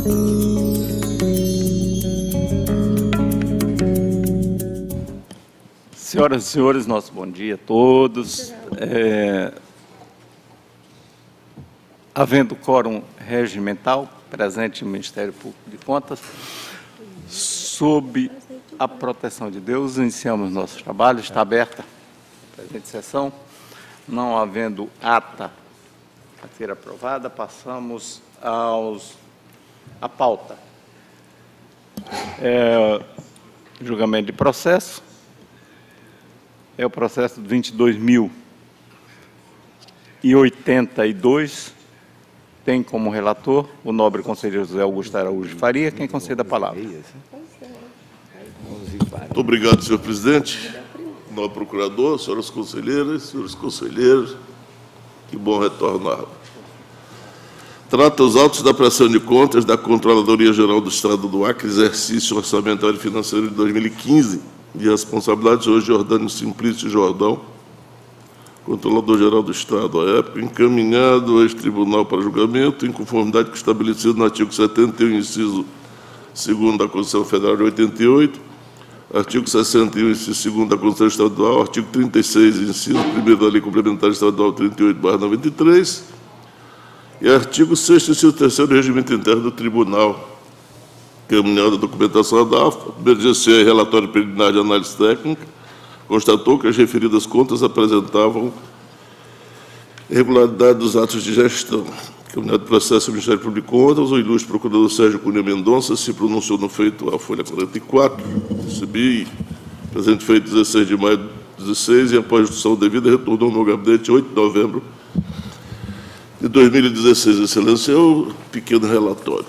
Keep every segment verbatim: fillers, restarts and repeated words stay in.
Senhoras e senhores, nosso bom dia a todos. É, havendo quórum regimental, presente no Ministério Público de Contas, sob a proteção de Deus, iniciamos nosso trabalho. Está aberta a presente sessão. Não havendo ata a ser aprovada, passamos aos, à pauta. É, julgamento de processo. É o processo de vinte e dois mil e oitenta e dois. Tem como relator o nobre conselheiro José Augusto Araújo Faria. Quem concede a palavra? Muito obrigado, senhor presidente. Nobre procurador, senhoras conselheiras, senhores conselheiros, que bom retornar. Trata os autos da prestação de contas da Controladoria Geral do Estado do Acre, exercício orçamentário e financeiro de dois mil e quinze, de responsabilidade do senhor Jordânio Simplício Jordão, Controlador-Geral do Estado à época, encaminhado a este tribunal para julgamento, em conformidade com o estabelecido no artigo setenta e um, inciso segundo da Constituição Federal de oitenta e oito, artigo sessenta e um, inciso segundo da Constituição Estadual, artigo trinta e seis, inciso primeiro da Lei Complementar Estadual trinta e oito barra noventa e três, e artigo sexto, inciso terceiro do Regimento Interno do Tribunal. Caminhada a documentação da A F A, B G C e relatório preliminar de análise técnica, constatou que as referidas contas apresentavam irregularidade dos atos de gestão. Caminhada do processo do Ministério Público de Contas, o ilustre procurador Sérgio Cunha Mendonça se pronunciou no feito à folha quarenta e quatro, recebi, presente feito dezesseis de maio de dezesseis, e após a instrução devida, retornou ao meu gabinete oito de novembro de dois mil e dezesseis. Excelência, é o pequeno relatório.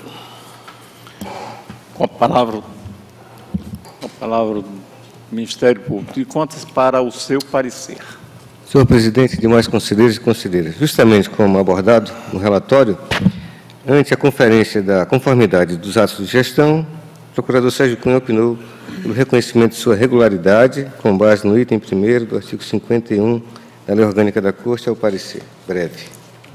Com a palavra, com a palavra do Ministério Público de Contas para o seu parecer. Senhor presidente, demais conselheiros e conselheiras, justamente como abordado no relatório, ante a conferência da conformidade dos atos de gestão, o procurador Sérgio Cunha opinou pelo reconhecimento de sua regularidade, com base no item primeiro do artigo cinquenta e um da Lei Orgânica da Corte, ao parecer. Breve.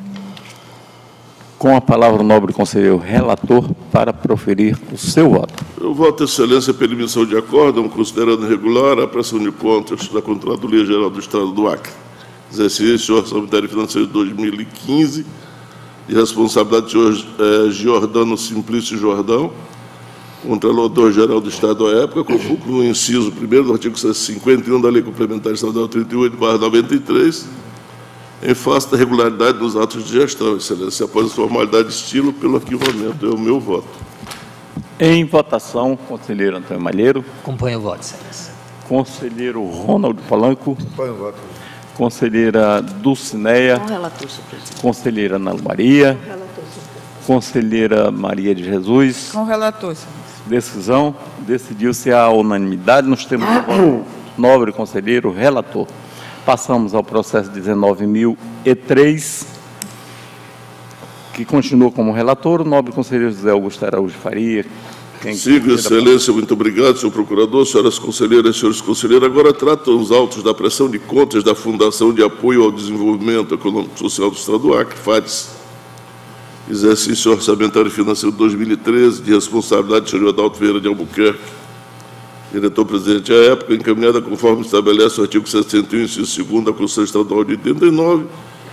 Com a palavra o nobre conselheiro relator para proferir o seu voto. Eu voto, excelência, pela emissão de acórdão, considerando irregular a prestação de contas da Controladoria Geral do Estado do Acre, exercício orçamentário e financeiro de dois mil e quinze, de responsabilidade de senhor eh, Jordano Simplício Jordão, Controlador-Geral do Estado à época, conforme no inciso primeiro do artigo cinquenta e um da Lei Complementar Estadual trinta e oito barra noventa e três, em face da regularidade dos atos de gestão, excelência, após a formalidade de estilo pelo arquivamento. É o meu voto. Em votação, conselheiro Antônio Malheiro. Acompanho o voto, excelência. Conselheiro Ronaldo Palanco. Acompanho o voto. Conselheira Dulcineia. Com relator, senhor presidente. Conselheira Ana Maria. Com relator, senhor presidente. Conselheira Maria de Jesus. Com relator, senhor. Decisão. Decidiu-se a unanimidade. Nós temos o voto nobre conselheiro relator. Passamos ao processo dezenove mil e três, que continua como relator, o nobre conselheiro José Augusto Araújo Faria. Quem Sigo, excelência, muito obrigado, senhor procurador, senhoras conselheiras, senhores conselheiros. Agora tratam os autos da prestação de contas da Fundação de Apoio ao Desenvolvimento Econômico e Social do Estado do Acre, FADES, exercício orçamentário e financeiro de dois mil e treze, de responsabilidade de senhor Adalto Vieira de Albuquerque, diretor-presidente à época, encaminhada conforme estabelece o artigo sessenta e um, inciso segundo da Constituição Estadual de oitenta e nove,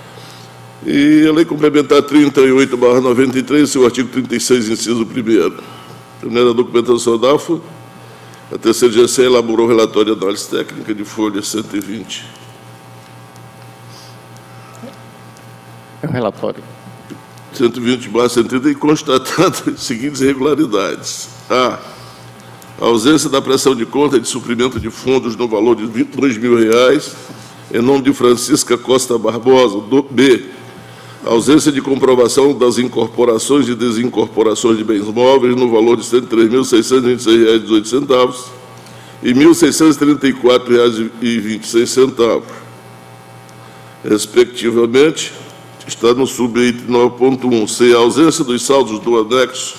e a Lei Complementar trinta e oito barra noventa e três, seu artigo trinta e seis, inciso primeiro. Encaminhada a documentação da A F A, a terceira G C elaborou o relatório de análise técnica de folha cento e vinte. É o relatório. cento e vinte barra cento e trinta, e constatadas as seguintes irregularidades. A. A ausência da prestação de conta de suprimento de fundos no valor de vinte e dois mil reais, em nome de Francisca Costa Barbosa. Do B. A ausência de comprovação das incorporações e desincorporações de bens móveis no valor de cento e três mil seiscentos e vinte e seis reais e dezoito centavos e mil seiscentos e trinta e quatro reais e vinte e seis centavos, respectivamente, está no subitem nove ponto um. C. A ausência dos saldos do anexo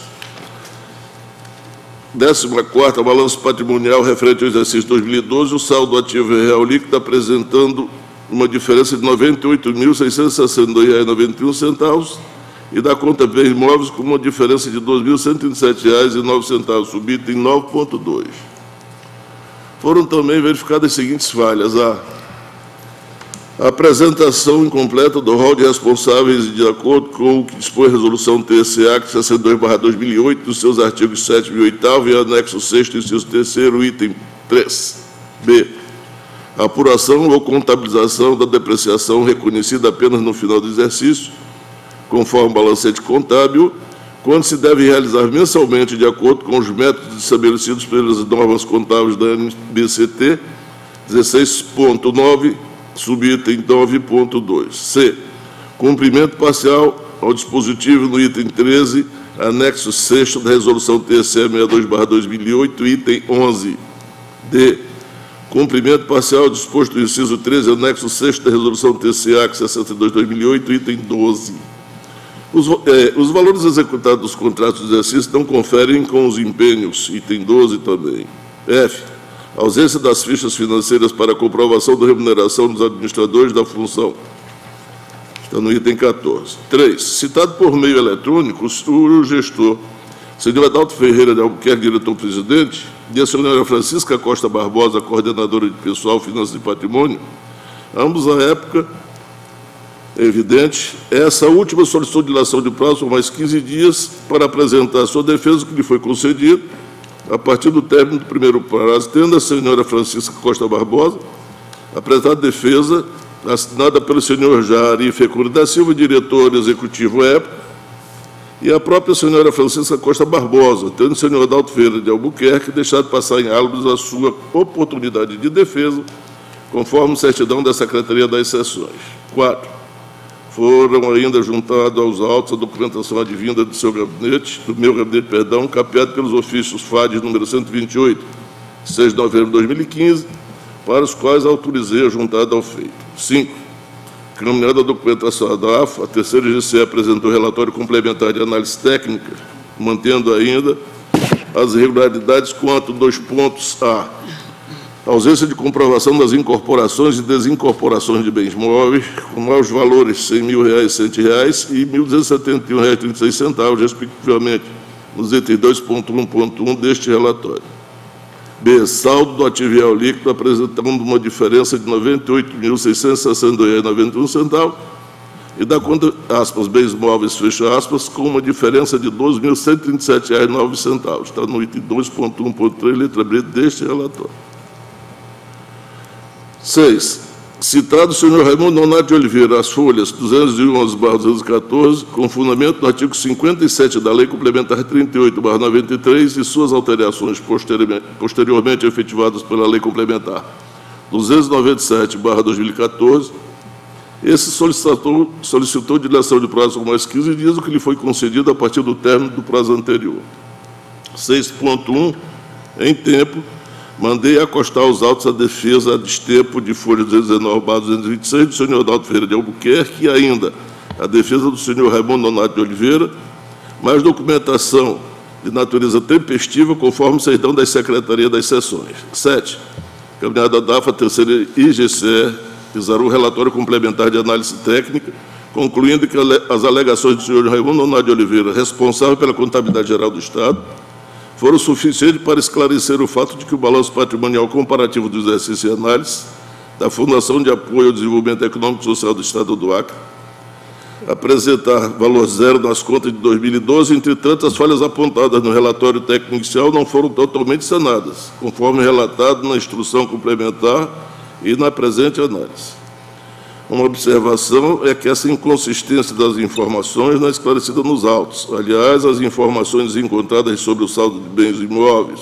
décima quarta, balanço patrimonial referente ao exercício dois mil e doze, o saldo ativo real líquido apresentando uma diferença de noventa e oito mil seiscentos e sessenta e dois reais e noventa e um centavos e da conta bens imóveis com uma diferença de dois mil cento e trinta e sete reais e nove centavos, subido em nove ponto dois. Foram também verificadas as seguintes falhas. A A apresentação incompleta do rol de responsáveis de acordo com o que dispõe a Resolução T C A sessenta e dois barra dois mil e oito, dos seus artigos sétimo e oitavo e anexo sexto, inciso terceiro, item três. B. A apuração ou contabilização da depreciação reconhecida apenas no final do exercício, conforme o balancete contábil, quando se deve realizar mensalmente de acordo com os métodos estabelecidos pelas normas contábeis da N B C T dezesseis ponto nove, subitem nove ponto dois. C. Cumprimento parcial ao dispositivo no item treze, anexo sexto da Resolução T S E sessenta e dois barra dois mil e oito, item onze. D. Cumprimento parcial ao disposto do inciso treze, anexo sexto da Resolução T C A sessenta e dois barra dois mil e oito, item doze. Os, é, os valores executados dos contratos de exercício não conferem com os empenhos, item doze também. F. Ausência das fichas financeiras para comprovação da remuneração dos administradores da função. Está no item quatorze. três. Citado por meio eletrônico, o gestor, senhor Adalto Ferreira de Albuquerque, diretor-presidente, e a senhora Francisca Costa Barbosa, coordenadora de Pessoal, Finanças e Patrimônio, ambos à época, é evidente, essa última solicitou dilação de prazo por mais quinze dias para apresentar a sua defesa, que lhe foi concedido, a partir do término do primeiro prazo, tendo a senhora Francisca Costa Barbosa apresentado defesa, assinada pelo senhor Jari Fecuri da Silva, diretor executivo à época, e a própria senhora Francisca Costa Barbosa, tendo o senhor Adalto Ferreira de Albuquerque deixado passar em árbitros a sua oportunidade de defesa, conforme certidão da Secretaria das Seções. quatro. Foram ainda juntados aos autos a documentação advinda do seu gabinete, do meu gabinete, perdão, capeado pelos ofícios F A D número cento e vinte e oito, seis de novembro de dois mil e quinze, para os quais autorizei a juntada ao feito. cinco. Caminhada a documentação da A F, a terceira G C apresentou relatório complementar de análise técnica, mantendo ainda as irregularidades quanto dois pontos A. Ausência de comprovação das incorporações e desincorporações de bens móveis, com novos valores cem mil reais, cem reais e mil duzentos e setenta e um reais e trinta e seis centavos, respectivamente, nos itens dois ponto um ponto um deste relatório. B. Saldo do ativial líquido apresentando uma diferença de noventa e oito mil seiscentos e sessenta e dois reais e noventa e um centavos e da conta, aspas, bens móveis, fecha aspas, com uma diferença de doze mil cento e trinta e sete reais e nove centavos. Está no item dois ponto um ponto três, letra B deste relatório. seis. Citado o senhor Raimundo Nonato de Oliveira, as folhas duzentos e onze barra duzentos e quatorze, com fundamento no artigo cinquenta e sete da Lei Complementar trinta e oito barra noventa e três e suas alterações posteriormente, posteriormente efetivadas pela Lei Complementar duzentos e noventa e sete barra dois mil e quatorze, esse solicitou, solicitou dilação de prazo por mais quinze dias, o que lhe foi concedido a partir do término do prazo anterior. seis ponto um. Em tempo, mandei acostar os autos à defesa a destempo de folha duzentos e dezenove barra duzentos e vinte e seis do senhor Adalto Ferreira de Albuquerque e ainda a defesa do senhor Raimundo Nonato de Oliveira, mais documentação de natureza tempestiva, conforme certidão das Secretarias das Seções. sete. Caminhada da A F, a terceira I G C E, exarou o relatório complementar de análise técnica, concluindo que as alegações do senhor Raimundo Nonato de Oliveira, responsável pela contabilidade geral do Estado, foram suficientes para esclarecer o fato de que o balanço patrimonial comparativo do exercício e análise da Fundação de Apoio ao Desenvolvimento Econômico e Social do Estado do Acre apresentar valor zero nas contas de dois mil e doze, entretanto, as falhas apontadas no relatório técnico inicial não foram totalmente sanadas, conforme relatado na instrução complementar e na presente análise. Uma observação é que essa inconsistência das informações não é esclarecida nos autos. Aliás, as informações encontradas sobre o saldo de bens imóveis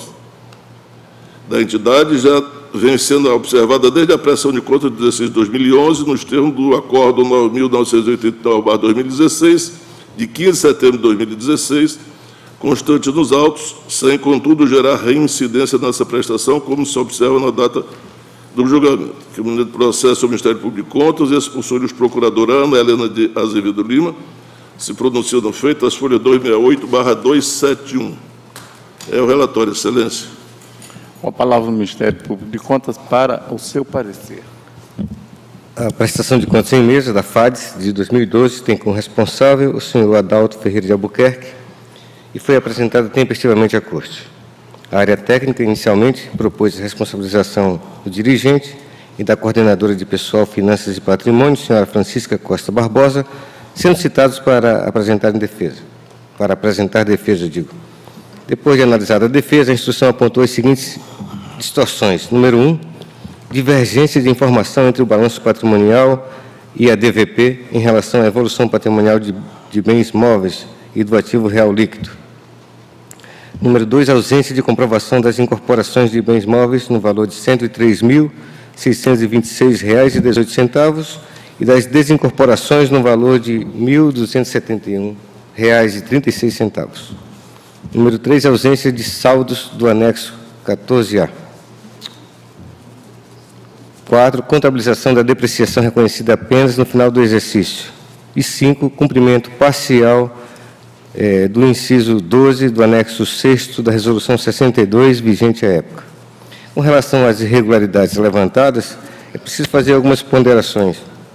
da entidade já vem sendo observada desde a prestação de contas de dezesseis de dois mil e onze, nos termos do Acordo nove mil novecentos e oitenta e nove barra dois mil e dezesseis, de quinze de setembro de dois mil e dezesseis, constante nos autos, sem, contudo, gerar reincidência nessa prestação, como se observa na data do julgamento. Que o Ministério do Processo é o Ministério Público de Contas, e expulsou os procuradora Ana Helena de Azevedo Lima, se pronunciou no feito as folhas duzentos e sessenta e oito barra duzentos e setenta e um. É o relatório, Excelência. Com a palavra do Ministério Público de Contas para o seu parecer. A prestação de contas em mesa da FADES de dois mil e doze tem como responsável o senhor Adalto Ferreira de Albuquerque e foi apresentada tempestivamente à Corte. A área técnica, inicialmente, propôs a responsabilização do dirigente e da coordenadora de Pessoal, Finanças e Patrimônio, senhora Francisca Costa Barbosa, sendo citados para apresentar em defesa. Para apresentar defesa, eu digo. Depois de analisada a defesa, a instrução apontou as seguintes distorções. Número um, divergência de informação entre o balanço patrimonial e a D V P em relação à evolução patrimonial de, de bens móveis e do ativo real líquido. Número dois, ausência de comprovação das incorporações de bens móveis no valor de cento e três mil, seiscentos e vinte e seis reais e dezoito centavos e das desincorporações no valor de mil duzentos e setenta e um reais e trinta e seis centavos. Número três, ausência de saldos do anexo quatorze A. quatro, contabilização da depreciação reconhecida apenas no final do exercício. E cinco, cumprimento parcial eh, do inciso doze do anexo sexto da Resolução sessenta e dois, vigente à época. Com relação às irregularidades levantadas, é preciso fazer algumas ponderações.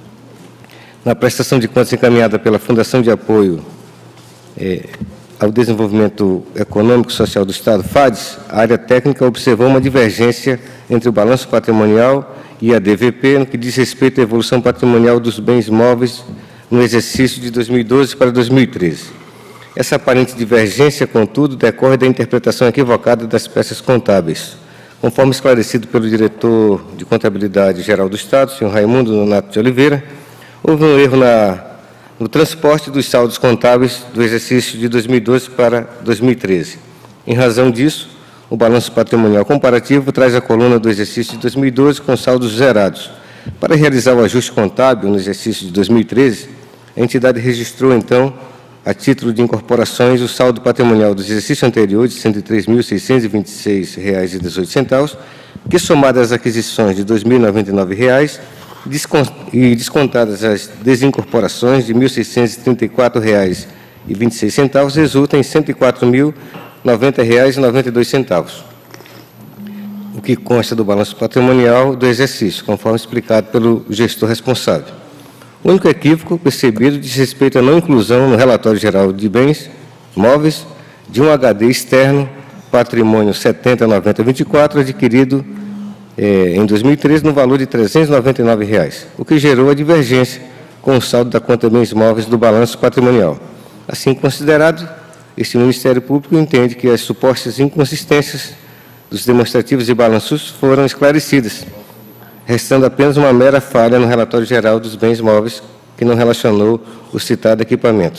Na prestação de contas encaminhada pela Fundação de Apoio eh, ao Desenvolvimento Econômico e Social do Estado, FADES, a área técnica observou uma divergência entre o balanço patrimonial e a D V P no que diz respeito à evolução patrimonial dos bens móveis no exercício de dois mil e doze para dois mil e treze. Essa aparente divergência, contudo, decorre da interpretação equivocada das peças contábeis. Conforme esclarecido pelo diretor de Contabilidade Geral do Estado, senhor Raimundo Nonato de Oliveira, houve um erro na, no transporte dos saldos contábeis do exercício de dois mil e doze para dois mil e treze. Em razão disso, o balanço patrimonial comparativo traz a coluna do exercício de dois mil e doze com saldos zerados. Para realizar o ajuste contábil no exercício de dois mil e treze, a entidade registrou, então, a título de incorporações, o saldo patrimonial do exercício anterior de cento e três mil, seiscentos e vinte e seis reais e dezoito centavos, que, somadas às aquisições de dois mil e noventa e nove reais e descontadas as desincorporações de mil seiscentos e trinta e quatro reais e vinte e seis centavos, resulta em cento e quatro mil, noventa reais e noventa e dois centavos, o que consta do balanço patrimonial do exercício, conforme explicado pelo gestor responsável. O único equívoco percebido diz respeito à não inclusão no relatório geral de bens móveis de um H D externo, patrimônio setenta noventa vinte e quatro, adquirido eh, em dois mil e treze no valor de trezentos e noventa e nove reais, o que gerou a divergência com o saldo da conta bens móveis do balanço patrimonial. Assim considerado, este Ministério Público entende que as supostas inconsistências dos demonstrativos e balanços foram esclarecidas, restando apenas uma mera falha no relatório geral dos bens móveis, que não relacionou o citado equipamento.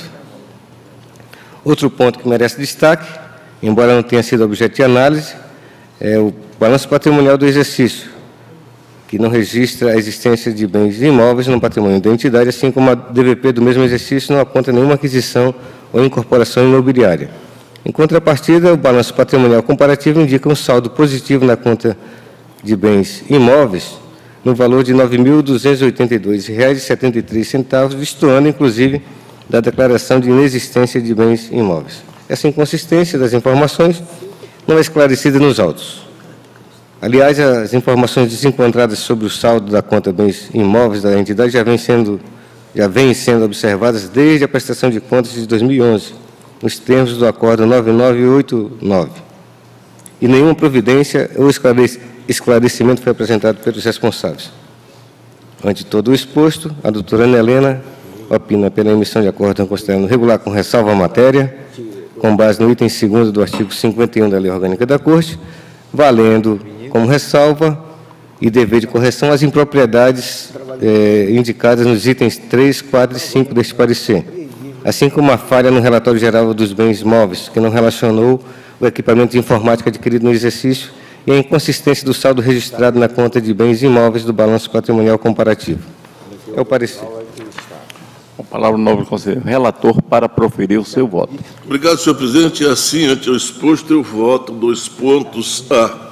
Outro ponto que merece destaque, embora não tenha sido objeto de análise, é o balanço patrimonial do exercício, que não registra a existência de bens imóveis no patrimônio da entidade, assim como a D V P do mesmo exercício não aponta nenhuma aquisição ou incorporação imobiliária. Em contrapartida, o balanço patrimonial comparativo indica um saldo positivo na conta de bens imóveis no valor de nove mil duzentos e oitenta e dois reais e setenta e três centavos, destoando, inclusive, da declaração de inexistência de bens imóveis. Essa inconsistência das informações não é esclarecida nos autos. Aliás, as informações desencontradas sobre o saldo da conta bens imóveis da entidade já vêm sendo, já vêm sendo observadas desde a prestação de contas de dois mil e onze, nos termos do Acordo nove nove oito nove. E nenhuma providência ou esclarecimento foi apresentado pelos responsáveis. Ante todo o exposto, a doutora Ana Helena opina pela emissão de acordo considerando regular com ressalva à matéria, com base no item segundo do artigo cinquenta e um da Lei Orgânica da Corte, valendo como ressalva e dever de correção as impropriedades eh, indicadas nos itens três, quatro e cinco deste parecer, assim como a falha no relatório geral dos bens móveis, que não relacionou o equipamento de informática adquirido no exercício e a inconsistência do saldo registrado na conta de bens imóveis do balanço patrimonial comparativo. É o parecer. Com a palavra o nobre conselheiro relator para proferir o seu voto. Obrigado, senhor presidente. E assim, ante o exposto, eu voto dois pontos A.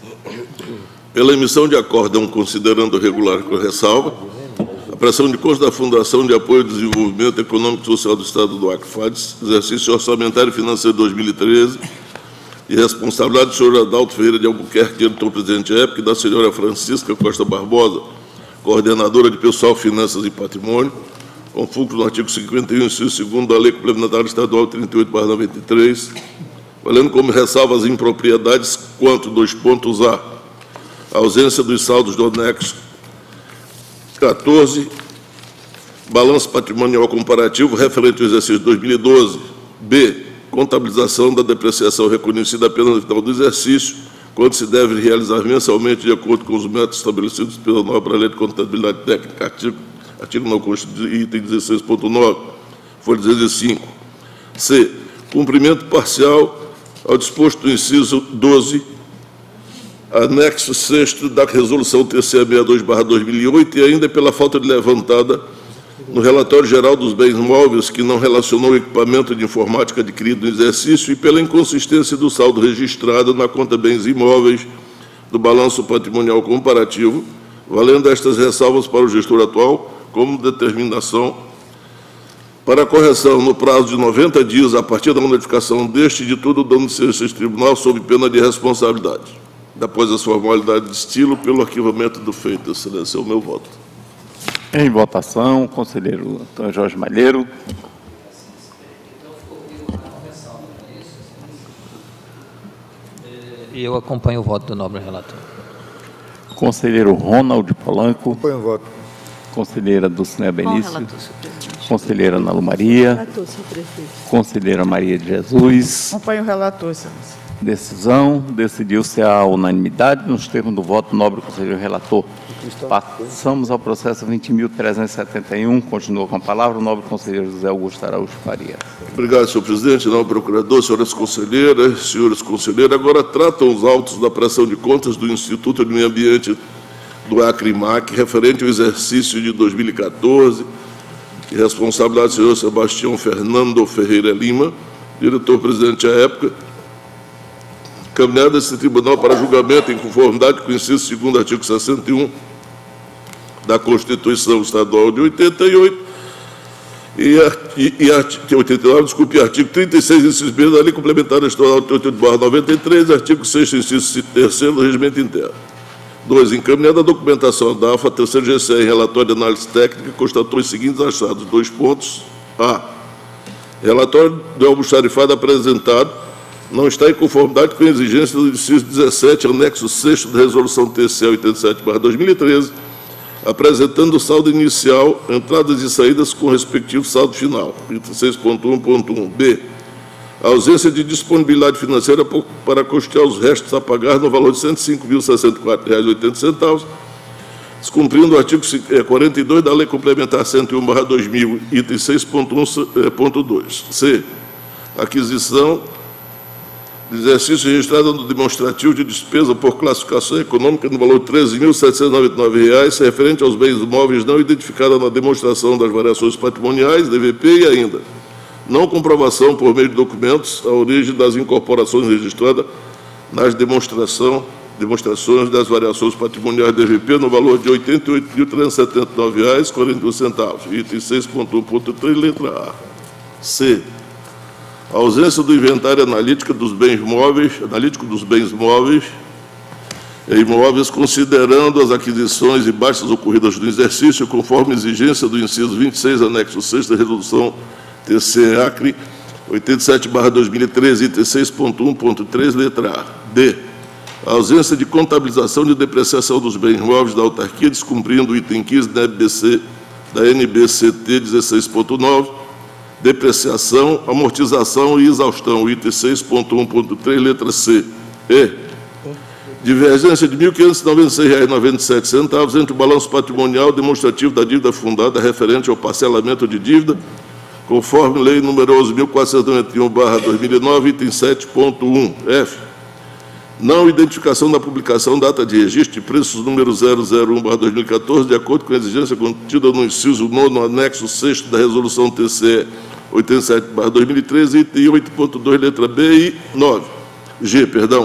Pela emissão de acórdão considerando regular com ressalva, a prestação de contas da Fundação de Apoio ao Desenvolvimento Econômico e Social do Estado do Acre, FADES, exercício orçamentário e financeiro de dois mil e treze, e responsabilidade do senhor Adalto Ferreira de Albuquerque, diretor-presidente à época, e da senhora Francisca Costa Barbosa, coordenadora de Pessoal, Finanças e Patrimônio, com fulcro no artigo cinquenta e um, inciso segundo da Lei Complementar Estadual trinta e oito barra noventa e três, valendo como ressalva as impropriedades quanto, dois pontos A, a ausência dos saldos do anexo quatorze, balanço patrimonial comparativo referente ao exercício dois mil e doze, B, contabilização da depreciação reconhecida apenas no final do exercício, quando se deve realizar mensalmente de acordo com os métodos estabelecidos pela nova Lei de Contabilidade Técnica, artigo, artigo não constituído, item dezesseis ponto nove, folha duzentos e cinco. C, cumprimento parcial ao disposto do inciso doze, anexo sexto da Resolução T C E sessenta e dois barra dois mil e oito, e ainda pela falta de levantada no relatório geral dos bens móveis, que não relacionou o equipamento de informática adquirido no exercício, e pela inconsistência do saldo registrado na conta bens imóveis do balanço patrimonial comparativo, valendo estas ressalvas para o gestor atual como determinação para a correção no prazo de noventa dias a partir da notificação deste de todo o dano de esse tribunal sob pena de responsabilidade. Após as formalidades de estilo, pelo arquivamento do feito. Excelência, é o meu voto. Em votação, conselheiro Antônio Jorge Malheiro. E eu acompanho o voto do nobre relator. Conselheiro Ronald Polanco. Acompanho o voto. Conselheira Dulcinea Benício. relator, senhor presidente. Conselheira Ana Lu Maria. Relator, senhor prefeito. Conselheira Maria de Jesus. Acompanho o relator, excelência. Decisão, decidiu-se a unanimidade nos termos do voto do nobre conselheiro relator. Passamos ao processo vinte mil trezentos e setenta e um. Continua com a palavra o nobre conselheiro José Augusto Araújo Faria. Obrigado, senhor presidente, nobre procurador, senhoras conselheiras, senhores conselheiros. Agora tratam os autos da prestação de contas do Instituto de Meio Ambiente do Acre-Mac, referente ao exercício de dois mil e quatorze, de responsabilidade do senhor Sebastião Fernando Ferreira Lima, diretor-presidente à época, caminhada esse tribunal para julgamento em conformidade com o inciso segundo, artigo sessenta e um da Constituição Estadual de oitenta e oito e, e, e artigo, oitenta e nove, desculpe, artigo trinta e seis, inciso B da Lei Complementar Estadual de oitenta e oito barra noventa e três, artigo sexto, inciso terceiro do Regimento Interno. dois. Encaminhada a documentação da AFA, terceiro G C E, em relatório de análise técnica, constatou os seguintes achados. Dois pontos. A. Relatório do almoxarifado apresentado não está em conformidade com a exigência do inciso dezessete, anexo sexto da Resolução T C E oitenta e sete barra dois mil e treze, apresentando o saldo inicial, entradas e saídas com o respectivo saldo final. vinte e seis ponto um ponto um. B. A ausência de disponibilidade financeira para custear os restos a pagar no valor de cento e cinco mil sessenta e quatro reais e oitenta centavos, descumprindo o artigo quarenta e dois da Lei Complementar cento e um barra dois mil, item seis ponto um ponto dois. C. Aquisição de exercício registrado no demonstrativo de despesa por classificação econômica no valor de treze mil setecentos e noventa e nove reais, referente aos bens móveis não identificados na demonstração das variações patrimoniais, D V P, e ainda não comprovação por meio de documentos a origem das incorporações registradas nas demonstração, demonstrações das variações patrimoniais D V P no valor de oitenta e oito mil trezentos e setenta e nove reais e quarenta e um centavos, item seis ponto um ponto três, letra A. C. A ausência do inventário analítico dos bens móveis, analítico dos bens móveis e imóveis, considerando as aquisições e baixas ocorridas no exercício, conforme exigência do inciso vinte e seis, anexo seis da Resolução T C E Acre oitenta e sete barra dois mil e treze, item seis ponto um ponto três, letra A. D. A ausência de contabilização de depreciação dos bens móveis da autarquia, descumprindo o item quinze da N B C, da N B C T dezesseis ponto nove, depreciação, amortização e exaustão, item seis ponto um ponto três, letra C. E. Divergência de mil quinhentos e noventa e seis reais e noventa e sete centavos entre o balanço patrimonial demonstrativo da dívida fundada referente ao parcelamento de dívida, conforme Lei número onze mil quatrocentos e noventa e um barra dois mil e nove, item sete ponto um. F. Não identificação da publicação data de registro de preços número zero zero um barra dois mil e quatorze, de acordo com a exigência contida no inciso nono, anexo sexto da Resolução T C E oitenta e sete barra dois mil e treze, item oito ponto dois, letra B e nove. G, perdão.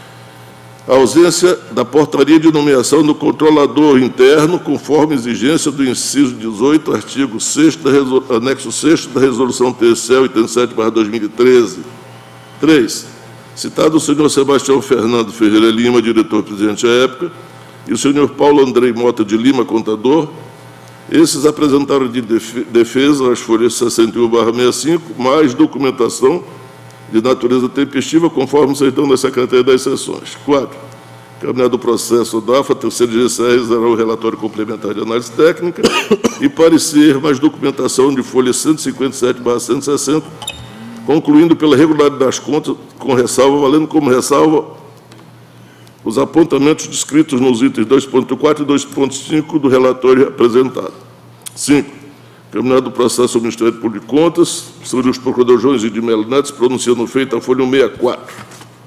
A ausência da portaria de nomeação do controlador interno, conforme exigência do inciso dezoito, artigo sexto, da resol... anexo sexto da Resolução T C E oitenta e sete barra dois mil e treze. três. Citado o senhor Sebastião Fernando Ferreira Lima, diretor-presidente à época, e o senhor Paulo Andrei Mota de Lima, contador. Esses apresentaram de defesa as folhas sessenta e um barra sessenta e cinco, mais documentação de natureza tempestiva, conforme certidão da Secretaria das Seções. Quatro, encaminhado o processo da A F A, terceiro G C E realizará o relatório complementar de análise técnica e parecer mais documentação de folha cento e cinquenta e sete barra cento e sessenta, concluindo pela regularidade das contas, com ressalva, valendo como ressalva os apontamentos descritos nos itens dois ponto quatro e dois ponto cinco do relatório apresentado. Cinco, encaminhado o processo ao Ministério Público de Contas, sobre os procuradores João de Melo Neto, se pronunciando no feito a folha cento e sessenta e quatro.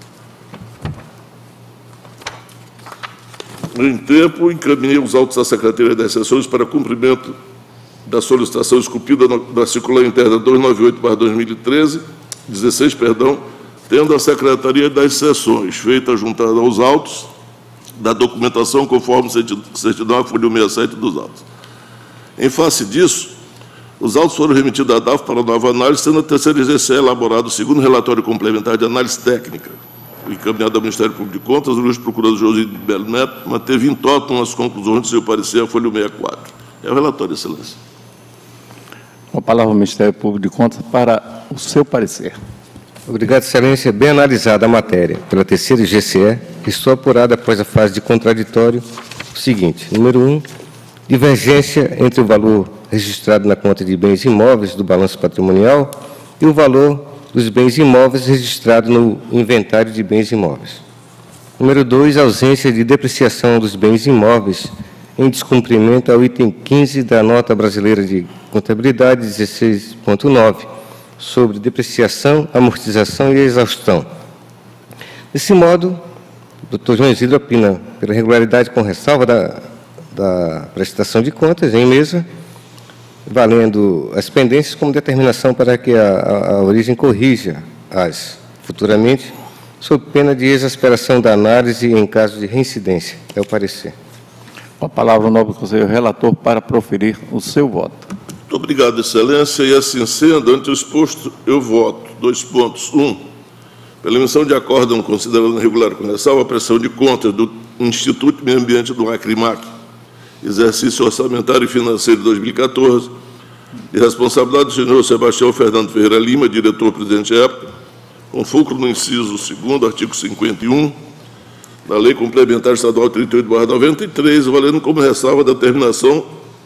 Em tempo, encaminhei os autos da Secretaria das Seções para cumprimento da solicitação esculpida da circular interna duzentos e noventa e oito barra dois mil e treze, dezesseis, perdão, tendo a Secretaria das Seções feita juntada aos autos da documentação conforme certidão a folha cento e sessenta e sete dos autos. Em face disso, os autos foram remetidos à D A F para nova análise, sendo a terceira G C E elaborado o segundo relatório complementar de análise técnica, encaminhado ao Ministério Público de Contas. O juiz procurador José de Melo Neto manteve em totum as conclusões de seu parecer a folha cento e sessenta e quatro. É o relatório, Excelência. Com a palavra ao Ministério Público de Contas para o seu parecer. Obrigado, Excelência. Bem analisada a matéria pela terceira G C E, estou apurado após a fase de contraditório o seguinte. Número um, divergência entre o valor registrado na conta de bens imóveis do balanço patrimonial e o valor dos bens imóveis registrado no inventário de bens imóveis. Número dois, ausência de depreciação dos bens imóveis em descumprimento ao item quinze da Nota Brasileira de Contabilidade dezesseis ponto nove, sobre depreciação, amortização e exaustão. Desse modo, o doutor João Isidro opina pela regularidade com ressalva da, da prestação de contas em mesa, valendo as pendências como determinação para que a, a, a origem corrija-as futuramente, sob pena de exasperação da análise em caso de reincidência. É o parecer. Com a palavra o nobre conselheiro relator para proferir o seu voto. Muito obrigado, Excelência. E assim sendo, ante o exposto, eu voto. Dois pontos. Um, pela emissão de acórdão considerando irregular com ressalva a prestação de contas do Instituto de Meio Ambiente do Acre-Mac, exercício orçamentário e financeiro de dois mil e quatorze, de responsabilidade do senhor Sebastião Fernando Ferreira Lima, diretor-presidente à época, com fulcro no inciso segundo, artigo cinquenta e um, da Lei Complementar Estadual trinta e oito barra noventa e três, valendo como ressalva a determinação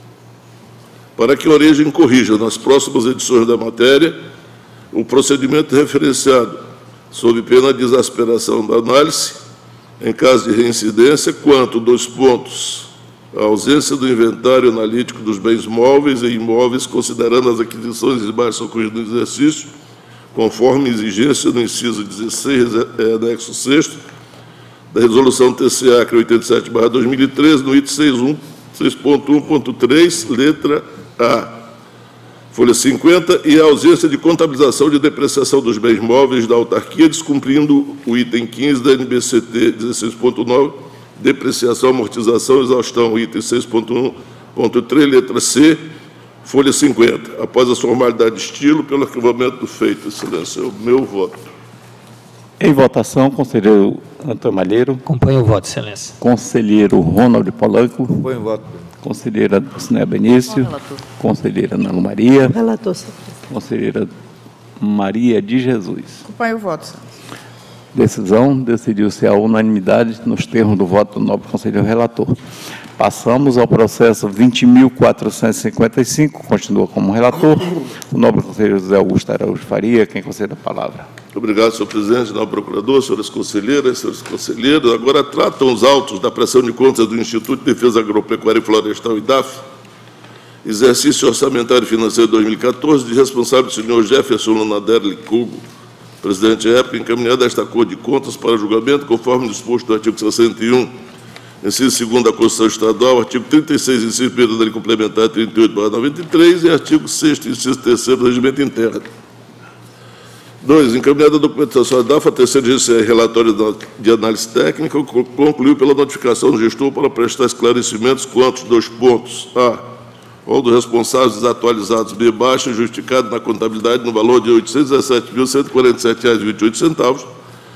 para que a origem corrija, nas próximas edições da matéria, o procedimento referenciado, sob pena de exasperação da análise, em caso de reincidência, quanto, dois pontos, a ausência do inventário analítico dos bens móveis e imóveis, considerando as aquisições e baixas ocorridas no exercício, conforme exigência no inciso dezesseis, é, anexo sexto, da Resolução T C A C R oitenta e sete barra dois mil e treze, no item seis ponto um ponto três, letra A, folha cinquenta, e a ausência de contabilização de depreciação dos bens móveis da autarquia, descumprindo o item quinze da N B C T dezesseis ponto nove, depreciação, amortização e exaustão, item seis ponto um ponto três, letra C, folha cinquenta. Após a formalidade de estilo, pelo arquivamento do feito, Excelência, é o meu voto. Em votação, conselheiro Antônio Malheiro. Acompanho o voto, Excelência. Conselheiro Ronald Polanco. Acompanho o voto. Conselheira Ciné Benício. Conselheira Ana Maria. Relator, senhor presidente. Conselheira Maria de Jesus. Acompanho o voto, senhor. Decisão decidiu-se a unanimidade nos termos do voto do nobre conselheiro relator. Passamos ao processo vinte mil quatrocentos e cinquenta e cinco, continua como relator, o nobre conselheiro José Augusto Araújo Faria, quem concede a palavra. Muito obrigado, senhor presidente, nobre procurador, senhoras conselheiras, senhores conselheiros. Agora tratam os autos da prestação de contas do Instituto de Defesa Agropecuária e Florestal, I D A F, exercício orçamentário e financeiro de dois mil e quatorze, de responsável do senhor Jefferson Lonaderli Cugo, presidente à época, encaminhada esta Cor de Contas para julgamento, conforme disposto no artigo sessenta e um, inciso segundo da Constituição Estadual, artigo trinta e seis, inciso primeiro da Lei Complementar trinta e oito barra noventa e três e artigo sexto, inciso terceiro do Regimento Interno. dois. Encaminhada a documentação da D A F, a terceira G C E, relatório de análise técnica, concluiu pela notificação do gestor para prestar esclarecimentos quanto dois pontos. A. Ou dos responsáveis desatualizados, B, baixa, justificado na contabilidade no valor de oitocentos e dezessete mil cento e quarenta e sete reais e vinte e oito centavos,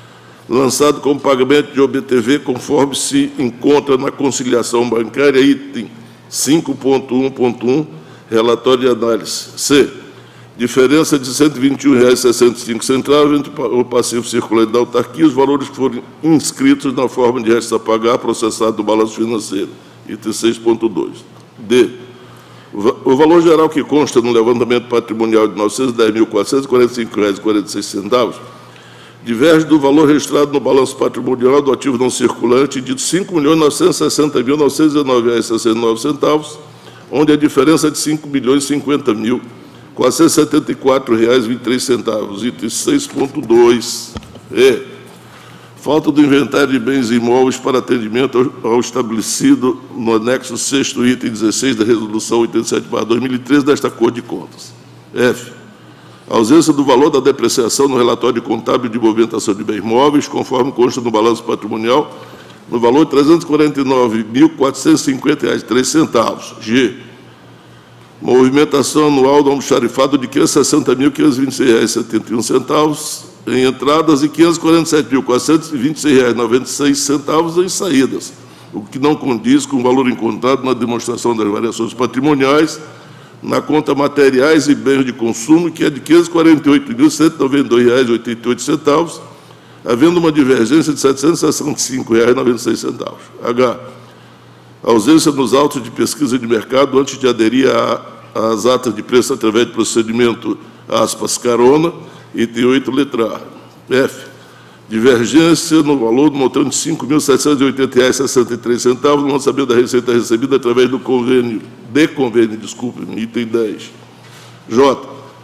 lançado como pagamento de O B T V, conforme se encontra na conciliação bancária, item cinco ponto um ponto um, relatório de análise. C. Diferença de cento e vinte e um reais e sessenta e cinco centavos entre o passivo circulante da autarquia e os valores que foram inscritos na forma de restos a pagar processado do balanço financeiro, item seis ponto dois. D. O valor geral que consta no levantamento patrimonial de novecentos e dez mil, quatrocentos e quarenta e cinco reais e quarenta e seis centavos diverge do valor registrado no balanço patrimonial do ativo não circulante de cinco milhões novecentos e sessenta mil, novecentos e dezenove reais e sessenta e nove centavos, onde a diferença é de cinco milhões e cinquenta mil, quatrocentos e setenta e quatro reais e vinte e três centavos. Item seis ponto dois. E. Falta do inventário de bens imóveis para atendimento ao, ao estabelecido no anexo sexto, item dezesseis da Resolução oitenta e sete barra dois mil e treze desta Cor de Contas. F. Ausência do valor da depreciação no relatório contábil de movimentação de bens móveis, conforme consta no balanço patrimonial, no valor de trezentos e quarenta e nove mil, quatrocentos e cinquenta reais e três centavos. G. Movimentação anual do almoxarifado de quinhentos e sessenta mil, quinhentos e vinte e seis reais e setenta e um centavos em entradas e quinhentos e quarenta e sete mil, quatrocentos e vinte e seis reais e noventa e seis centavos em saídas, o que não condiz com o valor encontrado na demonstração das variações patrimoniais na conta materiais e bens de consumo, que é de quinhentos e quarenta e oito mil, cento e noventa e dois reais e oitenta e oito centavos, havendo uma divergência de setecentos e sessenta e cinco reais e noventa e seis centavos. H. Ausência nos autos de pesquisa de mercado antes de aderir às atas de preço através de procedimento, aspas, carona, item oito, letra A. F. Divergência no valor do montante de cinco mil setecentos e oitenta reais e sessenta e três centavos no lançamento da receita recebida através do convênio, de convênio, desculpe, item dez. J.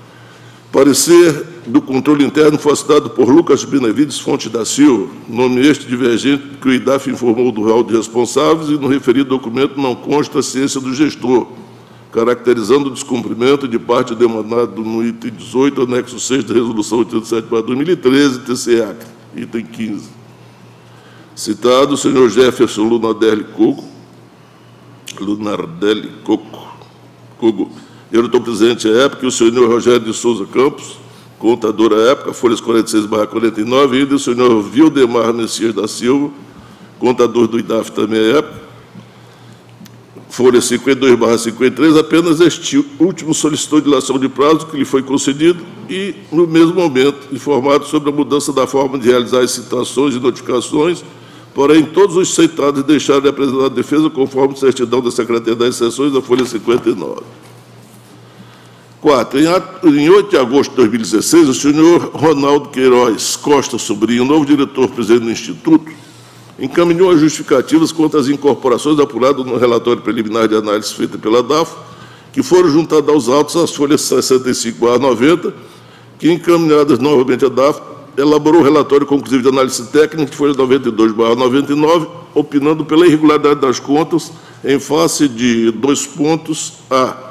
Parecer do controle interno foi assinado por Lucas Benevides Fonte da Silva, nome este divergente que o I D A F informou do rol de responsáveis e no referido documento não consta a ciência do gestor, caracterizando o descumprimento de parte demandado no item dezoito, anexo seis da Resolução oitenta e sete barra dois mil e treze, T C A C, item quinze. Citado o senhor Jefferson Lunardelli Coco, Lunardelli Coco, Cogo, diretor presidente à época, e o senhor Rogério de Souza Campos, contador à época, folhas quarenta e seis barra quarenta e nove, e ainda o senhor Vildemar Messias da Silva, contador do I D A F também à época, folha cinquenta e dois barra cinquenta e três, apenas este último solicitou dilação de prazo que lhe foi concedido e, no mesmo momento, informado sobre a mudança da forma de realizar as citações e notificações, porém, todos os citados deixaram de apresentar a defesa conforme certidão da Secretaria das Seções da folha cinquenta e nove. Quatro, em oito de agosto de dois mil e dezesseis, o senhor Ronaldo Queiroz Costa Sobrinho, novo diretor-presidente do Instituto, encaminhou as justificativas quanto às incorporações apuradas no relatório preliminar de análise feita pela D A F, que foram juntadas aos autos às folhas sessenta e cinco barra noventa, que, encaminhadas novamente à D A F, elaborou o relatório conclusivo de análise técnica, de folha noventa e dois barra noventa e nove, opinando pela irregularidade das contas em face de dois pontos A.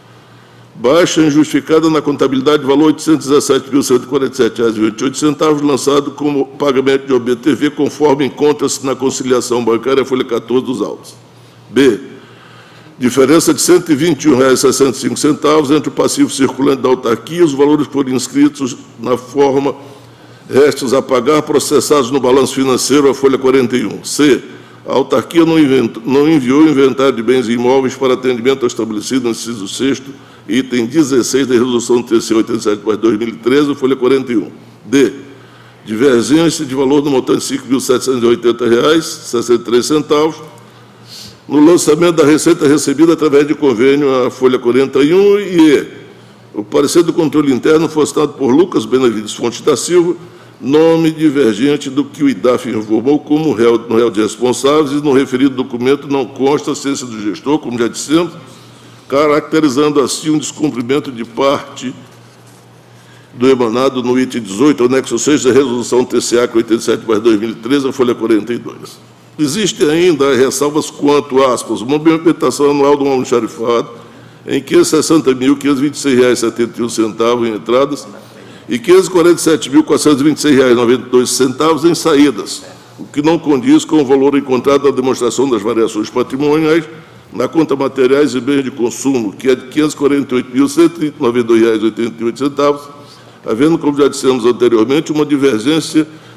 Baixa injustificada na contabilidade de valor oitocentos e dezessete mil, cento e quarenta e sete reais e vinte e oito centavos, lançado como pagamento de O B T V, conforme encontra-se na conciliação bancária, folha quatorze dos autos. B. Diferença de cento e vinte e um reais e sessenta e cinco centavos entre o passivo circulante da autarquia e os valores que foram inscritos na forma restos a pagar processados no balanço financeiro, a folha quarenta e um. C. A autarquia não, invent, não enviou o inventário de bens imóveis para atendimento ao estabelecido no inciso sexto, item dezesseis da Resolução T C oitenta e sete barra dois mil e treze, folha quarenta e um. D. Divergência de valor no montante de cinco mil setecentos e oitenta reais e sessenta e três centavos no lançamento da receita recebida através de convênio, a folha quarenta e um, e E. O parecer do controle interno foi assinado por Lucas Benevides Fonte da Silva, nome divergente do que o I D A F informou como réu, no réu de responsáveis, e no referido documento não consta a ciência do gestor, como já dissemos, caracterizando assim um descumprimento de parte do emanado no item dezoito, anexo seis da Resolução T C A C oitenta e sete barra dois mil e treze, a folha quarenta e dois. Existem ainda ressalvas quanto, aspas, movimentação anual do almoxarifado em quinhentos e sessenta mil, quinhentos e vinte e seis reais e setenta e um centavos em entradas e quinhentos e quarenta e sete mil, quatrocentos e vinte e seis reais e noventa e dois centavos em saídas, o que não condiz com o valor encontrado na demonstração das variações patrimoniais na conta materiais e bens de consumo, que é de quinhentos e quarenta e oito mil, cento e noventa e dois reais e oitenta e oito centavos, havendo, como já dissemos anteriormente, uma divergência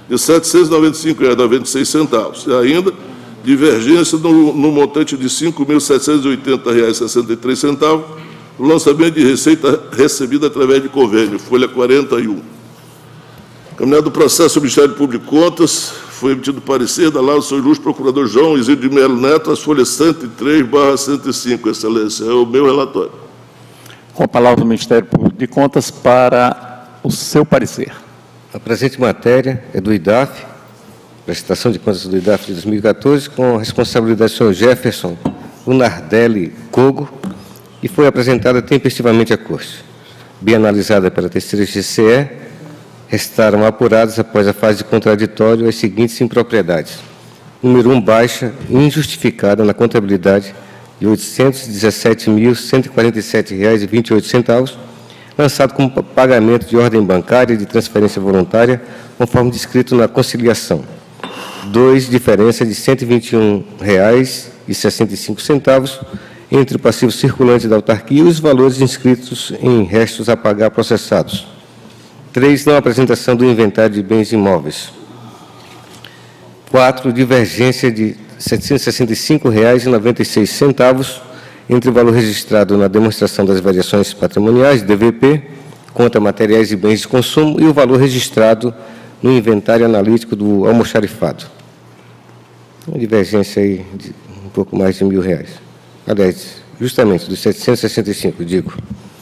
de setecentos e noventa e cinco reais e noventa e seis centavos. E ainda, divergência no, no montante de cinco mil setecentos e oitenta reais e sessenta e três centavos, no lançamento de receita recebida através de convênio, folha quarenta e um. Caminhado o processo do Ministério Público de Contas, foi emitido parecer da lá do senhor ilustre procurador João Isidro de Melo Neto, as folhas cento e três barra cento e cinco, excelência. É o meu relatório. Com a palavra do Ministério Público de Contas para o seu parecer. A presente matéria é do I D A F, prestação de contas do I D A F de dois mil e quatorze, com a responsabilidade do senhor Jefferson Lunardelli Cogo, e foi apresentada tempestivamente à Corte. Bem analisada pela terceira G C E, restaram apuradas, após a fase de contraditório, as seguintes impropriedades. Número um, baixa injustificada na contabilidade de oitocentos e dezessete mil, cento e quarenta e sete reais e vinte e oito centavos, lançado como pagamento de ordem bancária de transferência voluntária, conforme descrito na conciliação. dois, diferença de cento e vinte e um reais e sessenta e cinco centavos entre o passivo circulante da autarquia e os valores inscritos em restos a pagar processados. três, não apresentação do inventário de bens imóveis. quatro, divergência de setecentos e sessenta e cinco reais e noventa e seis centavos entre o valor registrado na demonstração das variações patrimoniais, D V P, conta materiais e bens de consumo, e o valor registrado no inventário analítico do almoxarifado. Uma divergência aí de um pouco mais de mil reais. Aliás, justamente, dos setecentos e sessenta e cinco, digo.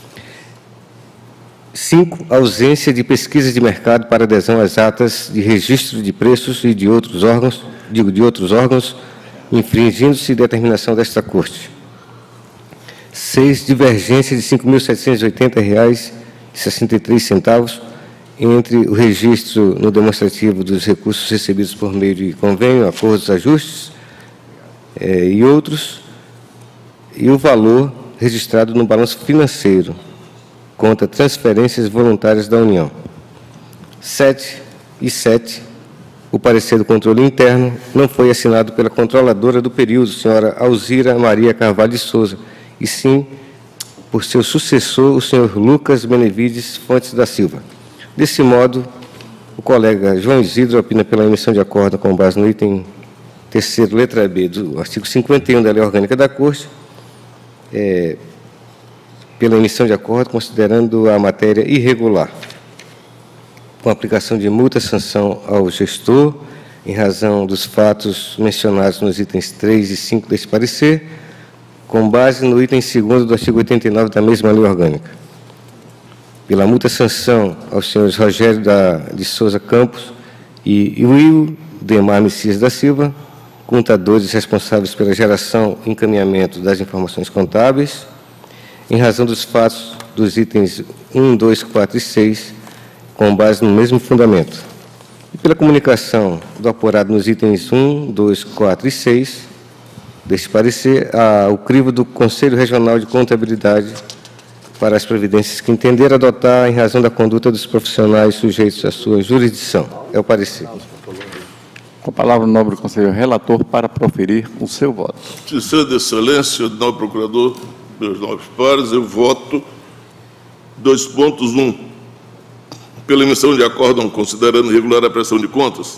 cinco. Ausência de pesquisa de mercado para adesão às atas de registro de preços e de outros órgãos, digo, de outros órgãos, infringindo-se determinação desta Corte. seis. Divergência de cinco mil setecentos e oitenta reais e sessenta e três centavos entre o registro no demonstrativo dos recursos recebidos por meio de convênio, acordos, ajustes eh, e outros, e o valor registrado no balanço financeiro, conta transferências voluntárias da União. sete e sete. O parecer do controle interno não foi assinado pela controladora do período, senhora Alzira Maria Carvalho de Souza, e sim por seu sucessor, o senhor Lucas Benevides Fontes da Silva. Desse modo, o colega João Isidro opina pela emissão de acordo com base no item terceiro, letra B, do artigo cinquenta e um da Lei Orgânica da Corte, é, pela emissão de acordo, considerando a matéria irregular, com aplicação de multa, sanção ao gestor, em razão dos fatos mencionados nos itens três e cinco deste parecer, com base no item segundo do artigo oitenta e nove da mesma Lei Orgânica. Pela multa, sanção aos senhores Rogério da, de Souza Campos e Will Demar Messias da Silva, contadores responsáveis pela geração e encaminhamento das informações contábeis, em razão dos fatos dos itens um, dois, quatro e seis, com base no mesmo fundamento. E pela comunicação do apurado nos itens um, dois, quatro e seis, deste parecer, ao crivo do Conselho Regional de Contabilidade para as providências que entender adotar em razão da conduta dos profissionais sujeitos à sua jurisdição. É o parecer. Com a palavra o nobre conselheiro relator para proferir o seu voto. Terceira de excelência, nobre procurador, meus nobres pares, eu voto dois pontos. Um, pela emissão de acórdão considerando irregular a prestação de contas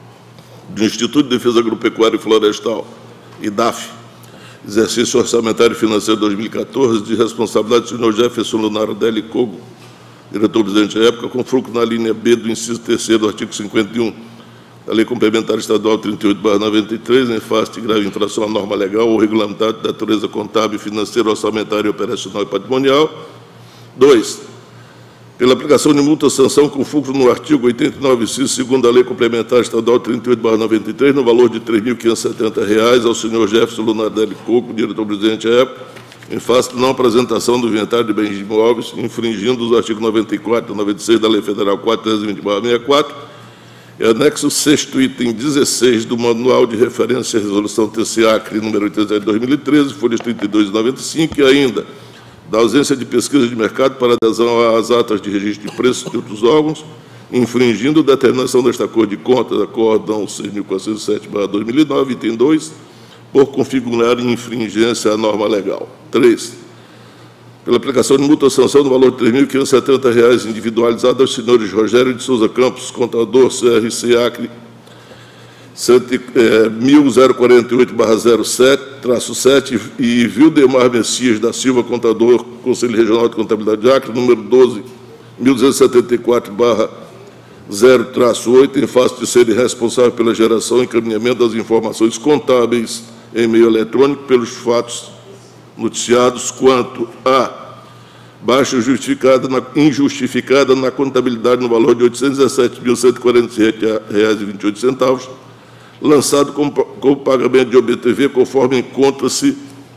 do Instituto de Defesa Agropecuária e Florestal, I D A F, exercício orçamentário e financeiro dois mil e quatorze, de responsabilidade do senhor Jefferson Lunardelli Cogo, diretor-presidente à época, com fruto na linha B do inciso terceiro do artigo cinquenta e um da Lei Complementar Estadual trinta e oito barra noventa e três, em face de grave infração à norma legal ou regulamentar de natureza contábil, financeira, orçamentária, operacional e patrimonial. Dois, pela aplicação de multa sanção com fulcro no artigo oitenta e nove, inciso segundo da Lei Complementar Estadual trinta e oito barra noventa e três, no valor de três mil quinhentos e setenta reais, ao senhor Jefferson Lunardelli Cogo, diretor-presidente à época, em face de não apresentação do inventário de bens imóveis, infringindo os artigos noventa e quatro e noventa e seis da Lei Federal quatrocentos e vinte barra sessenta e quatro, e anexo sexto, item dezesseis do Manual de Referência à Resolução T C A C R I número oitenta e sete de dois mil e treze, folhas trinta e dois e noventa e cinco, e ainda da ausência de pesquisa de mercado para adesão às atas de registro de preços de outros órgãos, infringindo determinação desta Cor de Contas, acórdão seis mil quatrocentos e sete barra dois mil e nove, item dois, por configurar infringência à norma legal. três. pela aplicação de multa sanção no valor de três mil quinhentos e setenta reais individualizada aos senhores Rogério de Souza Campos, contador C R C Acre, mil quarenta e oito barra zero sete traço sete, e Vildemar Messias da Silva, contador, Conselho Regional de Contabilidade de Acre, número doze, mil duzentos e setenta e quatro barra zero traço oito, em face de serem responsáveis pela geração e encaminhamento das informações contábeis em meio eletrônico pelos fatos noticiados quanto a baixa justificada na, injustificada na contabilidade no valor de oitocentos e dezessete mil cento e quarenta e sete reais e vinte e oito centavos, lançado com, com o pagamento de O B T V, conforme encontra-se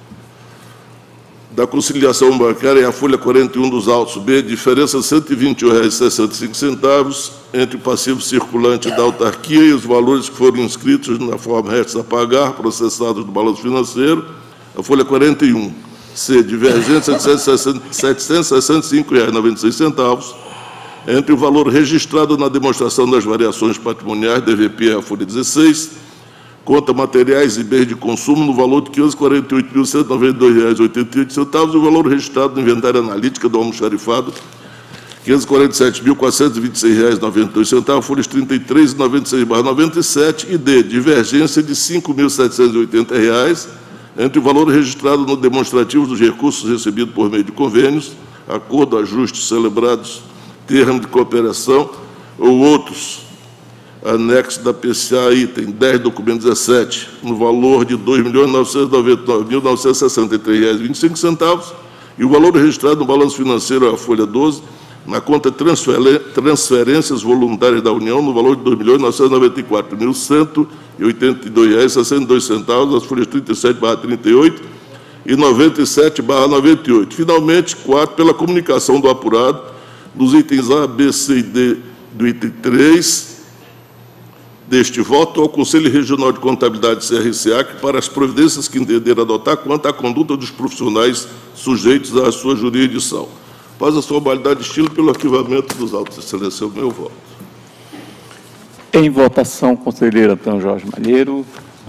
da conciliação bancária, a folha quarenta e um dos autos B, diferença de cento e vinte e um reais e sessenta e cinco centavos entre o passivo circulante da autarquia e os valores que foram inscritos na forma restos a pagar, processados do balanço financeiro, a folha quarenta e um, C, divergência de setecentos e sessenta e cinco reais e noventa e seis centavos, entre o valor registrado na demonstração das variações patrimoniais, D V P, a folha dezesseis, conta materiais e bens de consumo no valor de quinhentos e quarenta e oito mil cento e noventa e dois reais e oitenta e oito centavos, e o valor registrado no inventário analítica do almoxarifado, quinhentos e quarenta e sete mil quatrocentos e vinte e seis reais e noventa e dois centavos, folhas trinta e três e noventa e seis barra noventa e sete, e D, divergência de cinco mil setecentos e oitenta reais, entre o valor registrado no demonstrativo dos recursos recebidos por meio de convênios, acordo, ajustes celebrados, termo de cooperação ou outros, anexo da P C A, item dez, documento dezessete, no valor de dois milhões novecentos e noventa e nove mil novecentos e sessenta e três reais e vinte e cinco centavos, e o valor registrado no balanço financeiro, a folha doze, na conta transferências voluntárias da União, no valor de dois milhões novecentos e noventa e quatro mil cento e oitenta e dois reais e sessenta e dois centavos, as folhas trinta e sete barra trinta e oito e noventa e sete barra noventa e oito. Finalmente, quatro, pela comunicação do apurado dos itens A, B, C e D do item três deste voto ao Conselho Regional de Contabilidade C R C A, que para as providências que entender adotar quanto à conduta dos profissionais sujeitos à sua jurisdição. Faz a sua validade de estilo pelo arquivamento dos autos. Excelência, é o meu voto. Em votação, conselheiro Antônio Jorge Malheiro.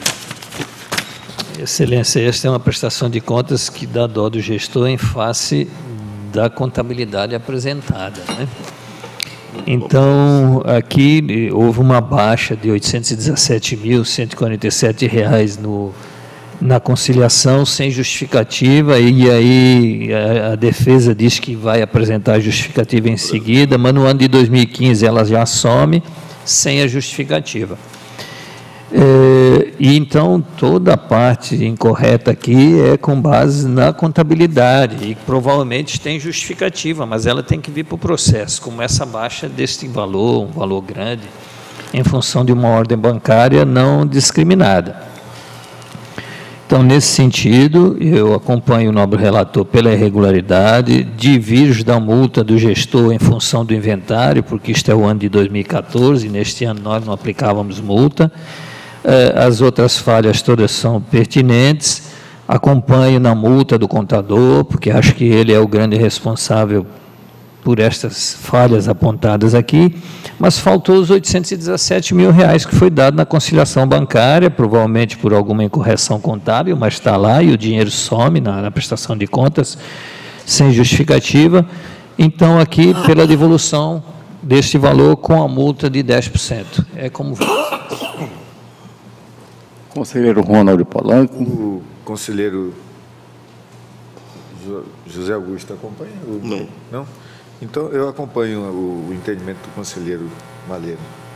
Excelência, esta é uma prestação de contas que dá dó do gestor em face da contabilidade apresentada, né? Então, aqui houve uma baixa de oitocentos e dezessete mil cento e quarenta e sete reais no, na conciliação, sem justificativa, e aí a, a defesa diz que vai apresentar a justificativa em seguida, mas no ano de dois mil e quinze ela já some sem a justificativa. É, e então toda a parte incorreta aqui é com base na contabilidade e provavelmente tem justificativa, mas ela tem que vir para o processo, como essa baixa deste valor, um valor grande, em função de uma ordem bancária não discriminada. Então, nesse sentido, eu acompanho o nobre relator pela irregularidade, divirjo da multa do gestor em função do inventário, porque isto é o ano de dois mil e quatorze, e neste ano nós não aplicávamos multa. As outras falhas todas são pertinentes, acompanho na multa do contador, porque acho que ele é o grande responsável por estas falhas apontadas aqui, mas faltou os oitocentos e dezessete mil reais que foi dado na conciliação bancária, provavelmente por alguma incorreção contábil, mas está lá e o dinheiro some na, na prestação de contas, sem justificativa. Então, aqui, pela devolução deste valor com a multa de dez por cento. É como... Conselheiro Ronaldo Polanco. O conselheiro José Augusto acompanha? Não. Não? Então, eu acompanho o, o entendimento do conselheiro Malheiro.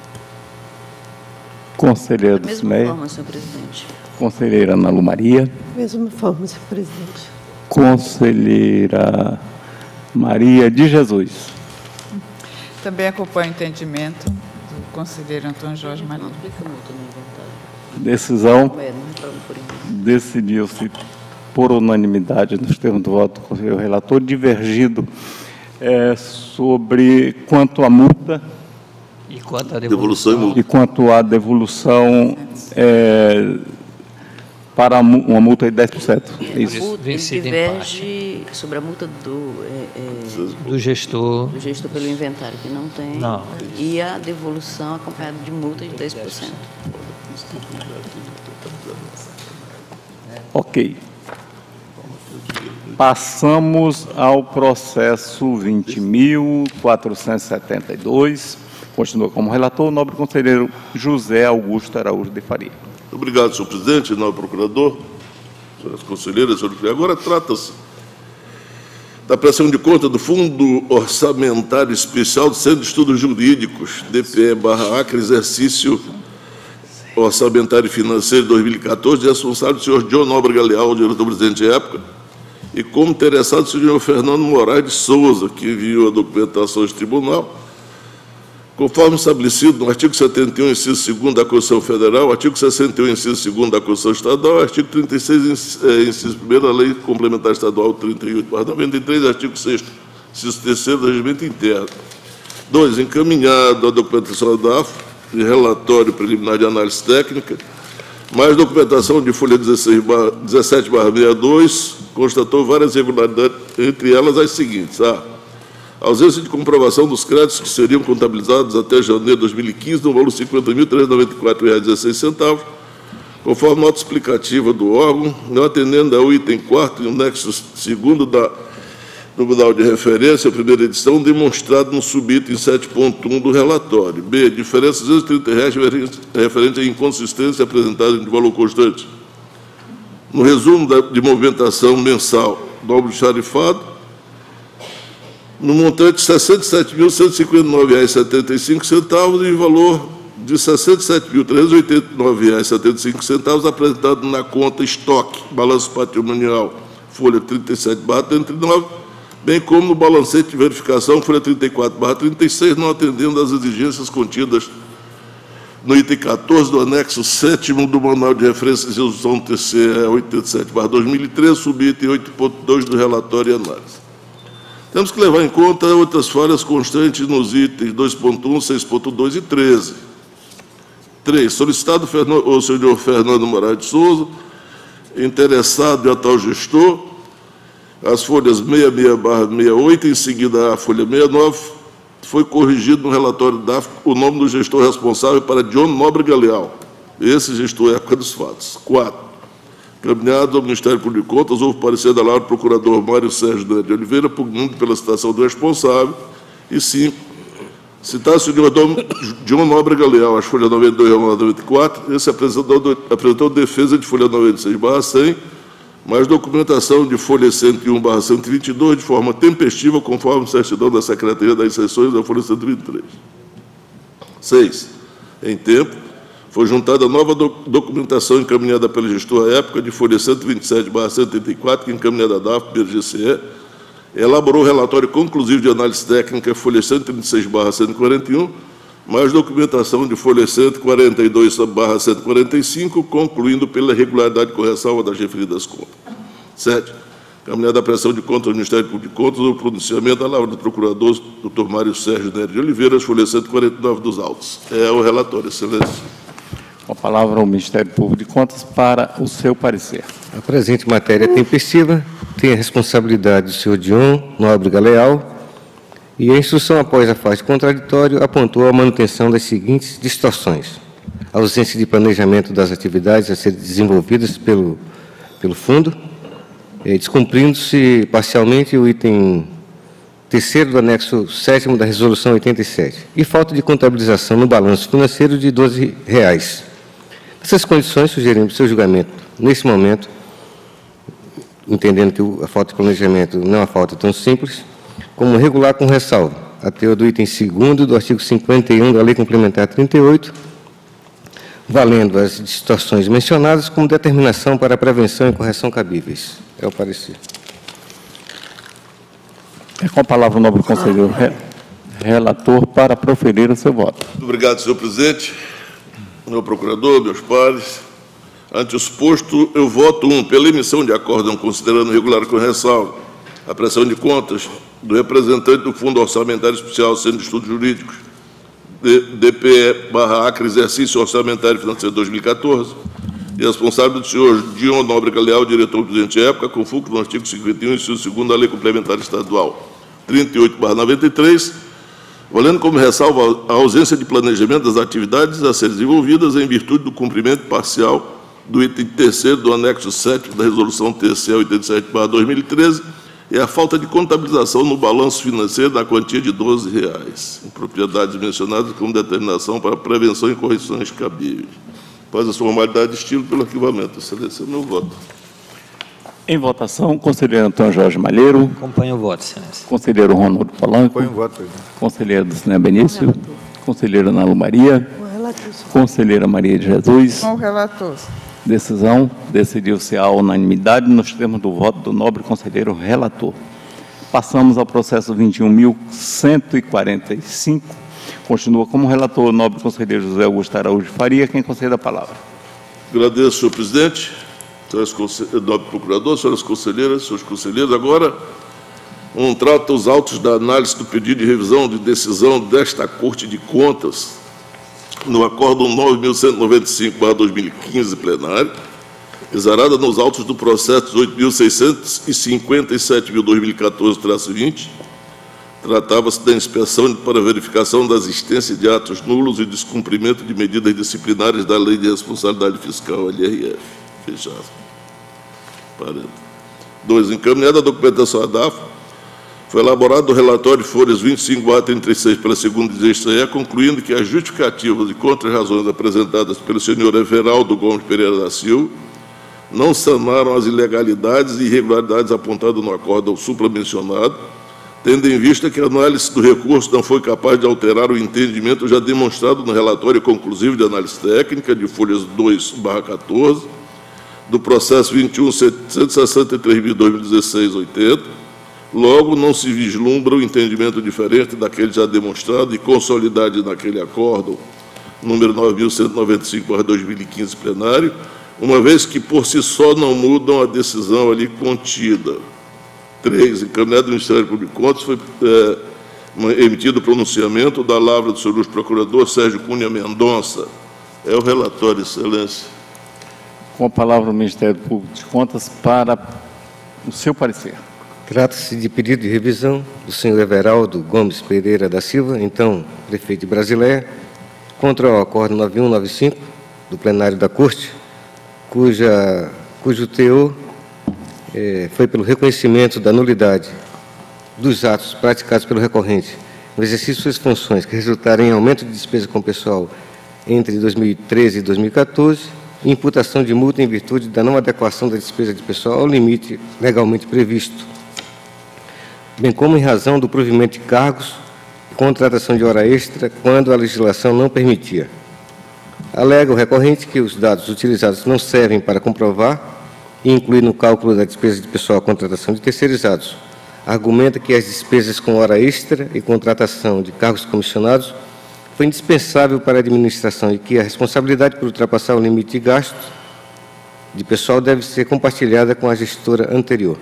Conselheiro Da do mesma SMEI. forma, senhor presidente. Conselheira Ana Lu Maria. Mesma forma, senhor presidente. Conselheira Maria de Jesus. Também acompanho o entendimento do conselheiro Antônio Jorge Malheiro. Decisão. É, não reclamo por enquanto. Decidiu-se por unanimidade nos termos do voto do conselheiro relator, divergido é, sobre quanto à multa E quanto à Devolução e devolução, multa. e quanto à devolução é, para a mu- uma multa de dez por cento. É A isso. multa, ele vencido em diverge sobre a multa do, é, é, do gestor, do gestor pelo inventário, que não tem, Não. e a devolução acompanhada de multa de dez por cento. Ok. Passamos ao processo vinte mil quatrocentos e setenta e dois. Continua como relator o nobre conselheiro José Augusto Araújo de Faria. Obrigado, senhor presidente, nobre procurador, senhoras conselheiras, senhor presidente. Agora trata-se da prestação de conta do Fundo Orçamentário Especial do Centro de Estudos Jurídicos, D P E barra Acre, exercício orçamentário e financeiro de dois mil e quatorze, responsável do senhor John Nóbrega Leal, diretor-presidente de época, e como interessado o senhor Fernando Moraes de Souza, que enviou a documentação ao tribunal, conforme estabelecido no artigo setenta e um, inciso segundo da Constituição Federal, artigo sessenta e um, inciso segundo da Constituição Estadual, artigo trinta e seis, inciso primeiro da Lei Complementar Estadual trinta e oito barra noventa e três, artigo sexto, inciso terceiro do Regimento Interno. dois. Encaminhado a documentação da D A F e relatório preliminar de análise técnica, mais documentação de folha dezessete barra sessenta e dois, constatou várias irregularidades, entre elas as seguintes. A. Ausência de comprovação dos créditos que seriam contabilizados até janeiro de dois mil e quinze, no valor de cinquenta mil trezentos e noventa e quatro reais e dezesseis centavos, conforme nota explicativa do órgão, não atendendo ao item quarto e o anexo segundo da no manual de referência, a primeira edição, demonstrado no subitem sete ponto um do relatório. B. Diferença de duzentos e trinta reais referente à inconsistência apresentada de valor constante. No resumo da, de movimentação mensal do almoxarifado, no montante de sessenta e sete mil cento e cinquenta e nove reais e setenta e cinco centavos e valor de sessenta e sete mil trezentos e oitenta e nove reais e setenta e cinco centavos apresentado na conta estoque, balanço patrimonial, folha trinta e sete barra trinta e nove, bem como no balancete de verificação, folha trinta e quatro barra trinta e seis, não atendendo às exigências contidas no item quatorze do anexo sétimo do Manual de Referência de Resolução T C E oitenta e sete barra dois mil e treze, subitem oito ponto dois do relatório e análise. Temos que levar em conta outras falhas constantes nos itens dois ponto um, seis ponto dois e treze. três. Solicitado o senhor Fernando Moraes de Souza, interessado em atual gestor, as folhas sessenta e seis barra sessenta e oito, em seguida a folha sessenta e nove, foi corrigido no relatório da F o nome do gestor responsável para John Nóbrega Leal. Esse gestor é época dos fatos. quatro. Caminhado ao Ministério Público de Contas, houve parecer da lá do procurador Mário Sérgio de Oliveira, pugnando pela citação do responsável. E cinco. Citar o senhor John Nóbrega Leal, as folhas noventa e dois barra noventa e quatro, esse apresentou, apresentou defesa de folha noventa e seis barra cem, mais documentação de folha cento e um barra cento e vinte e dois, de forma tempestiva, conforme certidão da Secretaria das Seções da folha cento e vinte e três. seis. Em tempo, foi juntada a nova documentação encaminhada pelo gestor à época, de folha cento e vinte e sete barra cento e oitenta e quatro, que encaminhada da D A F, pelo G C E, elaborou o relatório conclusivo de análise técnica, folha cento e trinta e seis barra cento e quarenta e um, mais documentação de folha cento e quarenta e dois barra cento e quarenta e cinco, concluindo pela regularidade de correção das referidas contas. sete. Caminhada a prestação de contas do Ministério Público de Contas, o pronunciamento da palavra do procurador, doutor Mário Sérgio Nery de Oliveira, as folhas cento e quarenta e nove dos autos. É o relatório, excelência. Com a palavra ao Ministério Público de Contas para o seu parecer. A presente matéria é tempestiva, tem a responsabilidade do senhor John Nóbrega Leal, e a instrução após a fase de contraditório apontou a manutenção das seguintes distorções: a ausência de planejamento das atividades a serem desenvolvidas pelo, pelo fundo, eh, descumprindo-se parcialmente o item terceiro do anexo sétimo da Resolução oitenta e sete, e falta de contabilização no balanço financeiro de doze reais. Nessas condições, sugerimos seu julgamento, nesse momento, entendendo que a falta de planejamento não é uma falta tão simples, como regular com ressalva, a teor do item segundo do artigo cinquenta e um da Lei Complementar trinta e oito, valendo as distorções mencionadas como determinação para a prevenção e correção cabíveis. É o parecer. É com a palavra o nobre conselheiro relator para proferir o seu voto. Muito obrigado, senhor presidente, meu procurador, meus pares. Ante o exposto, eu voto um, pela emissão de acórdão considerando regular com ressalva a prestação de contas do representante do Fundo Orçamentário Especial Centro de Estudos Jurídicos, D P E barra Acre, exercício orçamentário financeiro dois mil e quatorze, e responsável do senhor John Nóbrega Leal, diretor-presidente de época, com fulcro no artigo cinquenta e um, inciso segundo da Lei Complementar Estadual trinta e oito barra noventa e três, valendo como ressalva a ausência de planejamento das atividades a serem desenvolvidas em virtude do cumprimento parcial do item terceiro do anexo sétimo da Resolução T C E oitenta e sete barra dois mil e treze é a falta de contabilização no balanço financeiro da quantia de doze reais, em propriedades mencionadas como determinação para prevenção e correções cabíveis. Após as formalidades de estilo pelo arquivamento. Excelência, é o meu voto. Em votação, conselheiro Antônio Jorge Malheiro. Acompanho o voto, excelência. Conselheiro Ronaldo Polanco. Acompanho o voto, presidente. Conselheiro Dulcinea Benício. Conselheira Ana Lu Maria. Com o relator. Conselheira Maria de Jesus. Com o relator. Decisão decidiu-se à unanimidade nos termos do voto do nobre conselheiro relator. Passamos ao processo vinte e um mil cento e quarenta e cinco. Continua como relator o nobre conselheiro José Augusto Araújo Faria. Quem concede a palavra? Agradeço, senhor presidente, senhores conselheiros, nobre procurador, senhoras conselheiras, senhores conselheiros. Agora, um trata os autos da análise do pedido de revisão de decisão desta Corte de Contas, no acórdão nove mil cento e noventa e cinco barra dois mil e quinze, plenário, exarada nos autos do processo dezoito mil seiscentos e cinquenta e sete barra dois mil e quatorze traço vinte, tratava-se da inspeção para verificação da existência de atos nulos e descumprimento de medidas disciplinares da Lei de Responsabilidade Fiscal, L R F. Fechado. Parando. Dois. Encaminhada a documentação à D A F, foi elaborado o relatório de folhas vinte e cinco barra trinta e seis pela segunda D G E, concluindo que as justificativas e contra-razões apresentadas pelo senhor Everaldo Gomes Pereira da Silva não sanaram as ilegalidades e irregularidades apontadas no acórdão supramencionado, tendo em vista que a análise do recurso não foi capaz de alterar o entendimento já demonstrado no relatório conclusivo de análise técnica de folhas dois barra quatorze, do processo vinte e um mil setecentos e sessenta e três barra dois mil e dezesseis oitenta, logo não se vislumbra o entendimento diferente daquele já demonstrado e consolidado naquele acórdão, número nove mil cento e noventa e cinco barra dois mil e quinze plenário, uma vez que por si só não mudam a decisão ali contida. Três. Encaminhado do Ministério Público de Contas, foi é, emitido o pronunciamento da lavra do senhor Luiz Procurador Sérgio Cunha Mendonça. É o relatório, excelência. Com a palavra o Ministério Público de Contas para o seu parecer. Trata-se de pedido de revisão do senhor Everaldo Gomes Pereira da Silva, então prefeito de Brasileia, contra o acórdão nove mil cento e noventa e cinco do plenário da Corte, cuja, cujo teor é, foi pelo reconhecimento da nulidade dos atos praticados pelo recorrente no exercício de suas funções que resultaram em aumento de despesa com pessoal entre dois mil e treze e dois mil e quatorze, e imputação de multa em virtude da não adequação da despesa de pessoal ao limite legalmente previsto, bem como em razão do provimento de cargos e contratação de hora extra quando a legislação não permitia. Alega o recorrente que os dados utilizados não servem para comprovar e incluir no cálculo da despesa de pessoal a contratação de terceirizados. Argumenta que as despesas com hora extra e contratação de cargos comissionados foi indispensável para a administração e que a responsabilidade por ultrapassar o limite de gastos de pessoal deve ser compartilhada com a gestora anterior.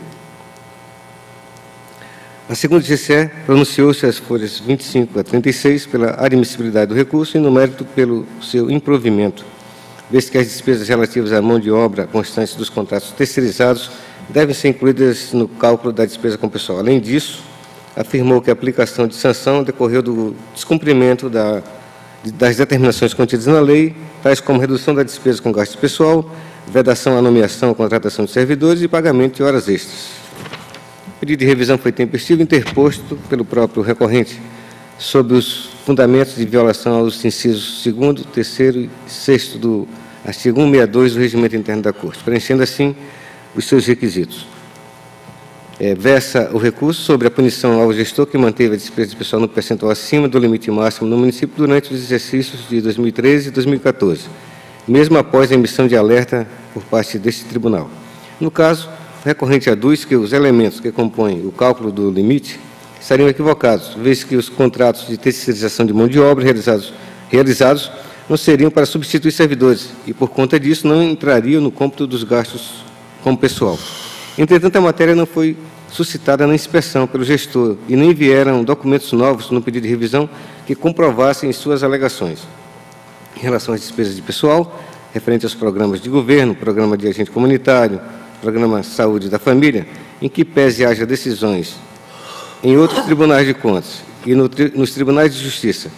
A segunda G C E pronunciou-se as folhas vinte e cinco a trinta e seis pela admissibilidade do recurso e no mérito pelo seu improvimento, visto que as despesas relativas à mão de obra constante dos contratos terceirizados devem ser incluídas no cálculo da despesa com pessoal. Além disso, afirmou que a aplicação de sanção decorreu do descumprimento da, das determinações contidas na lei, tais como redução da despesa com gasto pessoal, vedação à nomeação ou contratação de servidores e pagamento de horas extras. O pedido de revisão foi tempestivo interposto pelo próprio recorrente sob os fundamentos de violação aos incisos segundo, terceiro e sexto do artigo cento e sessenta e dois do Regimento Interno da Corte, preenchendo assim os seus requisitos. É, versa o recurso sobre a punição ao gestor que manteve a despesa de pessoal no percentual acima do limite máximo no município durante os exercícios de dois mil e treze e dois mil e quatorze, mesmo após a emissão de alerta por parte deste tribunal. No caso, o recorrente aduz que os elementos que compõem o cálculo do limite estariam equivocados, visto que os contratos de terceirização de mão de obra realizados, realizados não seriam para substituir servidores e, por conta disso, não entrariam no cômputo dos gastos como pessoal. Entretanto, a matéria não foi suscitada na inspeção pelo gestor e nem vieram documentos novos no pedido de revisão que comprovassem suas alegações. Em relação às despesas de pessoal, referente aos programas de governo, programa de agente comunitário, programa Saúde da Família, em que pese haja decisões em outros tribunais de contas e no, nos tribunais de justiça,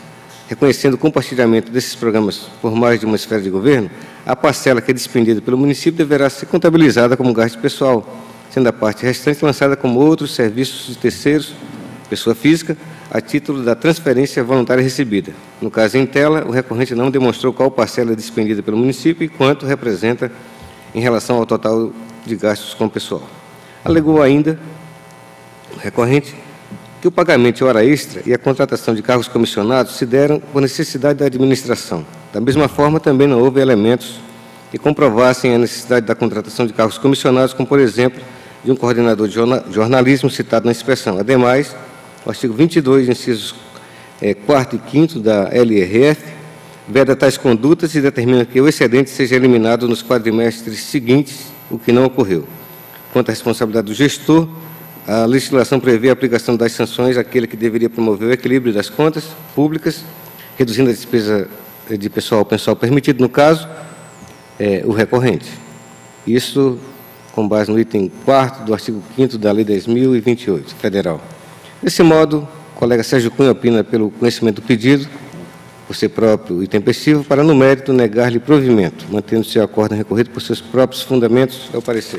reconhecendo o compartilhamento desses programas por mais de uma esfera de governo, a parcela que é despendida pelo município deverá ser contabilizada como gasto pessoal, sendo a parte restante lançada como outros serviços de terceiros, pessoa física, a título da transferência voluntária recebida. No caso em tela, o recorrente não demonstrou qual parcela é despendida pelo município e quanto representa em relação ao total de gastos com o pessoal. Alegou ainda o recorrente que o pagamento de hora extra e a contratação de cargos comissionados se deram por necessidade da administração. Da mesma forma, também não houve elementos que comprovassem a necessidade da contratação de cargos comissionados, como, por exemplo, de um coordenador de jornalismo citado na inspeção. Ademais, o artigo vinte e dois, incisos é, quarto e quinto da L R F, veda tais condutas e determina que o excedente seja eliminado nos quadrimestres seguintes, o que não ocorreu. Quanto à responsabilidade do gestor, a legislação prevê a aplicação das sanções àquele que deveria promover o equilíbrio das contas públicas, reduzindo a despesa de pessoal ao pessoal permitido, no caso, é, o recorrente. Isso com base no item quarto do artigo quinto da Lei dez mil e vinte e oito, federal. Desse modo, o colega Sérgio Cunha opina pelo conhecimento do pedido, por ser próprio e tempestivo, para, no mérito, negar-lhe provimento, mantendo-se o acórdão recorrido por seus próprios fundamentos, é o parecer.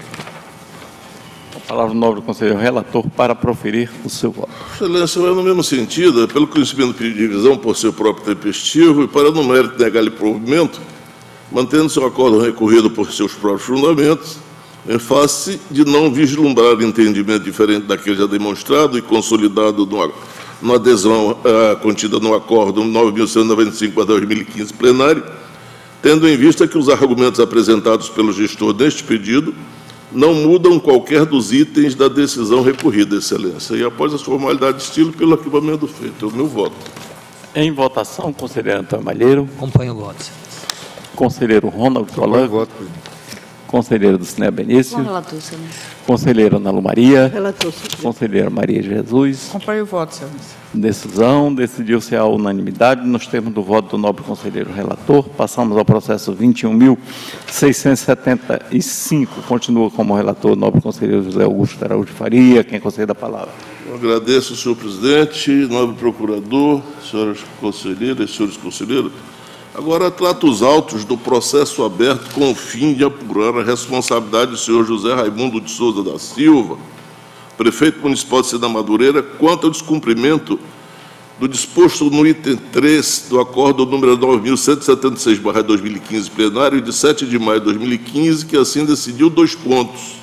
A palavra do nobre conselheiro relator para proferir o seu voto. Excelência, vai no mesmo sentido, pelo conhecimento do pedido de revisão por seu próprio tempestivo e para, no mérito, negar-lhe provimento, mantendo-se o acórdão recorrido por seus próprios fundamentos, em face de não vislumbrar entendimento diferente daquele já demonstrado e consolidado no, na adesão uh, contida no acórdão nove mil cento e noventa e cinco barra dois mil e quinze plenário, tendo em vista que os argumentos apresentados pelo gestor neste pedido não mudam qualquer dos itens da decisão recorrida, excelência. E após as formalidades de estilo, pelo arquivamento feito, é o meu voto. Em votação, conselheiro Antônio Malheiro. Acompanho o voto. Conselheiro Ronaldo Colan. Voto, presidente. Conselheiro do Cine Benício. Com relator, excelência. Conselheira Ana Lu Maria. Relator, suplente. Conselheira Maria Jesus. Acompanho o voto, excelência. Decisão. Decidiu-se a unanimidade. Nos termos do voto do nobre conselheiro relator, passamos ao processo vinte e um mil seiscentos e setenta e cinco. Continua como relator o nobre conselheiro José Augusto Araújo Faria. Quem concede a palavra? Eu agradeço, senhor presidente, nobre procurador, senhoras conselheiras e senhores conselheiros. Agora, trato os autos do processo aberto com o fim de apurar a responsabilidade do senhor José Raimundo de Souza da Silva, prefeito municipal de Cida Madureira, quanto ao descumprimento do disposto no item três do acórdão número nove mil cento e setenta e seis barra dois mil e quinze plenário de sete de maio de dois mil e quinze, que assim decidiu dois pontos.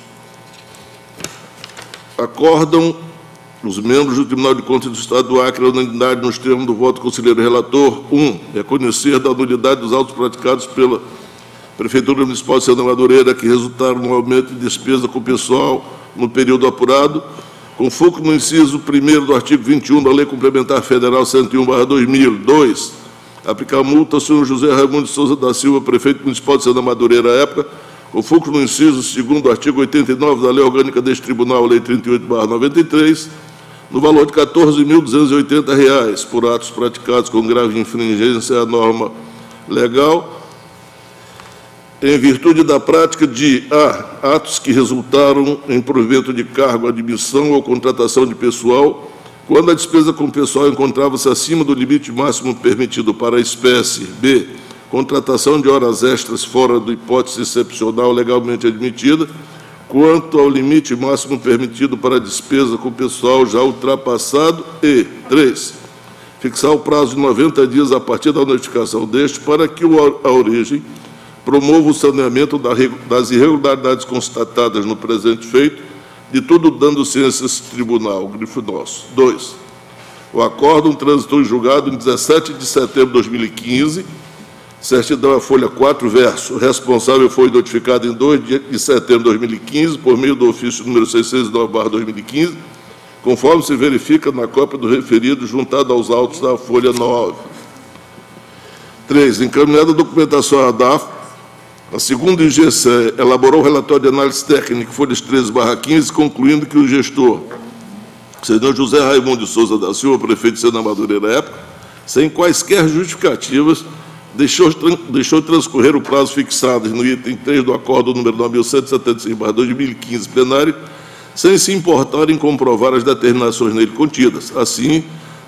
Acordam os membros do Tribunal de Contas do Estado do Acre a unanimidade nos termos do voto do conselheiro relator. um. Reconhecer da nulidade dos autos praticados pela Prefeitura Municipal de Cida Madureira, que resultaram no aumento de despesa com o pessoal no período apurado, com foco no inciso primeiro do artigo vinte e um da Lei Complementar Federal cento e um barra dois mil. dois. Aplicar multa ao senhor José Raimundo de Souza da Silva, prefeito municipal de Cida Madureira, à época, com foco no inciso segundo do artigo oitenta e nove da Lei Orgânica deste Tribunal, Lei trinta e oito barra noventa e três, no valor de quatorze mil duzentos e oitenta reais, por atos praticados com grave infringência à norma legal, em virtude da prática de a. atos que resultaram em provimento de cargo, admissão ou contratação de pessoal, quando a despesa com pessoal encontrava-se acima do limite máximo permitido para a espécie. B. Contratação de horas extras fora do hipótese excepcional legalmente admitida, quanto ao limite máximo permitido para a despesa com pessoal já ultrapassado. E. três. Fixar o prazo de noventa dias a partir da notificação deste para que a origem promova o saneamento das irregularidades constatadas no presente feito, de tudo dando ciência a esse tribunal, grifo nosso. dois. O acórdão transitou em julgado em dezessete de setembro de dois mil e quinze, certidão a folha quatro, verso. O responsável foi notificado em dois de setembro de dois mil e quinze, por meio do ofício número seiscentos e nove barra dois mil e quinze, conforme se verifica na cópia do referido juntado aos autos da folha nove. três. Encaminhada a documentação à D A F, a segunda I G C E elaborou o relatório de análise técnica, folhas treze barra quinze, concluindo que o gestor, senhor José Raimundo de Souza da Silva, prefeito de Cida Madureira à época, sem quaisquer justificativas, deixou, deixou transcorrer o prazo fixado no item três do acórdão número nove mil cento e setenta e seis barra dois mil e quinze plenário, sem se importar em comprovar as determinações nele contidas. Assim,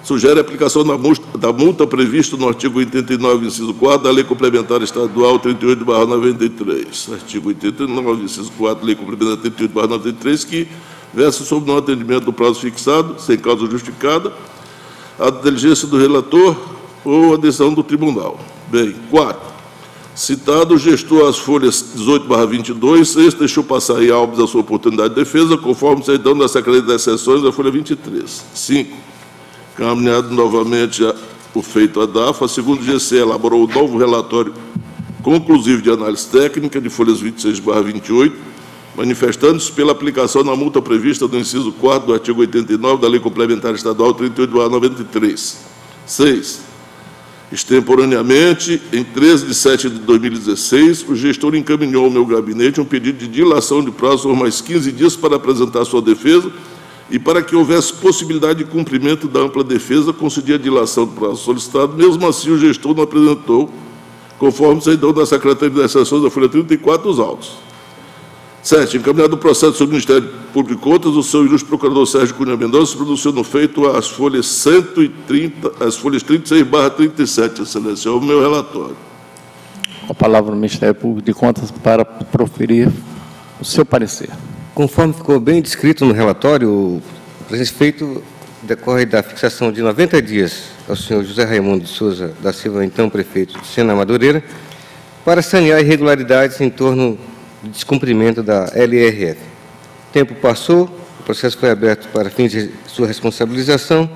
sugere a aplicação da multa, da multa prevista no artigo oitenta e nove, inciso quatro, da Lei Complementar Estadual trinta e oito barra noventa e três. Artigo oitenta e nove, inciso quatro, Lei Complementar trinta e oito barra noventa e três, que versa sobre não atendimento do prazo fixado, sem causa justificada, a diligência do relator ou a decisão do tribunal. Bem, quatro. Citado o gestor às folhas dezoito barra vinte e dois, este deixou passar em Alves a sua oportunidade de defesa, conforme certidão da Secretaria das Seções da folha vinte e três. cinco. Caminhado novamente o feito à D A F, a segundo G C elaborou o novo relatório conclusivo de análise técnica de folhas vinte e seis barra vinte e oito, manifestando-se pela aplicação da multa prevista no inciso quatro do artigo oitenta e nove da Lei Complementar Estadual trinta e oito barra noventa e três. seis. Extemporaneamente, em treze de setembro de dois mil e dezesseis, o gestor encaminhou ao meu gabinete um pedido de dilação de prazo por mais quinze dias para apresentar sua defesa e para que houvesse possibilidade de cumprimento da ampla defesa, concedia a dilação do prazo solicitado. Mesmo assim, o gestor não apresentou, conforme certidão da Secretaria das Seções da folha trinta e quatro, os autos. sete. Encaminhado o processo sobre o Ministério Público de Contas, o seu ilustre procurador Sérgio Cunha Mendonça se pronunciou no feito às folhas cento e trinta, as folhas trinta e seis barra trinta e sete, excelência, é o meu relatório. Com a palavra no Ministério Público de Contas para proferir o seu parecer. Conforme ficou bem descrito no relatório, o presente feito decorre da fixação de noventa dias ao senhor José Raimundo de Souza da Silva, então prefeito de Sena Madureira, para sanear irregularidades em torno do descumprimento da L R F. O tempo passou, o processo foi aberto para fins de sua responsabilização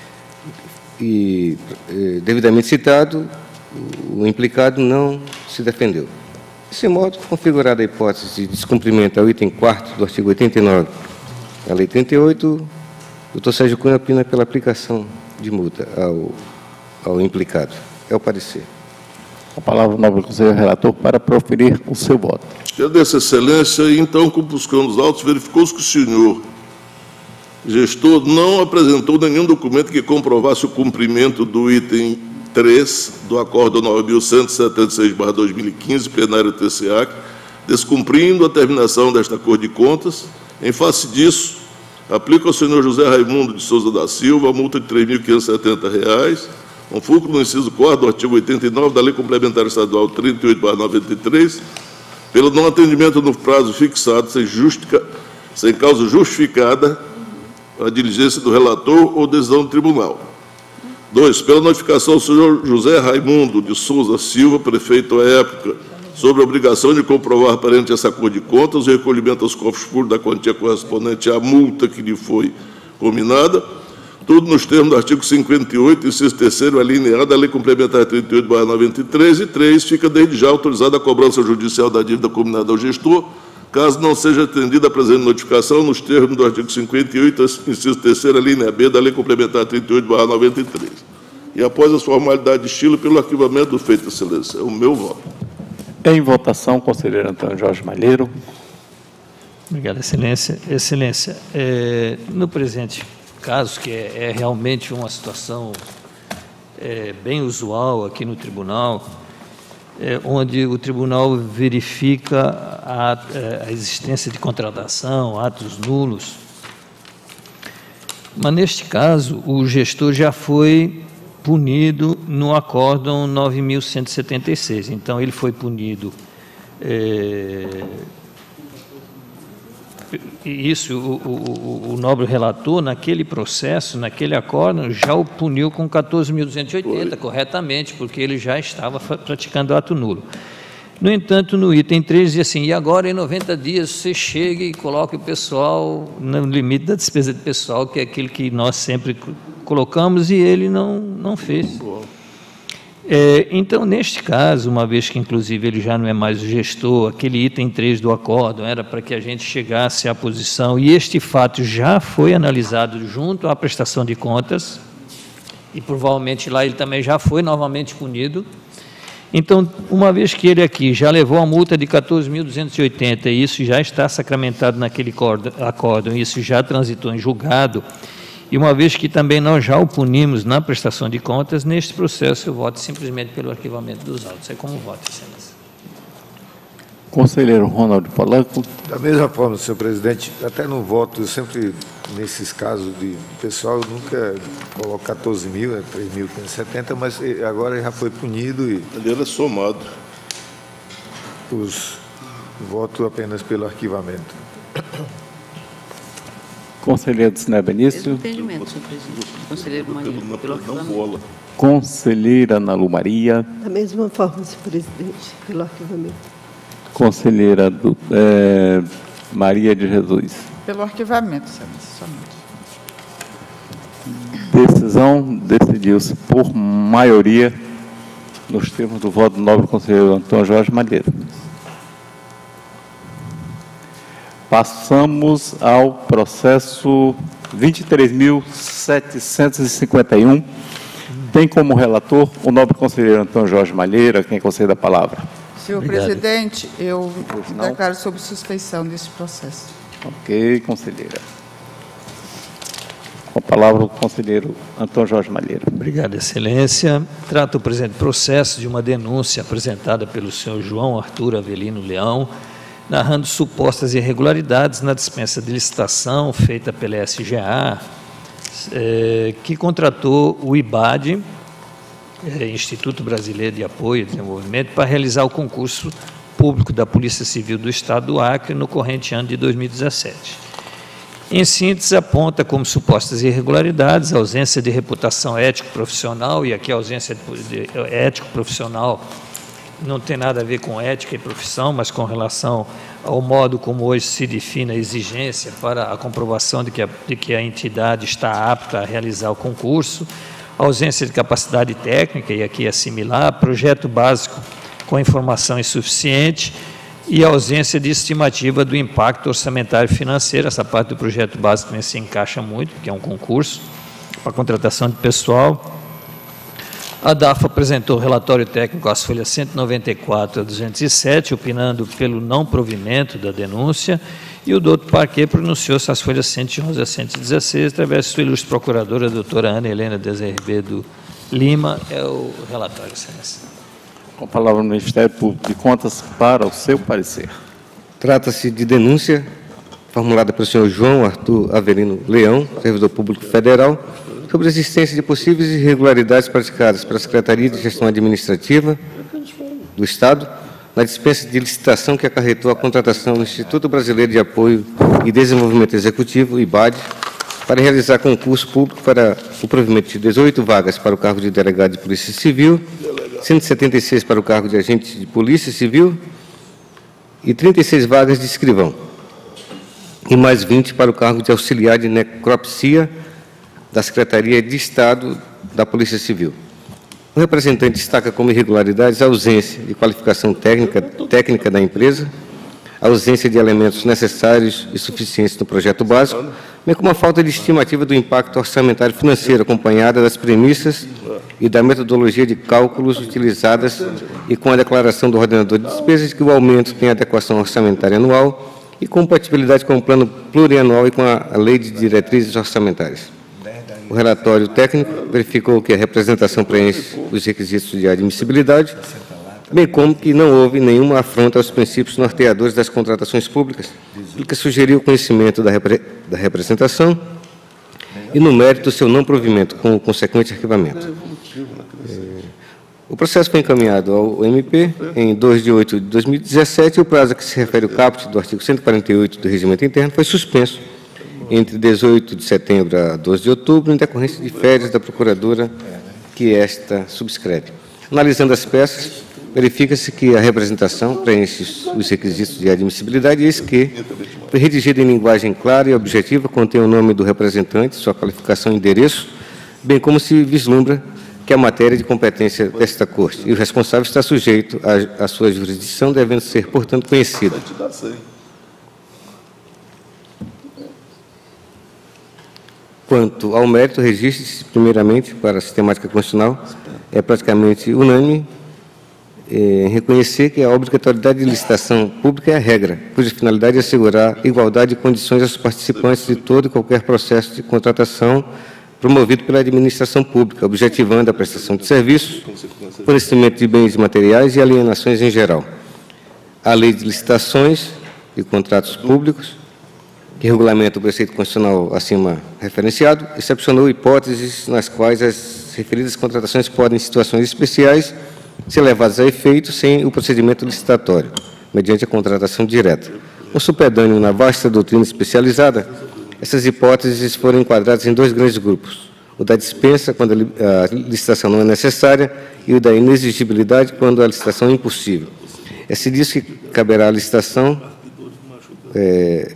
e, devidamente citado, o implicado não se defendeu. Desse modo, configurada a hipótese de descumprimento ao item quarto do artigo oitenta e nove da Lei trinta e oito, o doutor Sérgio Cunha opina pela aplicação de multa ao, ao implicado. É o parecer. A palavra ao nobre conselheiro relator para proferir o seu voto. Agradeço, excelência. E então, buscando os autos, verificou-se que o senhor gestor não apresentou nenhum documento que comprovasse o cumprimento do item três do Acórdão nove mil cento e setenta e seis barra dois mil e quinze, plenário T C A C, descumprindo a terminação desta Acordo de Contas. Em face disso, aplica ao senhor José Raimundo de Souza da Silva a multa de três mil quinhentos e setenta reais, com fulcro no inciso quatro do artigo oitenta e nove da Lei Complementar Estadual trinta e oito barra noventa e três, pelo não atendimento no prazo fixado, sem, justica, sem causa justificada, a diligência do relator ou decisão do tribunal. dois. Pela notificação ao senhor José Raimundo de Souza Silva, prefeito à época, sobre a obrigação de comprovar perante essa Acordo de Contas o recolhimento aos cofres públicos da quantia correspondente à multa que lhe foi combinada, tudo nos termos do artigo cinquenta e oito, inciso terceiro, alineado da Lei Complementar trinta e oito barra noventa e três, e três. Fica desde já autorizada a cobrança judicial da dívida combinada ao gestor, caso não seja atendida a presente notificação, nos termos do artigo cinquenta e oito, inciso terceiro, linha B, da Lei Complementar trinta e oito barra noventa e três. E após as formalidades de estilo, pelo arquivamento do feito, excelência. É o meu voto. Em votação, conselheiro Antônio Jorge Malheiro. Obrigado, excelência. Excelência, é, no presente caso, que é, é realmente uma situação é, bem usual aqui no tribunal, É, onde o tribunal verifica a, a existência de contratação, atos nulos. Mas, neste caso, o gestor já foi punido no Acórdão nove mil cento e setenta e seis. Então, ele foi punido... É, isso, o, o, o nobre relator, naquele processo, naquele acórdão, já o puniu com quatorze mil duzentos e oitenta, corretamente, porque ele já estava praticando ato nulo. No entanto, no item três, diz assim, e agora, em noventa dias, você chega e coloca o pessoal no limite da despesa de pessoal, que é aquele que nós sempre colocamos, e ele não, não fez. É, então, neste caso, uma vez que, inclusive, ele já não é mais o gestor, aquele item três do acórdão era para que a gente chegasse à posição, e este fato já foi analisado junto à prestação de contas, e provavelmente lá ele também já foi novamente punido. Então, uma vez que ele aqui já levou a multa de quatorze mil duzentos e oitenta, e isso já está sacramentado naquele acórdão, e isso já transitou em julgado, e uma vez que também nós já o punimos na prestação de contas, neste processo eu voto simplesmente pelo arquivamento dos autos. É como voto, excelência. Conselheiro Ronaldo Polanco. Da mesma forma, senhor presidente, até no voto, eu sempre, nesses casos de pessoal, eu nunca coloco quatorze mil, é três mil quinhentos e setenta, mas agora já foi punido e... Ali era somado. Os voto apenas pelo arquivamento. Conselheiro Siné Benício. Entendimento, senhor presidente. Conselheiro Maria, pelo, pelo arquivamento. Conselheira Ana Lu Maria. Da mesma forma, senhor presidente, pelo arquivamento. Conselheira do, é, Maria de Jesus. Pelo arquivamento, somente. Decisão decidiu-se por maioria nos termos do voto do nobre conselheiro Antônio Jorge Malheiro. Passamos ao processo vinte e três mil setecentos e cinquenta e um. Tem como relator o nobre conselheiro Antônio Jorge Malheiro, a quem concede a palavra. Senhor Obrigado. presidente, eu Não. declaro sob suspeição desse processo. Ok, conselheira. Com a palavra o conselheiro Antônio Jorge Malheiro. Obrigado, excelência. Trata o presente processo de uma denúncia apresentada pelo senhor João Arthur Avelino Leão, narrando supostas irregularidades na dispensa de licitação feita pela S G A, eh, que contratou o I B A D, eh, Instituto Brasileiro de Apoio e Desenvolvimento, para realizar o concurso público da Polícia Civil do Estado do Acre no corrente ano de dois mil e dezessete. Em síntese, aponta como supostas irregularidades a ausência de reputação ético-profissional, e aqui a ausência de ético-profissional não tem nada a ver com ética e profissão, mas com relação ao modo como hoje se define a exigência para a comprovação de que a, de que a entidade está apta a realizar o concurso, a ausência de capacidade técnica, e aqui é similar, projeto básico com informação insuficiente e a ausência de estimativa do impacto orçamentário financeiro. Essa parte do projeto básico também se encaixa muito, porque é um concurso para contratação de pessoal. A D A F apresentou relatório técnico às folhas cento e noventa e quatro a duzentos e sete, opinando pelo não provimento da denúncia, e o doutor Parquet pronunciou-se às folhas cento e onze a cento e dezesseis, através de sua ilustre procuradora, a doutora Ana Helena de Azevedo Lima. É o relatório, excelência. Com a palavra o Ministério Público de Contas para o seu parecer. Trata-se de denúncia formulada pelo senhor João Arthur Avelino Leão, servidor público federal, sobre a existência de possíveis irregularidades praticadas pela Secretaria de Gestão Administrativa do Estado na dispensa de licitação que acarretou a contratação do Instituto Brasileiro de Apoio e Desenvolvimento Executivo, I B A D, para realizar concurso público para o provimento de dezoito vagas para o cargo de delegado de Polícia Civil, cento e setenta e seis para o cargo de agente de Polícia Civil e trinta e seis vagas de escrivão, e mais vinte para o cargo de auxiliar de necropsia da Secretaria de Estado da Polícia Civil. O representante destaca como irregularidades a ausência de qualificação técnica, técnica da empresa, a ausência de elementos necessários e suficientes no projeto básico, bem como a falta de estimativa do impacto orçamentário financeiro, acompanhada das premissas e da metodologia de cálculos utilizadas e com a declaração do ordenador de despesas de que o aumento tem adequação orçamentária anual e compatibilidade com o plano plurianual e com a Lei de Diretrizes Orçamentárias. O relatório técnico verificou que a representação preenche os requisitos de admissibilidade, bem como que não houve nenhuma afronta aos princípios norteadores das contratações públicas, o que sugeriu o conhecimento da, repre da representação e, no mérito, seu não provimento, com o consequente arquivamento. O processo foi encaminhado ao M P em dois de oito de dois mil e dezessete, e o prazo a que se refere o caput do artigo cento e quarenta e oito do Regimento Interno foi suspenso entre dezoito de setembro a doze de outubro, em decorrência de férias da procuradora que esta subscreve. Analisando as peças, verifica-se que a representação preenche os requisitos de admissibilidade, eis que foi redigida em linguagem clara e objetiva, contém o nome do representante, sua qualificação e endereço, bem como se vislumbra que a matéria de competência desta Corte e o responsável está sujeito à sua jurisdição, devendo ser, portanto, conhecida. Quanto ao mérito, registre-se, primeiramente, para a sistemática constitucional, é praticamente unânime em reconhecer que a obrigatoriedade de licitação pública é a regra, cuja finalidade é assegurar igualdade de condições aos participantes de todo e qualquer processo de contratação promovido pela administração pública, objetivando a prestação de serviços, fornecimento de bens materiais e alienações em geral. a Lei de Licitações e Contratos Públicos, que regulamenta o preceito constitucional acima referenciado, excepcionou hipóteses nas quais as referidas contratações podem, em situações especiais, ser levadas a efeito sem o procedimento licitatório, mediante a contratação direta. Com supedâneo na vasta doutrina especializada, essas hipóteses foram enquadradas em dois grandes grupos: o da dispensa, quando a licitação não é necessária, e o da inexigibilidade, quando a licitação é impossível. É, se diz que caberá a licitação, é,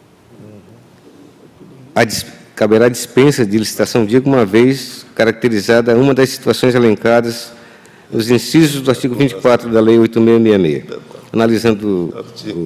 a dis, caberá a dispensa de licitação, digo, uma vez caracterizada uma das situações elencadas nos incisos do artigo vinte e quatro da Lei oito mil seiscentos e sessenta e seis. Analisando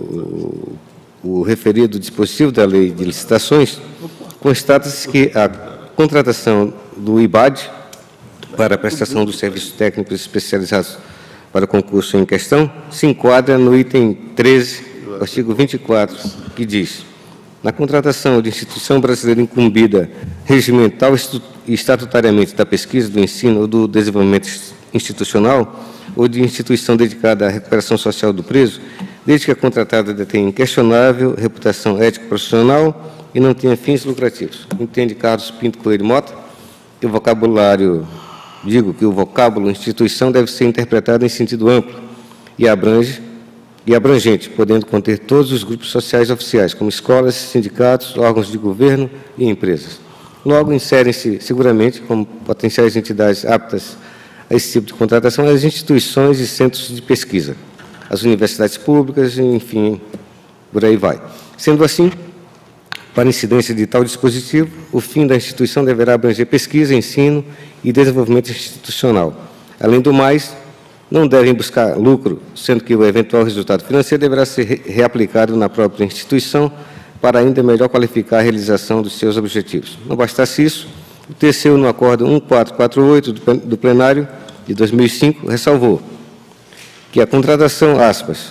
o, o, o referido dispositivo da Lei de Licitações, constata-se que a contratação do I B A D para a prestação dos serviços técnicos especializados para o concurso em questão se enquadra no item treze do artigo vinte e quatro, que diz: na contratação de instituição brasileira incumbida regimental e estatutariamente da pesquisa, do ensino ou do desenvolvimento institucional, ou de instituição dedicada à recuperação social do preso, desde que a contratada detenha inquestionável reputação ético-profissional e não tenha fins lucrativos. Entende Carlos Pinto Coelho Mota que o vocabulário, digo que o vocábulo instituição deve ser interpretado em sentido amplo e abrange e abrangente, podendo conter todos os grupos sociais oficiais, como escolas, sindicatos, órgãos de governo e empresas. Logo, inserem-se seguramente como potenciais entidades aptas a esse tipo de contratação as instituições e centros de pesquisa, as universidades públicas, enfim, por aí vai. Sendo assim, para incidência de tal dispositivo, o fim da instituição deverá abranger pesquisa, ensino e desenvolvimento institucional. Além do mais, não devem buscar lucro, sendo que o eventual resultado financeiro deverá ser reaplicado na própria instituição para ainda melhor qualificar a realização dos seus objetivos. Não bastasse isso, o T C U, no Acordo mil quatrocentos e quarenta e oito do plenário de dois mil e cinco, ressalvou que a contratação, aspas,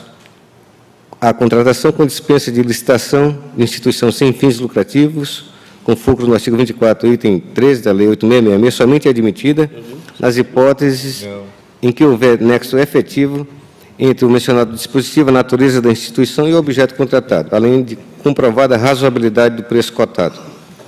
a contratação com dispensa de licitação de instituição sem fins lucrativos, com fulcro no artigo vinte e quatro, item treze da Lei oito mil seiscentos e sessenta e seis, somente é admitida nas hipóteses em que houver nexo efetivo entre o mencionado dispositivo, a natureza da instituição e o objeto contratado, além de comprovada razoabilidade do preço cotado.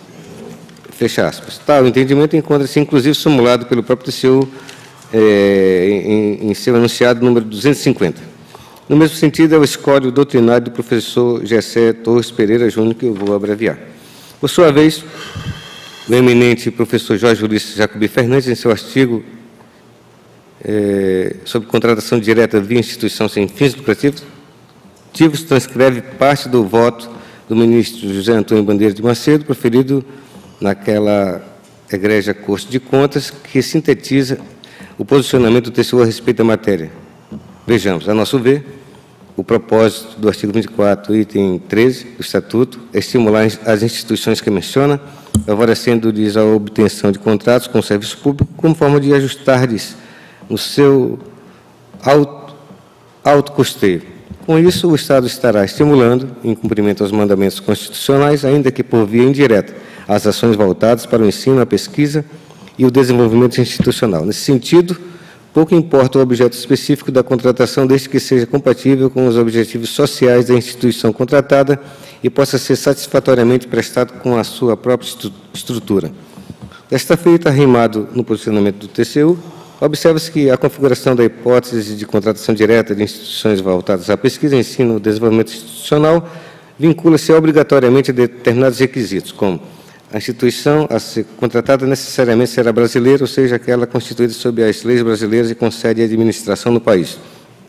Fecha aspas. Tal entendimento encontra-se, inclusive, simulado pelo próprio T C U é, em, em seu enunciado número duzentos e cinquenta. No mesmo sentido, é o escório doutrinário do professor Gessé Torres Pereira Júnior, que eu vou abreviar. Por sua vez, o eminente professor Jorge Ulisses Jacobi Fernandes, em seu artigo é, sobre contratação direta via instituição sem fins lucrativos, transcreve parte do voto do ministro José Antônio Bandeira de Macedo, proferido naquela egrégia Corte de Contas, que sintetiza o posicionamento do T C U a respeito da matéria. Vejamos, a nosso ver, o propósito do artigo vinte e quatro, item treze do Estatuto, é estimular as instituições que menciona, favorecendo-lhes a obtenção de contratos com o serviço público, como forma de ajustar-lhes no seu auto, autocusteio. Com isso, o Estado estará estimulando, em cumprimento aos mandamentos constitucionais, ainda que por via indireta, as ações voltadas para o ensino, a pesquisa e o desenvolvimento institucional. Nesse sentido, pouco importa o objeto específico da contratação, desde que seja compatível com os objetivos sociais da instituição contratada e possa ser satisfatoriamente prestado com a sua própria estrutura. Desta feita, arrimado no posicionamento do T C U, observa-se que a configuração da hipótese de contratação direta de instituições voltadas à pesquisa, ensino e desenvolvimento institucional vincula-se obrigatoriamente a determinados requisitos, como a instituição a ser contratada necessariamente será brasileira, ou seja, aquela constituída sob as leis brasileiras e com sede e administração no país.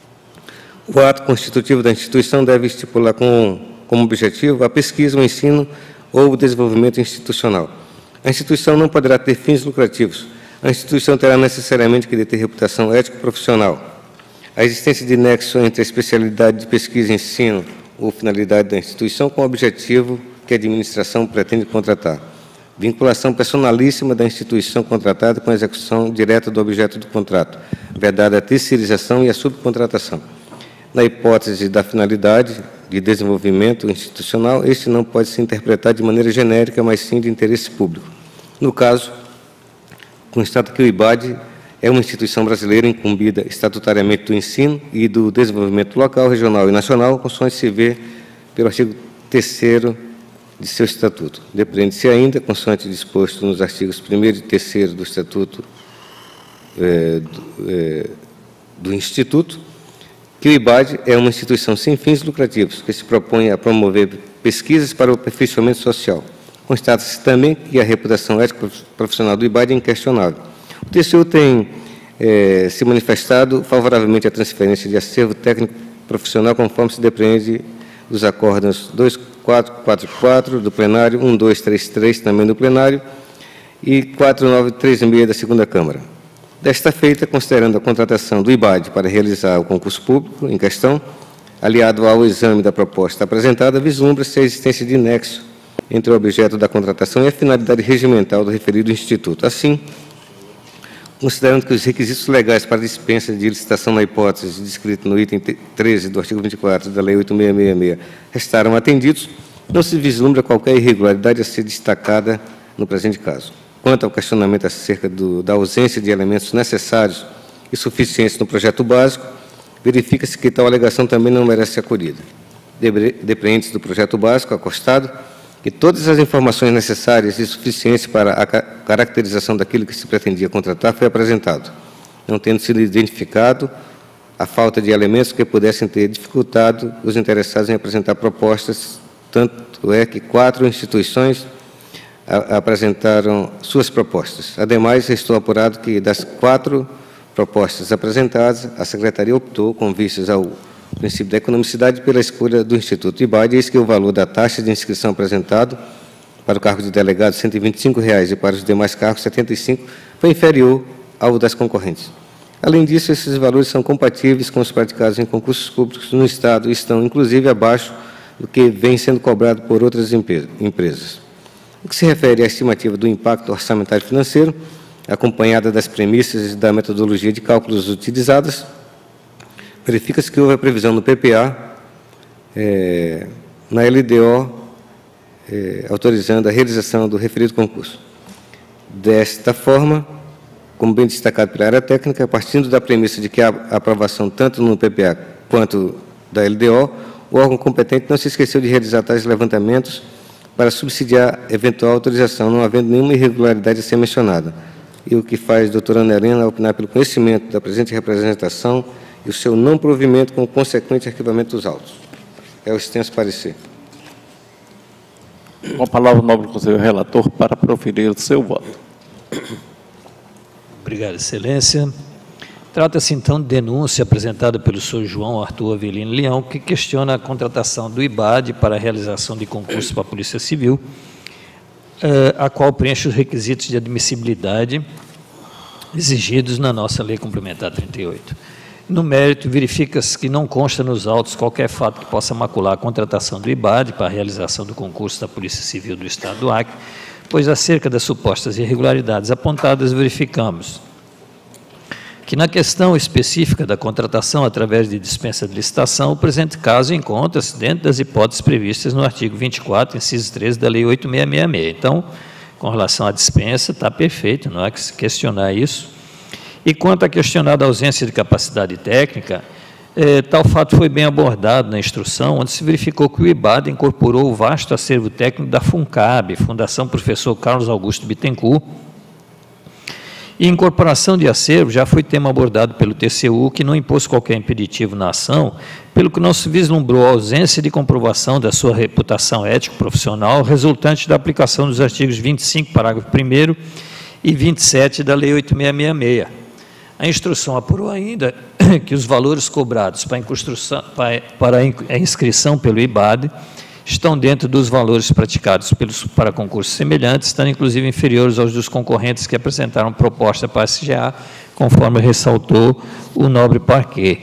O ato constitutivo da instituição deve estipular como, como objetivo a pesquisa, o ensino ou o desenvolvimento institucional. A instituição não poderá ter fins lucrativos. A instituição terá necessariamente que deter reputação ético-profissional. A existência de nexo entre a especialidade de pesquisa e ensino ou finalidade da instituição com o objetivo que a administração pretende contratar. Vinculação personalíssima da instituição contratada com a execução direta do objeto do contrato, vedada a terceirização e a subcontratação. Na hipótese da finalidade de desenvolvimento institucional, este não pode ser interpretado de maneira genérica, mas sim de interesse público. No caso, constata que o I B A D é uma instituição brasileira incumbida estatutariamente do ensino e do desenvolvimento local, regional e nacional, conforme se vê pelo artigo terceiro de seu estatuto. Depreende-se ainda, consoante disposto nos artigos primeiro e terceiro do estatuto é, do, é, do Instituto, que o I B A D é uma instituição sem fins lucrativos, que se propõe a promover pesquisas para o aperfeiçoamento social. Constata-se também que a reputação ética profissional do I B A D é inquestionável. O T C U tem é, se manifestado favoravelmente à transferência de acervo técnico profissional, conforme se depreende dos acórdãos dois mil quatrocentos e quarenta e quatro do plenário, um mil duzentos e trinta e três também do plenário, e quatro mil novecentos e trinta e seis da segunda Câmara. Desta feita, considerando a contratação do I B A D para realizar o concurso público em questão, aliado ao exame da proposta apresentada, vislumbra-se a existência de nexo entre o objeto da contratação e a finalidade regimental do referido Instituto. Assim, considerando que os requisitos legais para dispensa de licitação na hipótese descrita no item treze do artigo vinte e quatro da Lei oito mil seiscentos e sessenta e seis restaram atendidos, não se vislumbra qualquer irregularidade a ser destacada no presente caso. Quanto ao questionamento acerca do, da ausência de elementos necessários e suficientes no projeto básico, verifica-se que tal alegação também não merece ser acolhida. Depreende-se do projeto básico acostado que todas as informações necessárias e suficientes para a caracterização daquilo que se pretendia contratar foi apresentado, não tendo sido identificado a falta de elementos que pudessem ter dificultado os interessados em apresentar propostas, tanto é que quatro instituições a, apresentaram suas propostas. Ademais, estou apurado que das quatro propostas apresentadas, a Secretaria optou, com vistas ao o princípio da economicidade, pela escolha do Instituto I B A D, eis que o valor da taxa de inscrição apresentado para o cargo de delegado, cento e vinte e cinco reais, e para os demais cargos, setenta e cinco reais, foi inferior ao das concorrentes. Além disso, esses valores são compatíveis com os praticados em concursos públicos no Estado e estão, inclusive, abaixo do que vem sendo cobrado por outras empresas. O que se refere à estimativa do impacto orçamentário financeiro, acompanhada das premissas e da metodologia de cálculos utilizadas, verifica-se que houve a previsão no P P A, é, na L D O, é, autorizando a realização do referido concurso. Desta forma, como bem destacado pela área técnica, partindo da premissa de que há aprovação tanto no P P A quanto da L D O, o órgão competente não se esqueceu de realizar tais levantamentos para subsidiar eventual autorização, não havendo nenhuma irregularidade a ser mencionada. E o que faz a doutora Ana Helena opinar pelo conhecimento da presente representação e o seu não provimento com o consequente arquivamento dos autos. É o extenso parecer. Com a palavra, o nobre conselheiro relator, para proferir o seu voto. Obrigado, excelência. Trata-se, então, de denúncia apresentada pelo senhor João Arthur Avelino Leão, que questiona a contratação do I B A D para a realização de concurso para a Polícia Civil, a qual preenche os requisitos de admissibilidade exigidos na nossa Lei Complementar trinta e oito. No mérito, verifica-se que não consta nos autos qualquer fato que possa macular a contratação do I B A D para a realização do concurso da Polícia Civil do Estado do Acre, pois acerca das supostas irregularidades apontadas, verificamos que na questão específica da contratação através de dispensa de licitação, o presente caso encontra-se dentro das hipóteses previstas no artigo vinte e quatro, inciso treze da Lei oito mil seiscentos e sessenta e seis. Então, com relação à dispensa, está perfeito, não há que se questionar isso. E quanto à questionada ausência de capacidade técnica, eh, tal fato foi bem abordado na instrução, onde se verificou que o I B A D incorporou o vasto acervo técnico da FUNCAB, Fundação Professor Carlos Augusto Bittencourt, e incorporação de acervo já foi tema abordado pelo T C U, que não impôs qualquer impeditivo na ação, pelo que não se vislumbrou a ausência de comprovação da sua reputação ético-profissional, resultante da aplicação dos artigos vinte e cinco, parágrafo primeiro, e vinte e sete da Lei oito mil seiscentos e sessenta e seis. A instrução apurou ainda que os valores cobrados para a, para a inscrição pelo I B A D estão dentro dos valores praticados pelos, para concursos semelhantes, estando inclusive inferiores aos dos concorrentes que apresentaram proposta para a S G A, conforme ressaltou o nobre parquet.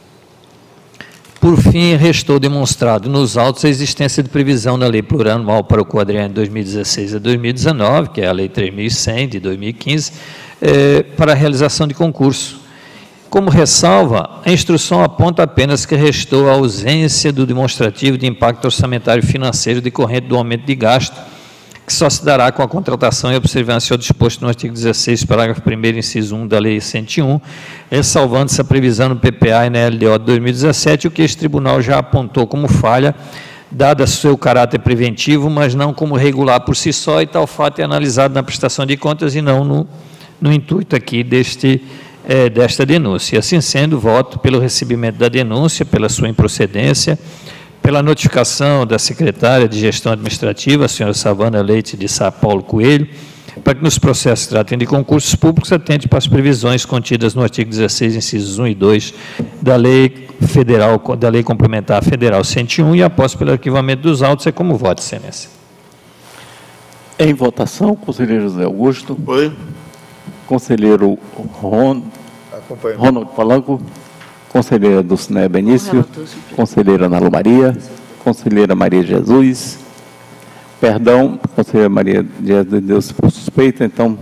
Por fim, restou demonstrado nos autos a existência de previsão na Lei Plurianual para o quadriênio dois mil e dezesseis a dois mil e dezenove, que é a Lei três mil e cem de dois mil e quinze, eh, para a realização de concurso. Como ressalva, a instrução aponta apenas que restou a ausência do demonstrativo de impacto orçamentário financeiro decorrente do aumento de gasto que só se dará com a contratação e observância ao disposto no artigo dezesseis, parágrafo primeiro, inciso um da Lei cento e um, ressalvando-se a previsão no P P A e na L D O de dois mil e dezessete, o que este tribunal já apontou como falha, dada seu caráter preventivo, mas não como regular por si só, e tal fato é analisado na prestação de contas e não no, no intuito aqui deste, é, desta denúncia. Assim sendo, voto pelo recebimento da denúncia, pela sua improcedência, pela notificação da secretária de Gestão Administrativa, a senhora Savana Leite de Sá Paulo Coelho, para que nos processos que tratem de concursos públicos atente para as previsões contidas no artigo dezesseis, incisos um e dois da Lei Federal, da Lei Complementar Federal cento e um, e após pelo arquivamento dos autos, é como voto, excelência. Em votação, conselheiro José Augusto. Oi. Conselheiro Ron, Ronaldo Palanco. Conselheira Dulcinea Benício, conselheira Ana Lu Maria, conselheira Maria Jesus, perdão, conselheira Maria de Deus por suspeita, então,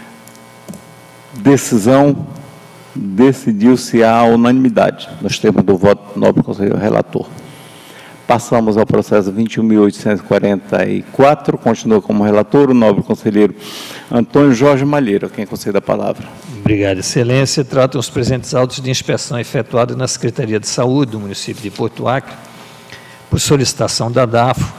decisão, decidiu-se à unanimidade, nos termos do voto do nobre conselheiro relator. Passamos ao processo vinte e um mil oitocentos e quarenta e quatro, continua como relator o nobre conselheiro Antônio Jorge Malheiro, a quem concede a palavra. Obrigado, excelência. Tratam os presentes autos de inspeção efetuada na Secretaria de Saúde do município de Porto Acre, por solicitação da DAFO,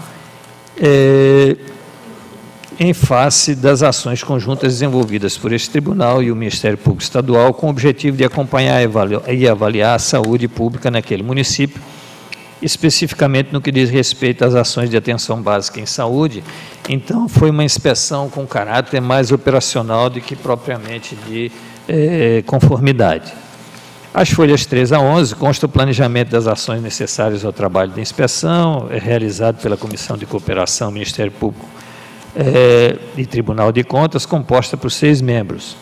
é, em face das ações conjuntas desenvolvidas por este tribunal e o Ministério Público Estadual, com o objetivo de acompanhar e avaliar a saúde pública naquele município, especificamente no que diz respeito às ações de atenção básica em saúde. Então, foi uma inspeção com caráter mais operacional do que propriamente de eh, conformidade. As folhas três a onze consta o planejamento das ações necessárias ao trabalho de inspeção, é realizado pela Comissão de Cooperação, Ministério Público eh, e Tribunal de Contas, composta por seis membros.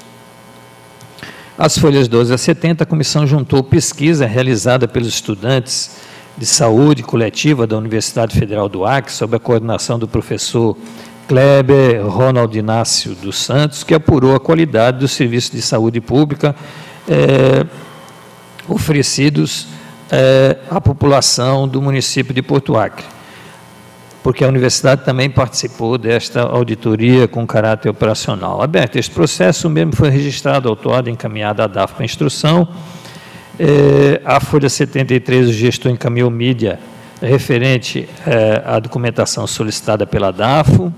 As folhas doze a setenta, a comissão juntou pesquisa realizada pelos estudantes de saúde coletiva da Universidade Federal do Acre, sob a coordenação do professor Kleber Ronald Inácio dos Santos, que apurou a qualidade dos serviços de saúde pública eh, oferecidos eh, à população do município de Porto Acre, porque a universidade também participou desta auditoria com caráter operacional. Aberto este processo, o mesmo foi registrado, autuado e encaminhado à DAFO para instrução. É, a folha setenta e três, o gestor encaminhou mídia referente é, à documentação solicitada pela DAFO.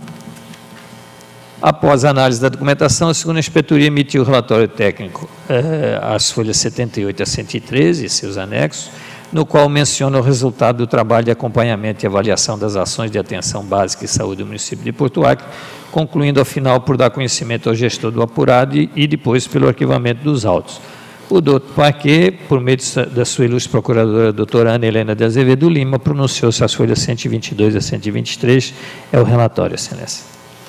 Após a análise da documentação, a segunda inspetoria emitiu o relatório técnico, é, as folhas setenta e oito a cento e treze e seus anexos, no qual menciona o resultado do trabalho de acompanhamento e avaliação das ações de atenção básica e saúde do município de Porto Acre, concluindo, ao final, por dar conhecimento ao gestor do apurado e, e depois pelo arquivamento dos autos. O doutor Parquet, por meio de, da sua ilustre procuradora, doutora Ana Helena de Azevedo Lima, pronunciou-se as folhas cento e vinte e dois a cento e vinte e três. É o relatório, excelência.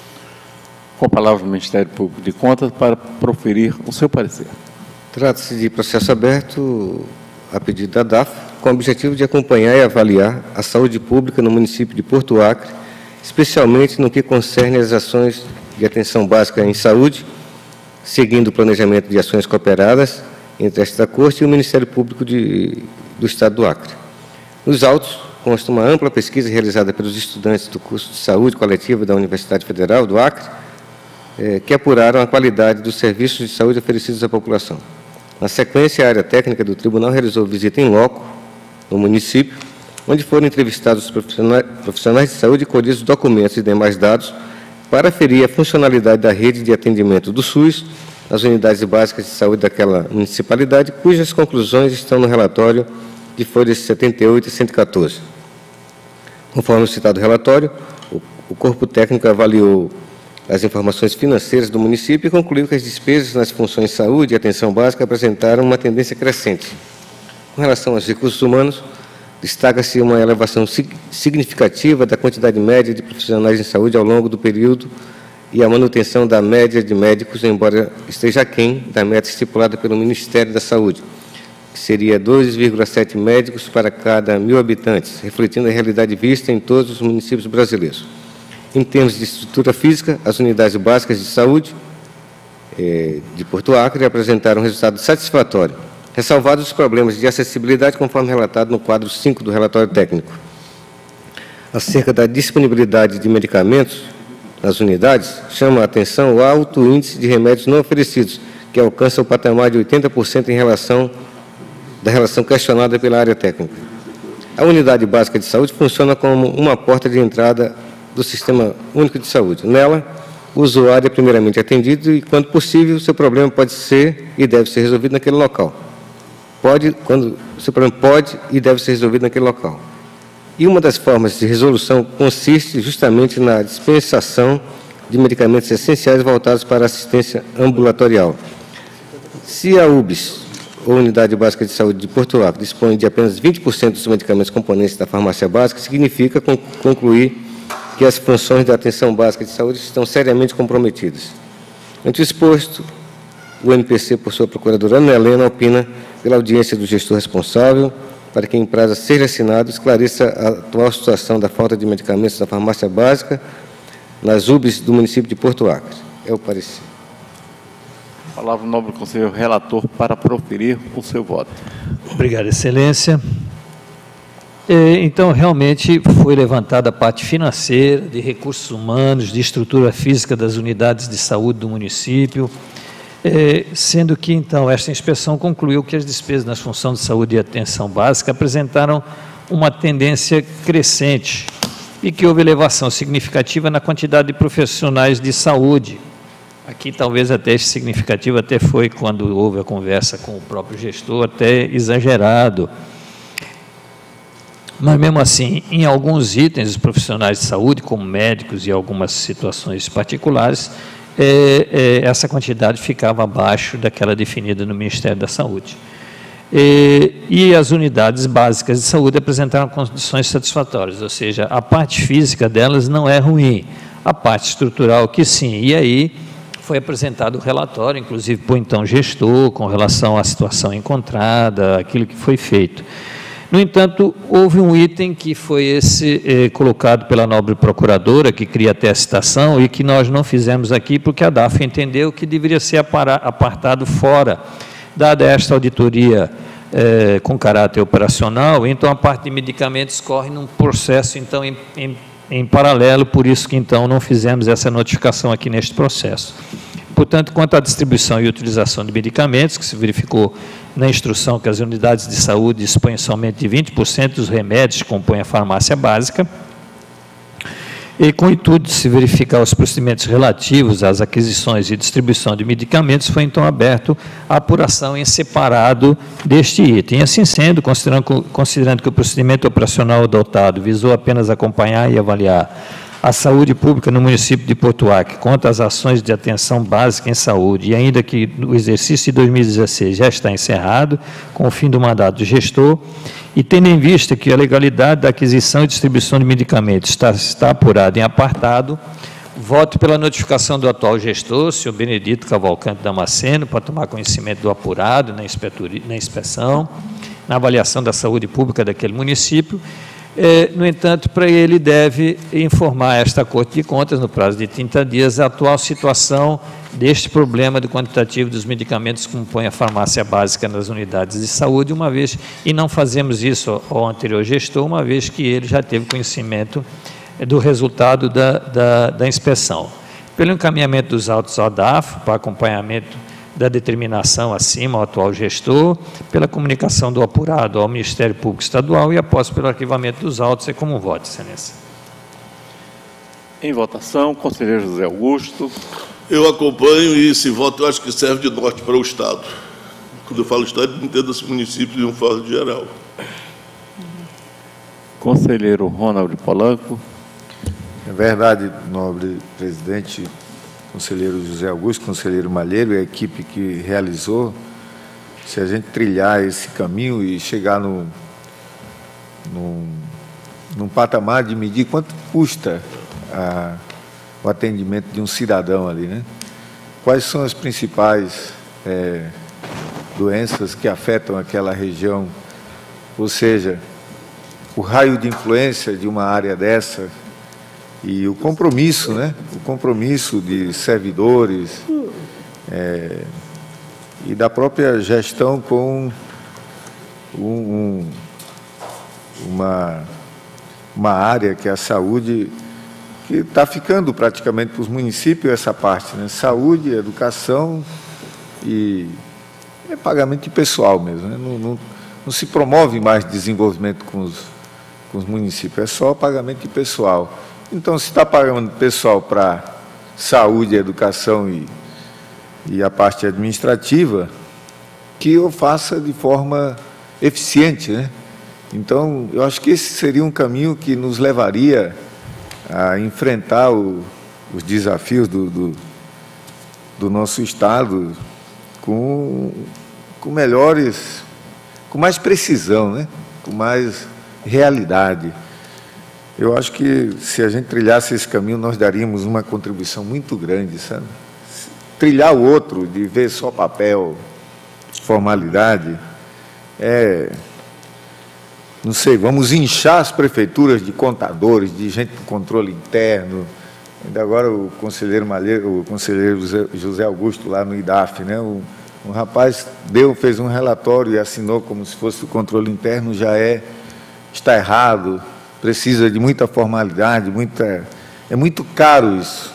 Com a palavra o Ministério Público de Contas para proferir o seu parecer. Trata-se de processo aberto a pedido da DAFO, com o objetivo de acompanhar e avaliar a saúde pública no município de Porto Acre, especialmente no que concerne às ações de atenção básica em saúde, seguindo o planejamento de ações cooperadas entre esta Corte e o Ministério Público de, do Estado do Acre. Nos autos, consta uma ampla pesquisa realizada pelos estudantes do curso de Saúde Coletiva da Universidade Federal do Acre, eh, que apuraram a qualidade dos serviços de saúde oferecidos à população. Na sequência, a área técnica do tribunal realizou visita em loco no município, onde foram entrevistados os profissionais, profissionais de saúde e colhidos documentos e demais dados para aferir a funcionalidade da rede de atendimento do SUS nas unidades básicas de saúde daquela municipalidade, cujas conclusões estão no relatório de folhas setenta e oito e cento e quatorze. Conforme o citado relatório, o, o corpo técnico avaliou as informações financeiras do município e concluiu que as despesas nas funções de saúde e atenção básica apresentaram uma tendência crescente. Com relação aos recursos humanos, destaca-se uma elevação significativa da quantidade média de profissionais em saúde ao longo do período e a manutenção da média de médicos, embora esteja aquém da meta estipulada pelo Ministério da Saúde, que seria dois vírgula sete médicos para cada mil habitantes, refletindo a realidade vista em todos os municípios brasileiros. Em termos de estrutura física, as unidades básicas de saúde eh, de Porto Acre apresentaram um resultado satisfatório, ressalvados os problemas de acessibilidade, conforme relatado no quadro cinco do relatório técnico. Acerca da disponibilidade de medicamentos, nas unidades, chama a atenção o alto índice de remédios não oferecidos, que alcança o patamar de oitenta por cento em relação da relação questionada pela área técnica. A unidade básica de saúde funciona como uma porta de entrada do Sistema Único de Saúde. Nela, o usuário é primeiramente atendido e, quando possível, seu problema pode ser e deve ser resolvido naquele local. Pode, quando seu problema pode e deve ser resolvido naquele local. E uma das formas de resolução consiste justamente na dispensação de medicamentos essenciais voltados para a assistência ambulatorial. Se a U B S, ou Unidade Básica de Saúde de Porto Acre, dispõe de apenas vinte por cento dos medicamentos componentes da farmácia básica, significa concluir que as funções da atenção básica de saúde estão seriamente comprometidas. Ante o exposto, o M P C, por sua procuradora Ana Helena, opina pela audiência do gestor responsável, para que, em prazo a ser assinado, esclareça a atual situação da falta de medicamentos na farmácia básica nas U B S do município de Porto Acre. É o parecer. Palavra o nobre conselheiro relator para proferir o seu voto. Obrigado, excelência. Então, realmente, foi levantada a parte financeira, de recursos humanos, de estrutura física das unidades de saúde do município, sendo que, então, esta inspeção concluiu que as despesas nas funções de saúde e atenção básica apresentaram uma tendência crescente e que houve elevação significativa na quantidade de profissionais de saúde. Aqui, talvez, até esse significativo até foi, quando houve a conversa com o próprio gestor, até exagerado. Mas, mesmo assim, em alguns itens, os profissionais de saúde, como médicos e algumas situações particulares, é, é, essa quantidade ficava abaixo daquela definida no Ministério da Saúde. E, e as unidades básicas de saúde apresentaram condições satisfatórias, ou seja, a parte física delas não é ruim, a parte estrutural que sim. E aí foi apresentado o relatório, inclusive por então gestor, com relação à situação encontrada, aquilo que foi feito. No entanto, houve um item que foi esse eh, colocado pela nobre procuradora, que cria até a citação, e que nós não fizemos aqui, porque a D A F entendeu que deveria ser apartado fora, dada esta auditoria eh, com caráter operacional. Então, a parte de medicamentos corre num processo, então, em, em, em paralelo, por isso que, então, não fizemos essa notificação aqui neste processo. Portanto, quanto à distribuição e utilização de medicamentos, que se verificou na instrução que as unidades de saúde dispõem somente de vinte por cento dos remédios que compõem a farmácia básica, e com o intuito de se verificar os procedimentos relativos às aquisições e distribuição de medicamentos, foi então aberto a apuração em separado deste item. Assim sendo, considerando, considerando que o procedimento operacional adotado visou apenas acompanhar e avaliar a saúde pública no município de Porto Acre quanto às ações de atenção básica em saúde, e ainda que o exercício de dois mil e dezesseis já está encerrado, com o fim do mandato do gestor, e tendo em vista que a legalidade da aquisição e distribuição de medicamentos está, está apurada em apartado, voto pela notificação do atual gestor, senhor Benedito Cavalcante Damasceno, para tomar conhecimento do apurado na, na inspeção, na avaliação da saúde pública daquele município. É, no entanto, para ele deve informar esta Corte de Contas, no prazo de trinta dias, a atual situação deste problema do quantitativo dos medicamentos que compõem a farmácia básica nas unidades de saúde, uma vez, e não fazemos isso ao anterior gestor, uma vez que ele já teve conhecimento do resultado da, da, da inspeção. Pelo encaminhamento dos autos ao D A F, para acompanhamento da determinação acima ao atual gestor, pela comunicação do apurado ao Ministério Público Estadual e após pelo arquivamento dos autos, é como voto, excelência. Em votação, conselheiro José Augusto. Eu acompanho e esse voto eu acho que serve de norte para o Estado. Quando eu falo Estado, eu entendo esse município de um falo de geral. Conselheiro Ronald Polanco. É verdade, nobre presidente, conselheiro José Augusto, conselheiro Malheiro e a equipe que realizou, se a gente trilhar esse caminho e chegar no, no, num patamar de medir quanto custa a, o atendimento de um cidadão ali, né? Quais são as principais é, doenças que afetam aquela região, ou seja, o raio de influência de uma área dessa, e o compromisso, né? O compromisso de servidores é, e da própria gestão com um, um, uma, uma área que é a saúde que está ficando praticamente para os municípios essa parte, né? Saúde, educação e é pagamento de pessoal mesmo, né? Não, não, não se promove mais desenvolvimento com os, com os municípios, é só pagamento de pessoal. Então, se está pagando pessoal para saúde, educação e, e a parte administrativa, que eu faça de forma eficiente, né? Então, eu acho que esse seria um caminho que nos levaria a enfrentar o, os desafios do, do, do nosso Estado com, com melhores, com mais precisão, né? Com mais realidade. Eu acho que, se a gente trilhasse esse caminho, nós daríamos uma contribuição muito grande, sabe? Trilhar o outro, de ver só papel, formalidade, é... Não sei, vamos inchar as prefeituras de contadores, de gente do controle interno. Ainda agora o conselheiro Malheiro, o conselheiro José, José Augusto, lá no I D A F, né? O, o rapaz deu, fez um relatório e assinou como se fosse o controle interno, já é, está errado, precisa de muita formalidade, muita, é muito caro isso.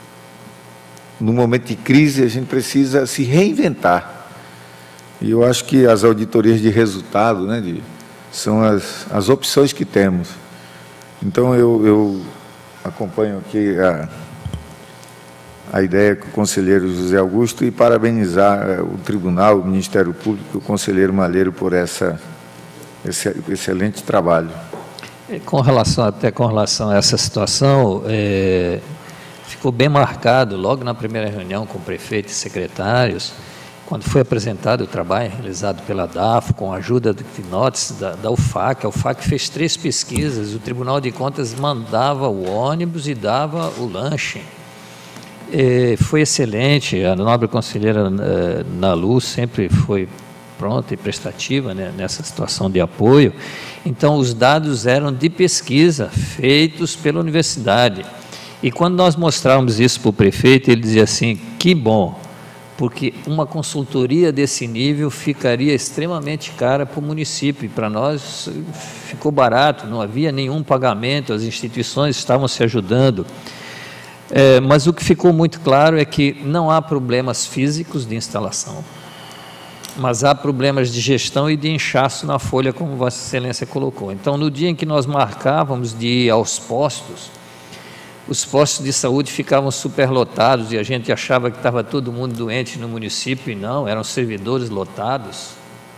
No momento de crise, a gente precisa se reinventar. E eu acho que as auditorias de resultado, né, de, são as, as opções que temos. Então, eu, eu acompanho aqui a, a ideia com o conselheiro José Augusto e parabenizar o Tribunal, o Ministério Público e o conselheiro Malheiro por essa, esse excelente trabalho. Com relação, até com relação a essa situação, é, ficou bem marcado, logo na primeira reunião com o prefeito e secretários, quando foi apresentado o trabalho realizado pela D A F, com a ajuda de notas da, da U F A C, a U F A C fez três pesquisas, o Tribunal de Contas mandava o ônibus e dava o lanche. E foi excelente, a nobre conselheira Nalu sempre foi pronta e prestativa, né, nessa situação de apoio. Então, os dados eram de pesquisa, feitos pela universidade. E quando nós mostrávamos isso para o prefeito, ele dizia assim, que bom, porque uma consultoria desse nível ficaria extremamente cara para o município, e para nós ficou barato, não havia nenhum pagamento, as instituições estavam se ajudando. É, mas o que ficou muito claro é que não há problemas físicos de instalação, mas há problemas de gestão e de inchaço na folha, como Vossa Excelência colocou. Então, no dia em que nós marcávamos de ir aos postos, os postos de saúde ficavam superlotados e a gente achava que estava todo mundo doente no município, e não, eram servidores lotados.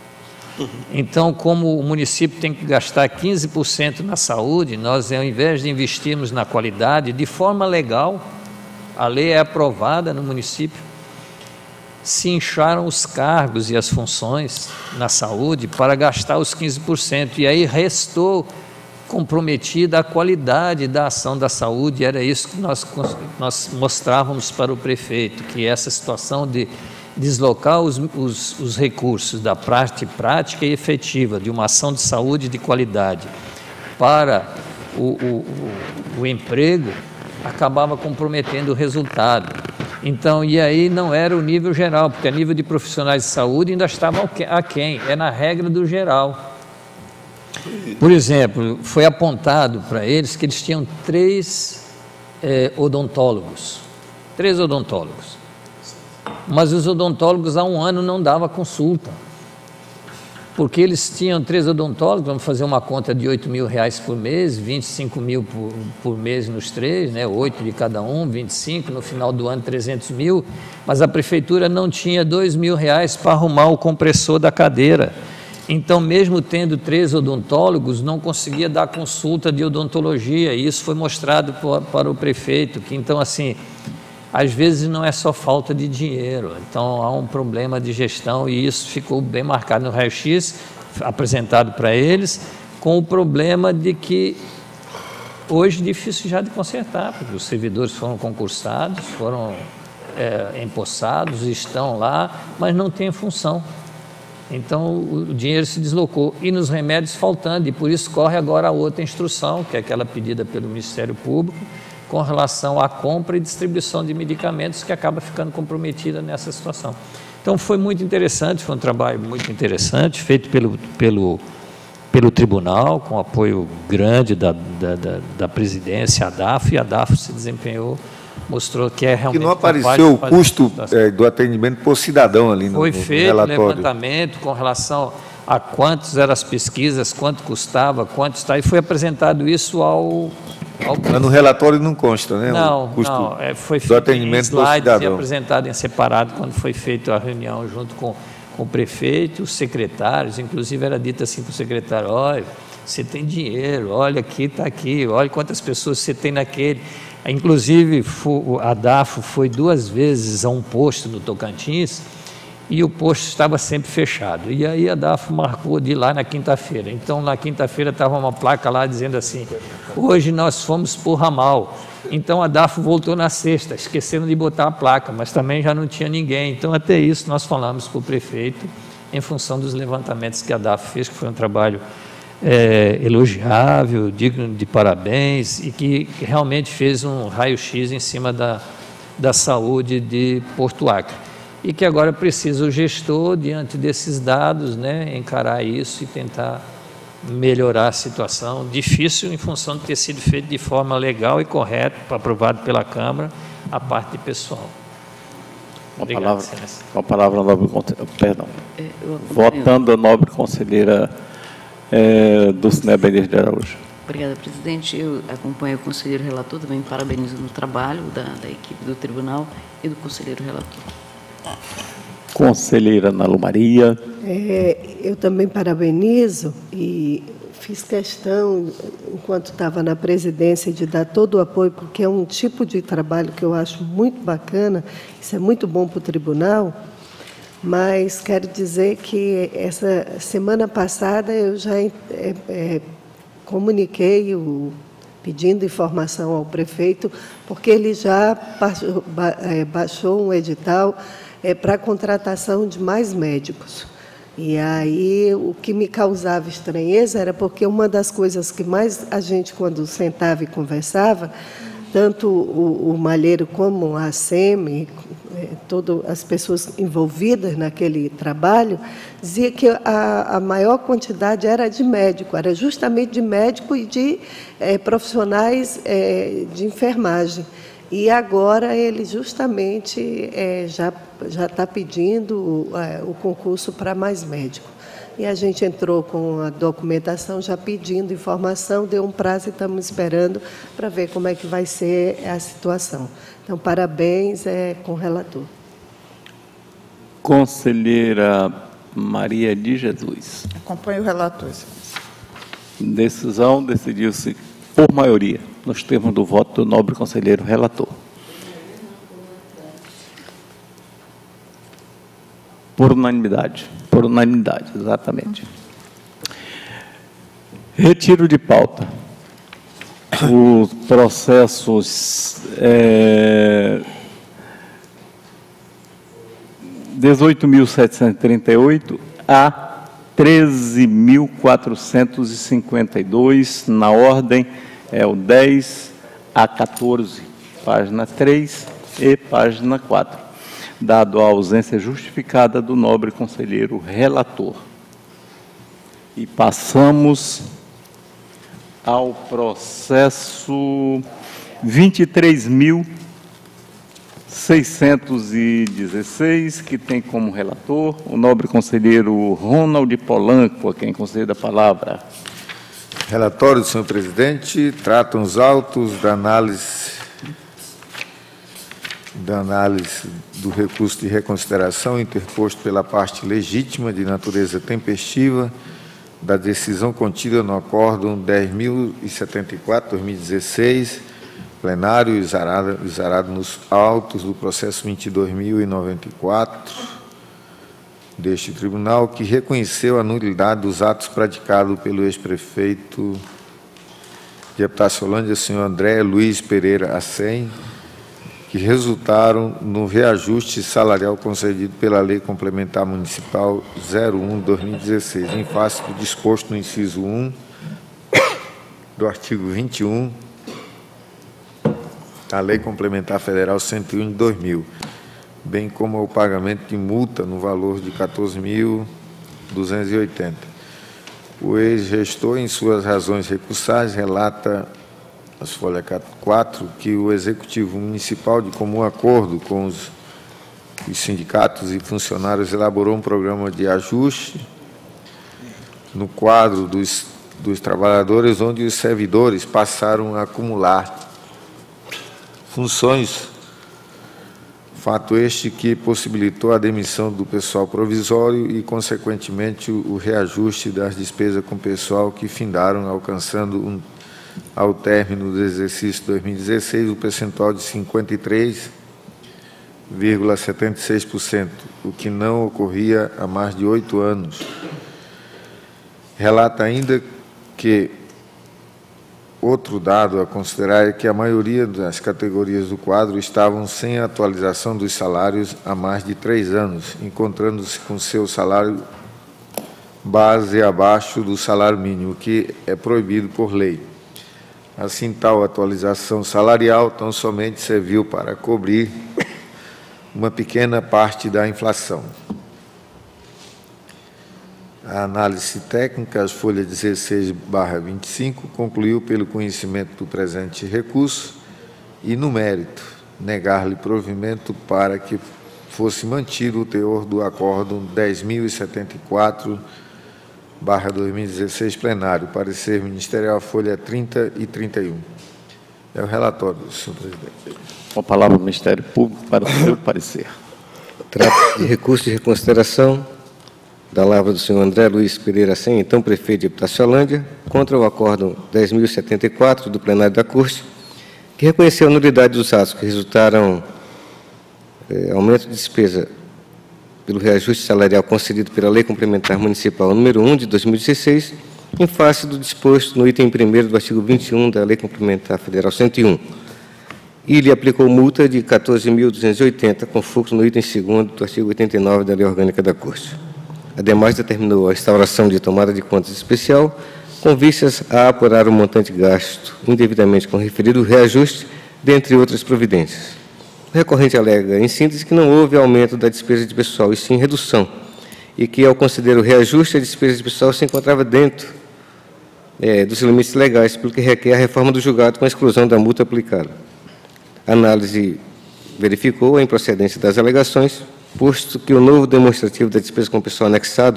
Então, como o município tem que gastar quinze por cento na saúde, nós, ao invés de investirmos na qualidade, de forma legal, a lei é aprovada no município, se incharam os cargos e as funções na saúde para gastar os quinze por cento, e aí restou comprometida a qualidade da ação da saúde. Era isso que nós, nós mostrávamos para o prefeito, que essa situação de deslocar os, os, os recursos da parte prática e efetiva de uma ação de saúde de qualidade para o, o, o, o emprego acabava comprometendo o resultado. Então, e aí não era o nível geral, porque a nível de profissionais de saúde ainda estava aquém, é na regra do geral. Por exemplo, foi apontado para eles que eles tinham três é, odontólogos, três odontólogos, mas os odontólogos há um ano não davam consulta, porque eles tinham três odontólogos, vamos fazer uma conta de oito mil reais por mês, vinte e cinco mil por, por mês nos três, né, oito de cada um, vinte e cinco, no final do ano trezentos mil, mas a prefeitura não tinha dois mil reais para arrumar o compressor da cadeira. Então, mesmo tendo três odontólogos, não conseguia dar consulta de odontologia, e isso foi mostrado para o prefeito, que então, assim, às vezes não é só falta de dinheiro, então há um problema de gestão, e isso ficou bem marcado no raio-x, apresentado para eles, com o problema de que hoje é difícil já de consertar, porque os servidores foram concursados, foram é, empossados, estão lá, mas não tem função. Então, o dinheiro se deslocou, e nos remédios faltando, e por isso corre agora a outra instrução, que é aquela pedida pelo Ministério Público, com relação à compra e distribuição de medicamentos, que acaba ficando comprometida nessa situação. Então, foi muito interessante, foi um trabalho muito interessante, feito pelo, pelo pelo tribunal, com apoio grande da, da, da, da presidência, a DAF, e a DAF se desempenhou, mostrou que é realmente... Que não apareceu o custo é, do atendimento por cidadão ali no, Foi no feito relatório. levantamento com relação a quantos eram as pesquisas, quanto custava, quanto está, e foi apresentado isso ao... ao... Mas no relatório não consta, né? Não, o custo não, é, foi do feito atendimento em slides por cidadão. e apresentado em separado quando foi feita a reunião junto com, com o prefeito, os secretários, inclusive era dito assim para o secretário, olha, você tem dinheiro, olha aqui, está aqui, olha quantas pessoas você tem naquele. Inclusive, a DAFO foi duas vezes a um posto no Tocantins e o posto estava sempre fechado. E aí a DAFO marcou de ir lá na quinta-feira. Então, na quinta-feira estava uma placa lá dizendo assim, hoje nós fomos por ramal. Então, a DAFO voltou na sexta, esqueceram de botar a placa, mas também já não tinha ninguém. Então, até isso nós falamos para o prefeito, em função dos levantamentos que a DAFO fez, que foi um trabalho É, elogiável, digno de parabéns, e que realmente fez um raio-x em cima da, da saúde de Porto Acre. E que agora precisa o gestor, diante desses dados, né, encarar isso e tentar melhorar a situação. Difícil em função de ter sido feito de forma legal e correta, aprovado pela Câmara, a parte pessoal. Com a Obrigado, palavra, Excelência. com a palavra a nobre, perdão. É, eu acompanho. Votando a nobre conselheira É, Dulcinea Benedito de Araújo. Obrigada, presidente. Eu acompanho o conselheiro relator, também parabenizo no trabalho da, da equipe do tribunal e do conselheiro relator. Conselheira Ana Lu Maria. É, eu também parabenizo e fiz questão, enquanto estava na presidência, de dar todo o apoio, porque é um tipo de trabalho que eu acho muito bacana, isso é muito bom para o tribunal. Mas quero dizer que essa semana passada eu já é, é, comuniquei o, pedindo informação ao prefeito, porque ele já baixou, ba, é, baixou um edital é, para a contratação de mais médicos. E aí o que me causava estranheza era porque uma das coisas que mais a gente, quando sentava e conversava, tanto o, o Malheiro como a SEMI, todas as pessoas envolvidas naquele trabalho, dizia que a, a maior quantidade era de médico, era justamente de médico e de é, profissionais é, de enfermagem. E agora ele justamente é, já já está pedindo é, o concurso para mais médico. E a gente entrou com a documentação já pedindo informação, deu um prazo e estamos esperando para ver como é que vai ser a situação. Então, parabéns é, com o relator. Conselheira Maria de Jesus. Acompanho o relator, Excelência. Decisão decidiu-se por maioria, nos termos do voto do nobre conselheiro relator. Por unanimidade. Por unanimidade, exatamente. Retiro de pauta. Os processos é, dezoito mil setecentos e trinta e oito a treze mil quatrocentos e cinquenta e dois, na ordem é o dez a quatorze, página três e página quatro, dado a ausência justificada do nobre conselheiro relator. E passamos ao processo vinte e três mil seiscentos e dezesseis, que tem como relator o nobre conselheiro Ronald Polanco, a quem concedo a palavra. Relatório do senhor presidente, tratam os autos da análise, da análise do recurso de reconsideração interposto pela parte legítima de natureza tempestiva da decisão contida no acórdão dez mil e setenta e quatro, dois mil e dezesseis, plenário exarado, exarado nos autos do processo vinte e dois mil e noventa e quatro deste tribunal, que reconheceu a nulidade dos atos praticados pelo ex-prefeito de Epitaciolândia, senhor André Luiz Pereira Acem, que resultaram no reajuste salarial concedido pela Lei Complementar Municipal zero um de dois mil e dezesseis, em face do disposto no inciso um do artigo vinte e um da Lei Complementar Federal cento e um de dois mil, bem como o pagamento de multa no valor de quatorze mil duzentos e oitenta. O ex-gestor, em suas razões recursais, relata, as folhas quatro, que o Executivo Municipal, de comum acordo com os, os sindicatos e funcionários, elaborou um programa de ajuste no quadro dos, dos trabalhadores, onde os servidores passaram a acumular funções, fato este que possibilitou a demissão do pessoal provisório e, consequentemente, o, o reajuste das despesas com o pessoal que findaram, alcançando, um, ao término do exercício dois mil e dezesseis, o percentual de cinquenta e três vírgula setenta e seis por cento, o que não ocorria há mais de oito anos. Relata ainda que outro dado a considerar é que a maioria das categorias do quadro estavam sem atualização dos salários há mais de três anos, encontrando-se com seu salário base abaixo do salário mínimo, que é proibido por lei. Assim, tal atualização salarial tão somente serviu para cobrir uma pequena parte da inflação. A análise técnica, as folhas dezesseis barra vinte e cinco, concluiu pelo conhecimento do presente recurso e, no mérito, negar-lhe provimento para que fosse mantido o teor do acórdão dez mil e setenta e quatro barra dois mil e dezesseis plenário, parecer ministerial, folha trinta e trinta e um. É o relatório, senhor presidente. Com a palavra ao Ministério Público para o seu parecer. Trata de recurso de reconsideração da lavra do senhor André Luiz Pereira Sen, então prefeito de Epitaciolândia, contra o acórdão dez mil e setenta e quatro do plenário da Corte, que reconheceu a nulidade dos atos que resultaram eh, aumento de despesa pelo reajuste salarial concedido pela Lei Complementar Municipal número um de dois mil e dezesseis, em face do disposto no item primeiro do artigo vinte e um da Lei Complementar Federal cento e um, e lhe aplicou multa de quatorze mil duzentos e oitenta, com fluxo no item segundo do artigo oitenta e nove da Lei Orgânica da Corte. Ademais, determinou a instauração de tomada de contas especial, com vistas a apurar o montante gasto indevidamente com referido reajuste, dentre outras providências. O recorrente alega, em síntese, que não houve aumento da despesa de pessoal, e sim redução, e que, ao considerar o reajuste, a despesa de pessoal se encontrava dentro é, dos limites legais, pelo que requer a reforma do julgado com a exclusão da multa aplicada. A análise verificou a improcedência das alegações, posto que o novo demonstrativo da despesa com pessoal anexado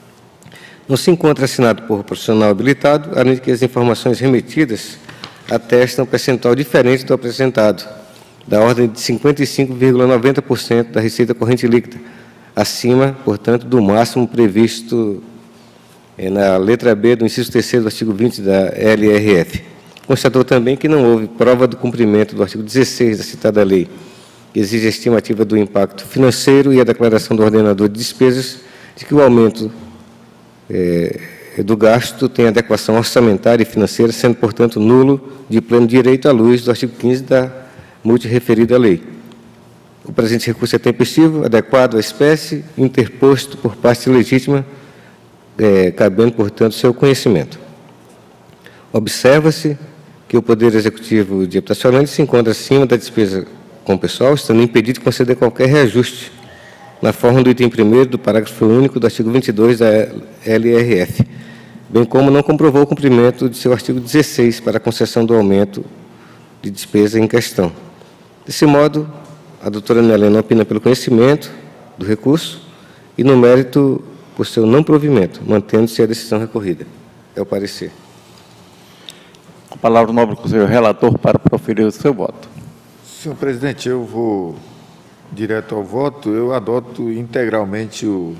não se encontra assinado por profissional habilitado, além de que as informações remetidas atestam um percentual diferente do apresentado, da ordem de cinquenta e cinco vírgula noventa por cento da receita corrente líquida, acima, portanto, do máximo previsto é, na letra B do inciso terceiro do artigo vinte da L R F. Constatou também que não houve prova do cumprimento do artigo dezesseis da citada lei, que exige a estimativa do impacto financeiro e a declaração do ordenador de despesas de que o aumento é, do gasto tem adequação orçamentária e financeira, sendo, portanto, nulo de pleno direito à luz do artigo quinze da multireferida lei. O presente recurso é tempestivo, adequado à espécie, interposto por parte legítima, é, cabendo, portanto, seu conhecimento. Observa-se que o Poder Executivo de Epitaciolândia se encontra acima da despesa com o pessoal, estando impedido de conceder qualquer reajuste na forma do item primeiro do parágrafo único do artigo vinte e dois da L R F, bem como não comprovou o cumprimento de seu artigo dezesseis para a concessão do aumento de despesa em questão. Desse modo, a doutora Nelena opina pelo conhecimento do recurso e, no mérito, por seu não provimento, mantendo-se a decisão recorrida. É o parecer. Com a palavra o nobre conselheiro relator para proferir o seu voto. Senhor presidente, eu vou direto ao voto. Eu adoto integralmente o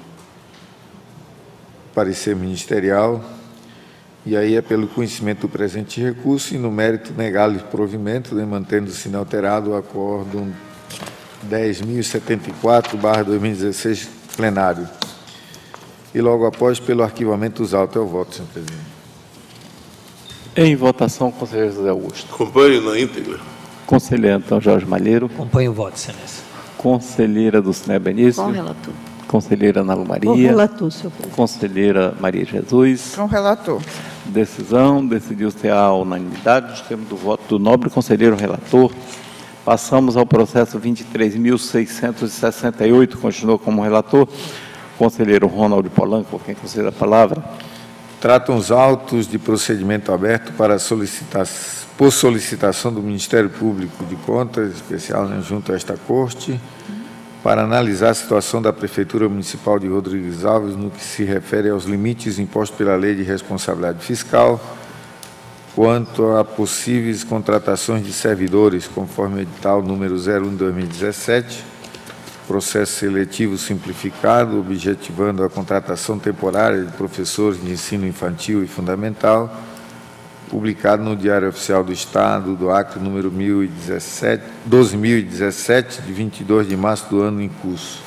parecer ministerial, e aí é pelo conhecimento do presente recurso e, no mérito, negar-lhe provimento, né, mantendo-se inalterado o acórdão dez mil e setenta e quatro barra dois mil e dezesseis plenário. E, logo após, pelo arquivamento dos autos. É o voto, senhor presidente. Em votação, conselheiro José Augusto. Acompanhe na íntegra. Conselheiro Antônio Jorge Malheiro. Acompanho o voto, excelência. Conselheira Dulcinea Benício. Com o relator. Conselheira Ana Lu Maria. Com o relator, senhor presidente. Conselheira Maria Jesus. Com o relator. Decisão, decidiu-se a unanimidade, nos termos do voto do nobre conselheiro relator. Passamos ao processo vinte e três mil seiscentos e sessenta e oito, continuou como relator. Conselheiro Ronald Polanco, por quem considera a palavra. tratam os autos de procedimento aberto para solicitar, por solicitação do Ministério Público de Contas, especial, né, junto a esta Corte, para analisar a situação da Prefeitura Municipal de Rodrigues Alves no que se refere aos limites impostos pela Lei de Responsabilidade Fiscal, quanto a possíveis contratações de servidores, conforme o edital número zero um de dois mil e dezessete, processo seletivo simplificado, objetivando a contratação temporária de professores de ensino infantil e fundamental, publicado no Diário Oficial do Estado do Acre, número doze mil e dezessete, de vinte e dois de março do ano em curso.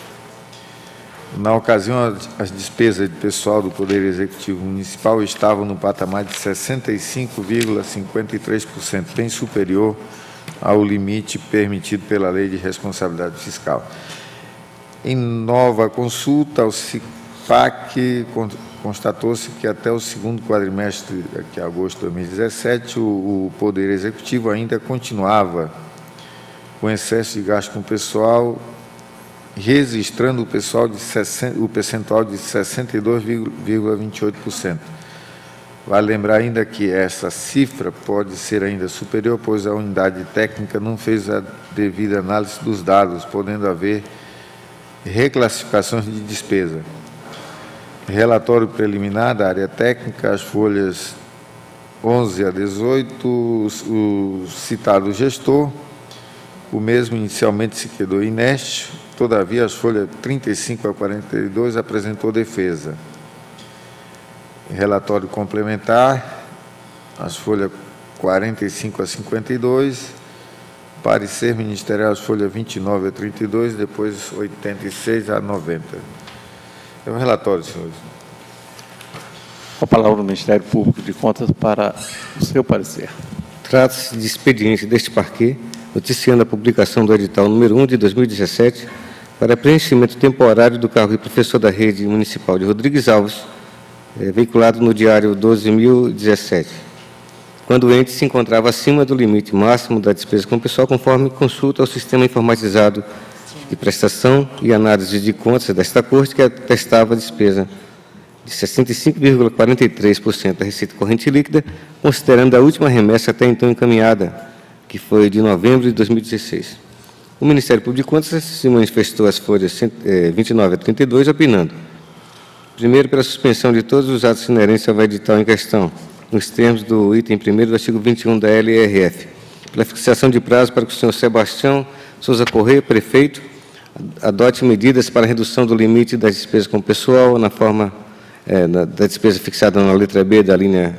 Na ocasião, as despesas de pessoal do Poder Executivo Municipal estavam no patamar de sessenta e cinco vírgula cinquenta e três por cento, bem superior ao limite permitido pela Lei de Responsabilidade Fiscal. Em nova consulta ao CIPAC, constatou-se que até o segundo quadrimestre, que é agosto de dois mil e dezessete, o, o Poder Executivo ainda continuava com excesso de gasto com o pessoal, registrando o, pessoal de sessenta, o percentual de sessenta e dois vírgula vinte e oito por cento. Vale lembrar ainda que essa cifra pode ser ainda superior, pois a unidade técnica não fez a devida análise dos dados, podendo haver reclassificações de despesa. Relatório preliminar da área técnica, as folhas onze a dezoito, o, o citado gestor, o mesmo inicialmente se quedou ineste, todavia, as folhas trinta e cinco a quarenta e dois apresentou defesa. Relatório complementar, as folhas quarenta e cinco a cinquenta e dois, parecer ministerial, as folhas vinte e nove a trinta e dois, depois oitenta e seis a noventa. É um relatório, senhores. Com a palavra do Ministério Público de Contas para o seu parecer. Trata-se de expediente deste parquê, noticiando a publicação do edital número um de dois mil e dezessete para preenchimento temporário do cargo de professor da Rede Municipal de Rodrigues Alves, é, veiculado no Diário doze mil e dezessete, quando o ente se encontrava acima do limite máximo da despesa com pessoal, conforme consulta ao sistema informatizado de prestação e análise de contas desta Corte, que atestava a despesa de sessenta e cinco vírgula quarenta e três por cento da receita corrente líquida, considerando a última remessa até então encaminhada, que foi de novembro de dois mil e dezesseis. O Ministério Público de Contas se manifestou às folhas vinte e nove a trinta e dois, opinando, primeiro, pela suspensão de todos os atos inerentes ao edital em questão, nos termos do item primeiro do artigo vinte e um da L R F, pela fixação de prazo para que o senhor Sebastião Souza Correia, prefeito, adote medidas para a redução do limite das despesas com o pessoal, na forma é, na, da despesa fixada na letra B da linha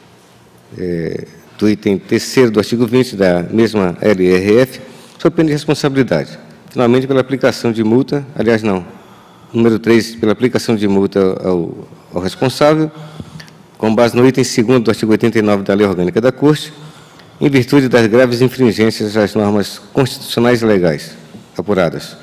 é, do item terceiro do artigo vinte da mesma L R F, sob pena de responsabilidade. Finalmente, pela aplicação de multa, aliás, não, número três, pela aplicação de multa ao, ao responsável, com base no item segundo do artigo oitenta e nove da Lei Orgânica da Corte, em virtude das graves infringências às normas constitucionais e legais apuradas,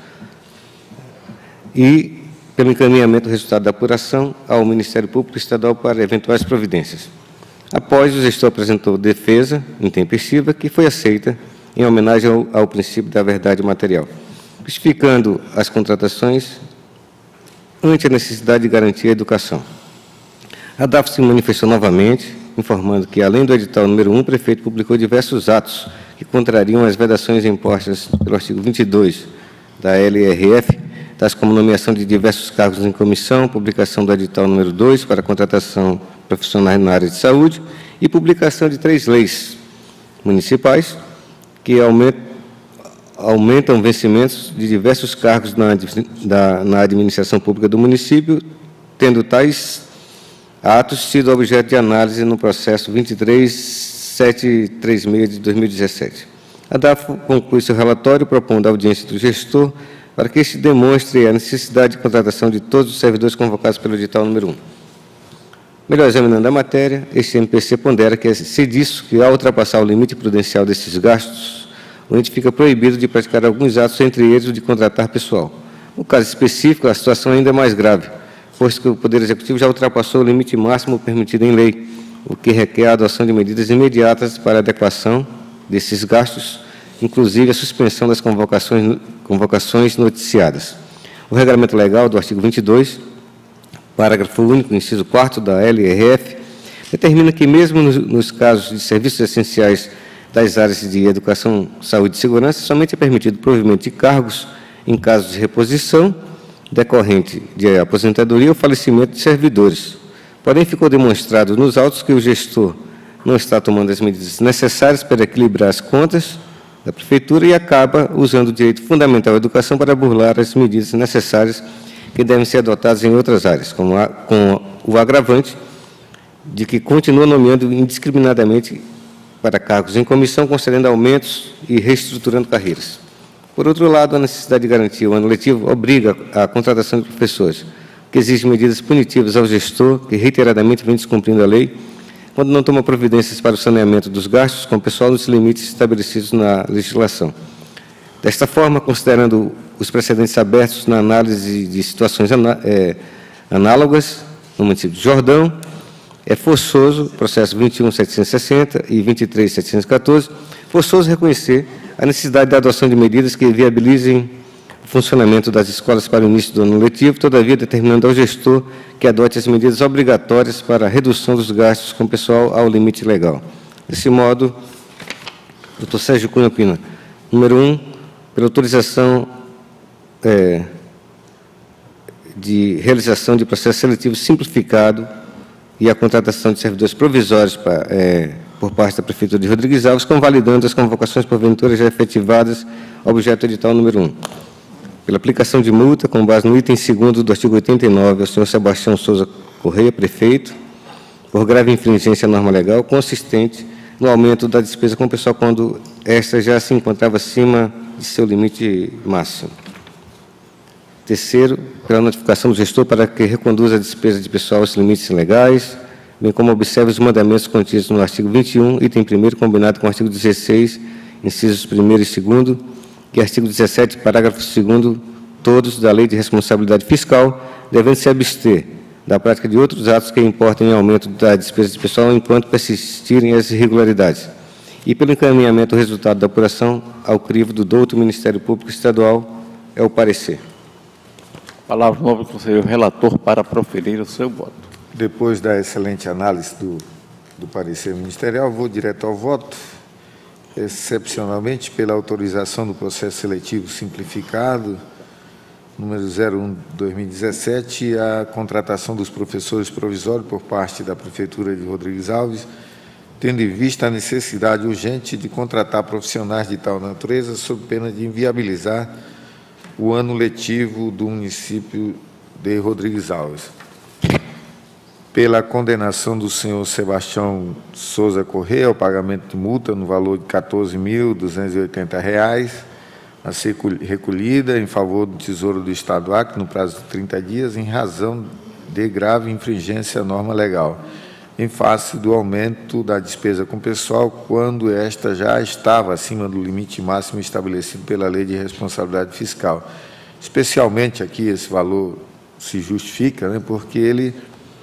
e pelo encaminhamento do resultado da apuração ao Ministério Público Estadual para eventuais providências. Após, o gestor apresentou defesa intempestiva, que foi aceita em homenagem ao, ao princípio da verdade material, justificando as contratações ante a necessidade de garantir a educação. A D A F se manifestou novamente, informando que, além do edital número um, o prefeito publicou diversos atos que contrariam as vedações impostas pelo artigo vinte e dois da L R F, tais como nomeação de diversos cargos em comissão, publicação do edital número dois para a contratação profissional na área de saúde e publicação de três leis municipais que aumentam, aumentam vencimentos de diversos cargos na, da, na administração pública do município, tendo tais atos sido objeto de análise no processo vinte e três mil setecentos e trinta e seis de dois mil e dezessete. A D A F conclui seu relatório propondo a audiência do gestor para que este demonstre a necessidade de contratação de todos os servidores convocados pelo edital número um. Melhor examinando a matéria, este M P C pondera que, se disso que, ao ultrapassar o limite prudencial desses gastos, o ente fica proibido de praticar alguns atos, entre eles o de contratar pessoal. No caso específico, a situação ainda é mais grave, posto que o Poder Executivo já ultrapassou o limite máximo permitido em lei, o que requer a adoção de medidas imediatas para a adequação desses gastos, inclusive a suspensão das convocações, convocações noticiadas. O regulamento legal do artigo vinte e dois, parágrafo único, inciso quarto da L R F, determina que, mesmo nos, nos casos de serviços essenciais das áreas de educação, saúde e segurança, somente é permitido o provimento de cargos em caso de reposição decorrente de aposentadoria ou falecimento de servidores. Porém, ficou demonstrado nos autos que o gestor não está tomando as medidas necessárias para equilibrar as contas da Prefeitura e acaba usando o direito fundamental à educação para burlar as medidas necessárias que devem ser adotadas em outras áreas, como a, com o agravante de que continua nomeando indiscriminadamente para cargos em comissão, concedendo aumentos e reestruturando carreiras. Por outro lado, a necessidade de garantir o ano letivo obriga a contratação de professores, que exige medidas punitivas ao gestor, que reiteradamente vem descumprindo a lei, quando não toma providências para o saneamento dos gastos com o pessoal nos limites estabelecidos na legislação. Desta forma, considerando os precedentes abertos na análise de situações aná é, análogas no município de Jordão, é forçoso, processo vinte e um mil setecentos e sessenta e vinte e três mil setecentos e quatorze, forçoso reconhecer a necessidade da adoção de medidas que viabilizem o funcionamento das escolas para o início do ano letivo, todavia determinando ao gestor que adote as medidas obrigatórias para a redução dos gastos com o pessoal ao limite legal. Desse modo, doutor Sérgio Cunha Pina, número um, pela autorização é, de realização de processo seletivo simplificado e a contratação de servidores provisórios para, é, por parte da Prefeitura de Rodrigues Alves, convalidando as convocações porventura já efetivadas, objeto edital número um. Pela aplicação de multa, com base no item segundo do artigo oitenta e nove, ao senhor Sebastião Souza Correia, prefeito, por grave infringência à norma legal, consistente no aumento da despesa com o pessoal quando esta já se encontrava acima de seu limite máximo. Terceiro, pela notificação do gestor para que reconduza a despesa de pessoal aos limites legais, bem como observe os mandamentos contidos no artigo vinte e um, item primeiro, combinado com o artigo dezesseis, incisos primeiro e segundo, e artigo dezessete, parágrafo segundo, todos da Lei de Responsabilidade Fiscal, devendo se abster da prática de outros atos que importem em aumento da despesa de pessoal enquanto persistirem as irregularidades. E pelo encaminhamento do resultado da apuração ao crivo do douto Ministério Público Estadual, é o parecer. Palavra nobre conselheiro relator para proferir o seu voto. Depois da excelente análise do, do parecer ministerial, vou direto ao voto, excepcionalmente pela autorização do processo seletivo simplificado, número zero um de dois mil e dezessete, a contratação dos professores provisórios por parte da Prefeitura de Rodrigues Alves, tendo em vista a necessidade urgente de contratar profissionais de tal natureza, sob pena de inviabilizar o ano letivo do município de Rodrigues Alves. Pela condenação do senhor Sebastião Souza Correia ao pagamento de multa no valor de quatorze mil duzentos e oitenta reais, a ser recolhida em favor do Tesouro do Estado do Acre no prazo de trinta dias, em razão de grave infringência à norma legal, em face do aumento da despesa com pessoal, quando esta já estava acima do limite máximo estabelecido pela Lei de Responsabilidade Fiscal. Especialmente aqui esse valor se justifica, né, porque ele,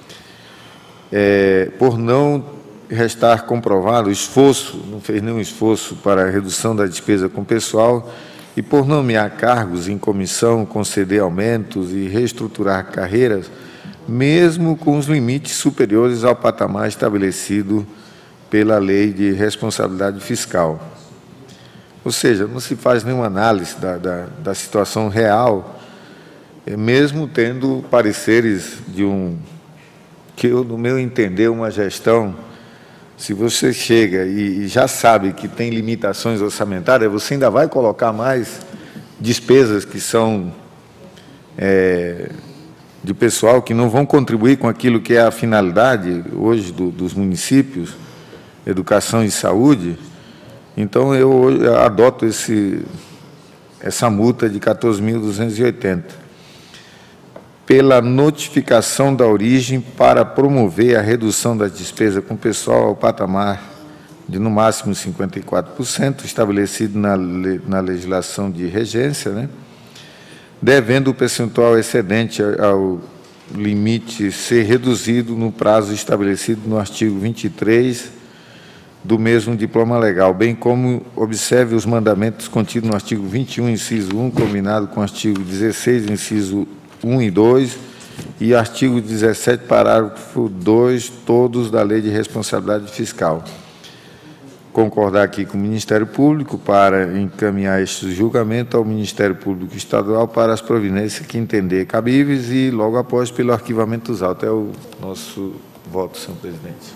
é, por não restar comprovado o esforço, não fez nenhum esforço para a redução da despesa com pessoal, e por nomear cargos em comissão, conceder aumentos e reestruturar carreiras, mesmo com os limites superiores ao patamar estabelecido pela Lei de Responsabilidade Fiscal. Ou seja, não se faz nenhuma análise da, da, da situação real, mesmo tendo pareceres de um, que eu, no meu entender, uma gestão, se você chega e, e já sabe que tem limitações orçamentárias, você ainda vai colocar mais despesas que são é, de pessoal que não vão contribuir com aquilo que é a finalidade hoje do, dos municípios, educação e saúde. Então, eu adoto esse, essa multa de quatorze mil duzentos e oitenta. Pela notificação da origem para promover a redução da despesa com pessoal ao patamar de, no máximo, cinquenta e quatro por cento, estabelecido na, na legislação de regência, né? Devendo o percentual excedente ao limite ser reduzido no prazo estabelecido no artigo vinte e três do mesmo diploma legal, bem como observe os mandamentos contidos no artigo vinte e um, inciso um, combinado com o artigo dezesseis, inciso um e dois, e artigo dezessete, parágrafo dois, todos da Lei de Responsabilidade Fiscal. Concordar aqui com o Ministério Público para encaminhar este julgamento ao Ministério Público Estadual para as providências que entender cabíveis e, logo após, pelo arquivamento dos autos. É o nosso voto, senhor presidente.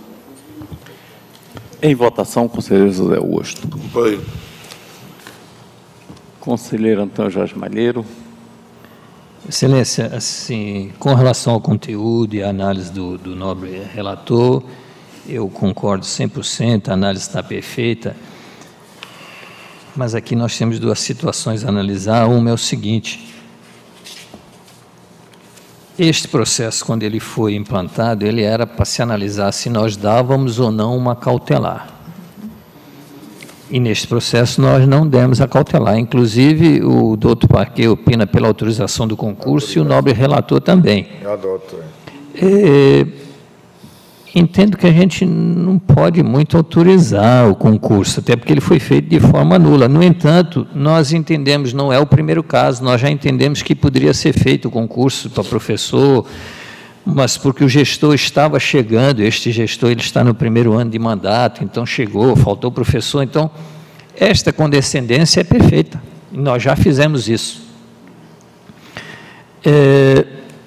Em votação, conselheiro José Augusto. Foi. Conselheiro Antônio Jorge Malheiro. Excelência, assim, com relação ao conteúdo e à análise do, do nobre relator, eu concordo cem por cento, a análise está perfeita, mas aqui nós temos duas situações a analisar. Uma é o seguinte: este processo, quando ele foi implantado, ele era para se analisar se nós dávamos ou não uma cautelar. E neste processo nós não demos a cautelar. Inclusive, o doutor Parquet opina pela autorização do concurso e o nobre relator também. Eu adoto. É, entendo que a gente não pode muito autorizar o concurso, até porque ele foi feito de forma nula. No entanto, nós entendemos, não é o primeiro caso, nós já entendemos que poderia ser feito o concurso para professor, mas porque o gestor estava chegando, este gestor ele está no primeiro ano de mandato, então chegou, faltou professor, então esta condescendência é perfeita, e nós já fizemos isso. É,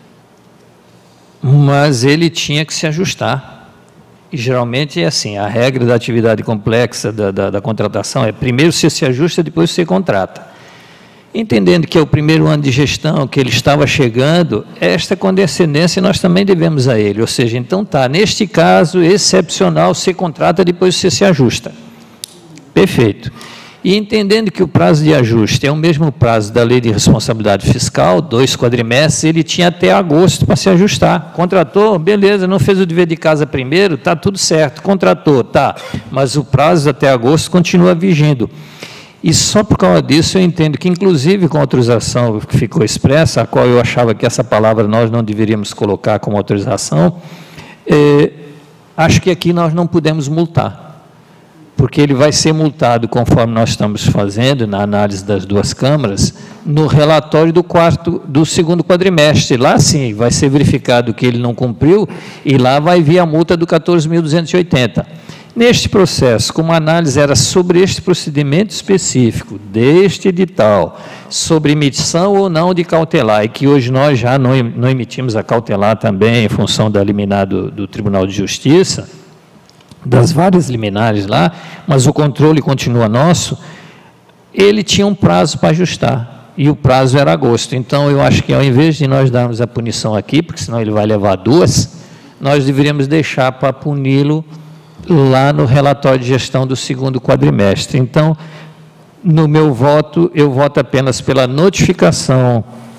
mas ele tinha que se ajustar, e geralmente é assim, a regra da atividade complexa da, da, da contratação é primeiro você se ajusta, depois você contrata. Entendendo que é o primeiro ano de gestão, que ele estava chegando, esta condescendência nós também devemos a ele. Ou seja, então tá, neste caso excepcional, você contrata, depois você se ajusta. Perfeito. E entendendo que o prazo de ajuste é o mesmo prazo da Lei de Responsabilidade Fiscal, dois quadrimestres, ele tinha até agosto para se ajustar. Contratou, beleza, não fez o dever de casa primeiro, está tudo certo. Contratou, tá, mas o prazo até agosto continua vigindo. E só por causa disso eu entendo que, inclusive com a autorização que ficou expressa, a qual eu achava que essa palavra nós não deveríamos colocar como autorização, é, acho que aqui nós não podemos multar, porque ele vai ser multado, conforme nós estamos fazendo, na análise das duas câmaras, no relatório do quarto, do segundo quadrimestre. Lá sim, vai ser verificado que ele não cumpriu, e lá vai vir a multa do quatorze mil duzentos e oitenta. Neste processo, como a análise era sobre este procedimento específico, deste edital, sobre emissão ou não de cautelar, e que hoje nós já não, não emitimos a cautelar também, em função da liminar do, do Tribunal de Justiça, das várias liminares lá, mas o controle continua nosso, ele tinha um prazo para ajustar, e o prazo era agosto. Então, eu acho que, ao invés de nós darmos a punição aqui, porque senão ele vai levar duas, nós deveríamos deixar para puni-lo lá no relatório de gestão do segundo quadrimestre. Então, no meu voto, eu voto apenas pela notificação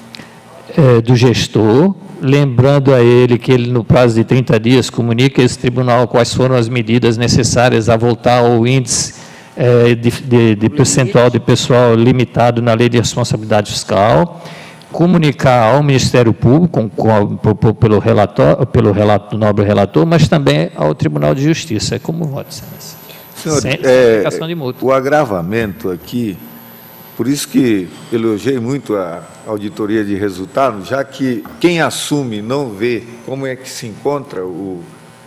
eh, do gestor, lembrando a ele que ele, no prazo de trinta dias, comunica a esse tribunal quais foram as medidas necessárias a voltar ao índice eh, de, de, de percentual de pessoal limitado na Lei de Responsabilidade Fiscal, comunicar ao Ministério Público, com, com, pelo relator, pelo relato, nobre relator, mas também ao Tribunal de Justiça. É como voto, excelência. Senhor, sem é, aplicação de multa. O agravamento aqui, por isso que elogiei muito a auditoria de resultado, já que quem assume não vê como é que se encontra o,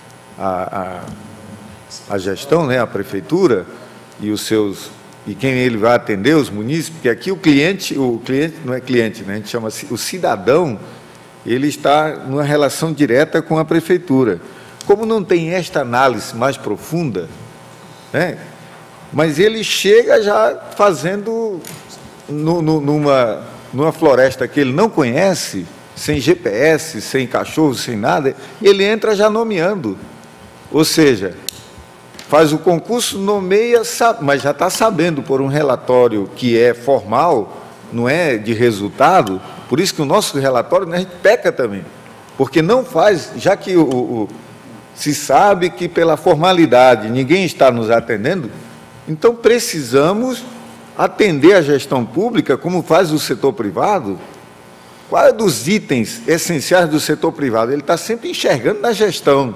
a, a, a gestão, né, a prefeitura e os seus... e quem ele vai atender, os munícipes, porque aqui o cliente, o cliente não é cliente, né? A gente chama o cidadão, ele está numa relação direta com a prefeitura. Como não tem esta análise mais profunda, né? Mas ele chega já fazendo no, no, numa, numa floresta que ele não conhece, sem G P S, sem cachorro, sem nada, ele entra já nomeando. Ou seja, faz o concurso, nomeia, mas já está sabendo por um relatório que é formal, não é de resultado, por isso que o nosso relatório, né, a gente peca também, porque não faz, já que o, o, se sabe que pela formalidade ninguém está nos atendendo, então precisamos atender a gestão pública como faz o setor privado. Qual é dos itens essenciais do setor privado? Ele está sempre enxergando na gestão.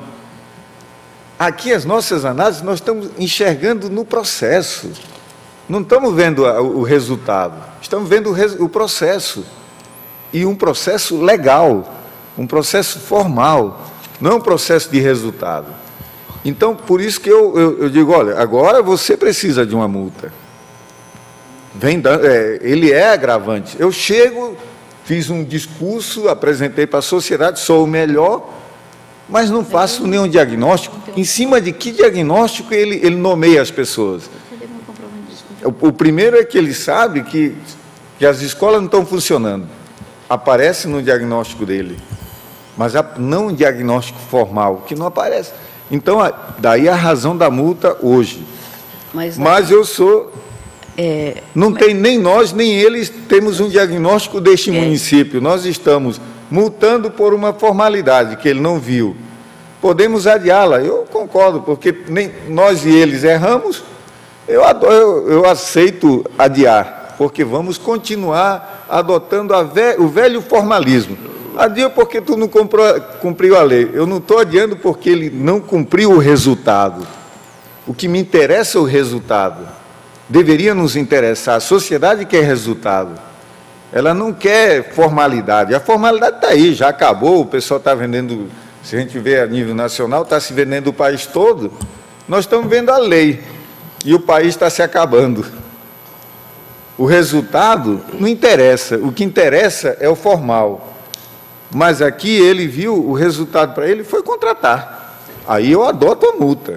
Aqui, as nossas análises, nós estamos enxergando no processo. Não estamos vendo a, o resultado, estamos vendo o, res, o processo. E um processo legal. um processo formal, não é um processo de resultado. Então, por isso que eu, eu, eu digo, olha, agora você precisa de uma multa. Vem dando, é, ele é agravante. Eu chego, fiz um discurso, apresentei para a sociedade, sou o melhor, mas não faço nenhum diagnóstico. Em cima de que diagnóstico ele, ele nomeia as pessoas? O, o primeiro é que ele sabe que, que as escolas não estão funcionando. Aparece no diagnóstico dele, mas não um diagnóstico formal, que não aparece. Então, daí a razão da multa hoje. Mas, mas eu sou... É, não mas... tem nem nós, nem eles temos um diagnóstico deste é. município. Nós estamos multando por uma formalidade que ele não viu. Podemos adiá-la, eu concordo, porque nem nós e eles erramos, eu, eu, eu aceito adiar, porque vamos continuar adotando a ve o velho formalismo. Adia porque tu não comprou, cumpriu a lei. Eu não estou adiando porque ele não cumpriu o resultado. O que me interessa é o resultado. Deveria nos interessar. A sociedade quer resultado. Ela não quer formalidade. A formalidade está aí, já acabou. O pessoal está vendendo, se a gente vê a nível nacional, está se vendendo o país todo. Nós estamos vendo a lei e o país está se acabando. O resultado não interessa. O que interessa é o formal. Mas aqui ele viu, o resultado para ele foi contratar. Aí eu adoto a multa.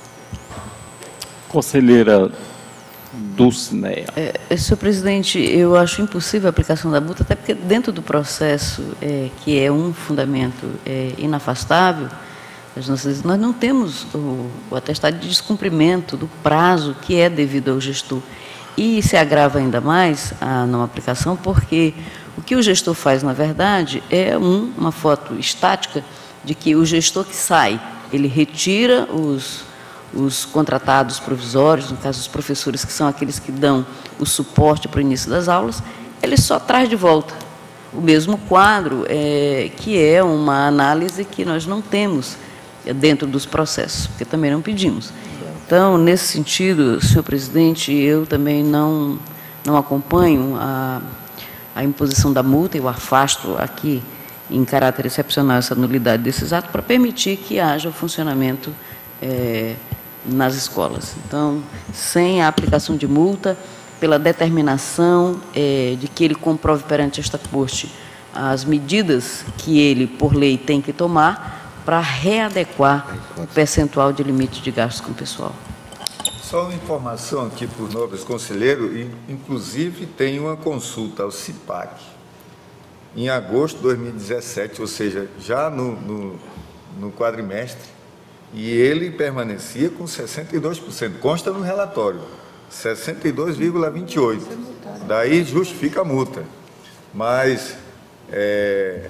Conselheira Dulcineia. É, senhor presidente, eu acho impossível a aplicação da multa, até porque dentro do processo, é, que é um fundamento é, inafastável, das nossas, nós não temos o, o atestado de descumprimento do prazo que é devido ao gestor. E se agrava ainda mais a não aplicação, porque o que o gestor faz, na verdade, é um, uma foto estática de que o gestor que sai, ele retira os, os contratados provisórios, no caso, os professores, que são aqueles que dão o suporte para o início das aulas, ele só traz de volta o mesmo quadro, é, que é uma análise que nós não temos dentro dos processos, porque também não pedimos. Então, nesse sentido, senhor presidente, eu também não, não acompanho a, a imposição da multa, eu afasto aqui, em caráter excepcional, essa nulidade desses atos, para permitir que haja o funcionamento é, nas escolas. Então, sem a aplicação de multa, pela determinação é, de que ele comprove perante esta Corte as medidas que ele, por lei, tem que tomar para readequar o percentual de limite de gastos com o pessoal. Só uma informação aqui para os nobres conselheiros, e inclusive tem uma consulta ao CIPAC em agosto de dois mil e dezessete, ou seja, já no, no, no quadrimestre, e ele permanecia com sessenta e dois por cento, consta no relatório, sessenta e dois vírgula vinte e oito por cento, daí justifica a multa. Mas é,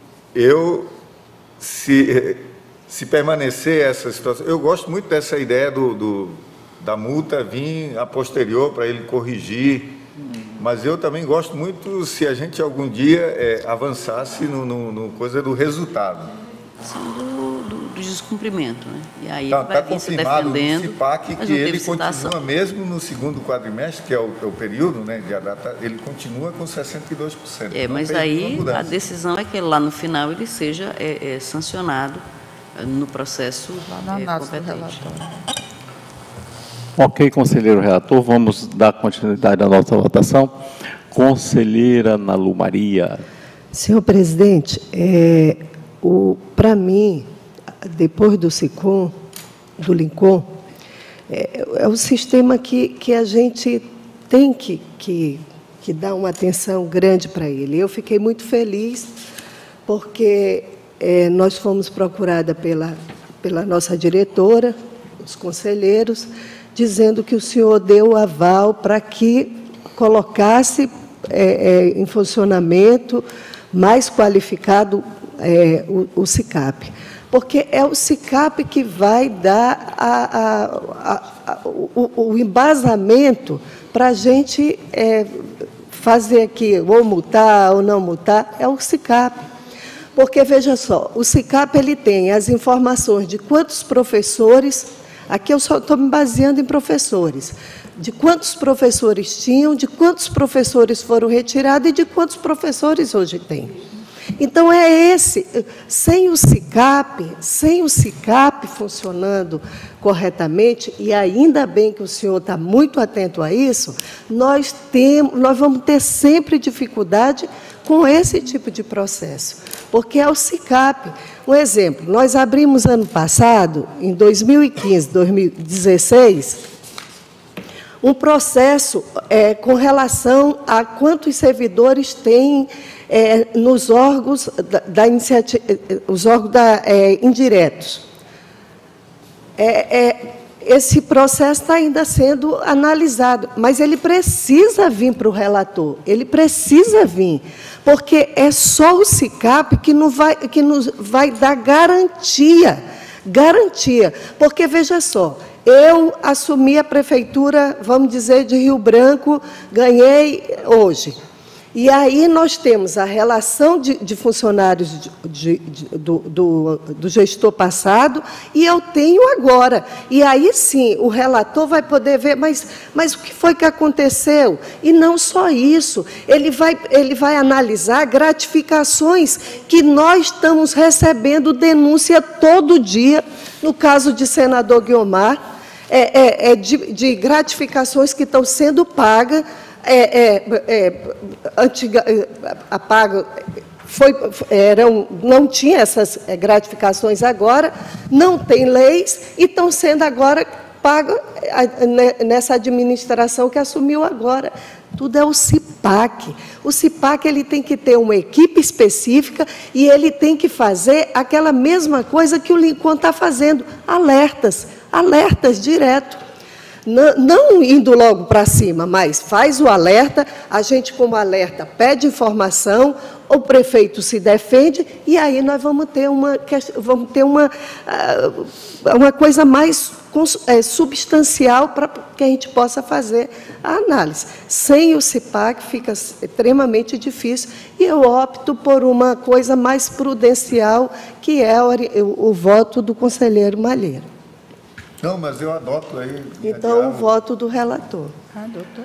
eu... Se, se permanecer essa situação, eu gosto muito dessa ideia do, do, da multa vir a posterior para ele corrigir, mas eu também gosto muito se a gente algum dia é, avançasse no, no, no coisa do resultado. Do, do, do descumprimento, né? E aí está vai tá confirmado no CIPAC que ele citação. continua, mesmo no segundo quadrimestre, que é o, é o período, né, de adaptar, ele continua com sessenta e dois por cento. É, mas aí a decisão é que lá no final ele seja é, é, sancionado no processo é, competente. Ok, conselheiro relator, vamos dar continuidade à nossa votação. Conselheira Nalu Maria. Senhor presidente, é, para mim, depois do SICOM, do Lincom, é, é o sistema que, que a gente tem que, que, que dar uma atenção grande para ele. Eu fiquei muito feliz porque é, nós fomos procurada pela, pela nossa diretora, os conselheiros, dizendo que o senhor deu o aval para que colocasse é, é, em funcionamento mais qualificado é, o, o SICAP. Porque é o SICAP que vai dar a, a, a, a, o, o embasamento para a gente é, fazer aqui, ou multar ou não multar, é o SICAP. Porque, veja só, o SICAP ele tem as informações de quantos professores, aqui eu só estou me baseando em professores, de quantos professores tinham, de quantos professores foram retirados e de quantos professores hoje tem. Então, é esse, sem o SICAP, sem o SICAP funcionando corretamente, e ainda bem que o senhor está muito atento a isso, nós, temos, nós vamos ter sempre dificuldade com esse tipo de processo, porque é o SICAP. Um exemplo, nós abrimos ano passado, em dois mil e quinze, dois mil e dezesseis, um processo é, com relação a quantos servidores tem é, nos órgãos da, da iniciativa, os órgãos da, é, indiretos. É, é, esse processo está ainda sendo analisado, mas ele precisa vir para o relator, ele precisa vir, porque é só o SICAP que, não vai, que nos vai dar garantia, garantia, porque, veja só, eu assumi a prefeitura, vamos dizer, de Rio Branco, ganhei hoje. E aí nós temos a relação de, de funcionários de, de, de, do, do, do gestor passado e eu tenho agora. E aí sim, o relator vai poder ver, mas, mas o que foi que aconteceu? E não só isso, ele vai, ele vai analisar gratificações que nós estamos recebendo denúncia todo dia, no caso de senador Guiomar, é, é, é de, de gratificações que estão sendo pagas. É, é, é, antiga, a paga foi, eram, não tinha essas gratificações agora, não tem leis e estão sendo agora pagas nessa administração que assumiu agora. Tudo é o CIPAC. O CIPAC ele tem que ter uma equipe específica e ele tem que fazer aquela mesma coisa que o Lincoln está fazendo, alertas, alertas direto. Não, não indo logo para cima, mas faz o alerta, a gente, como alerta, pede informação, o prefeito se defende, e aí nós vamos ter uma, vamos ter uma, uma coisa mais substancial para que a gente possa fazer a análise. Sem o CIPAC fica extremamente difícil, e eu opto por uma coisa mais prudencial, que é o, o voto do conselheiro Malheiro. Não, mas eu adoto aí. Então, o voto do relator. Ah, doutor.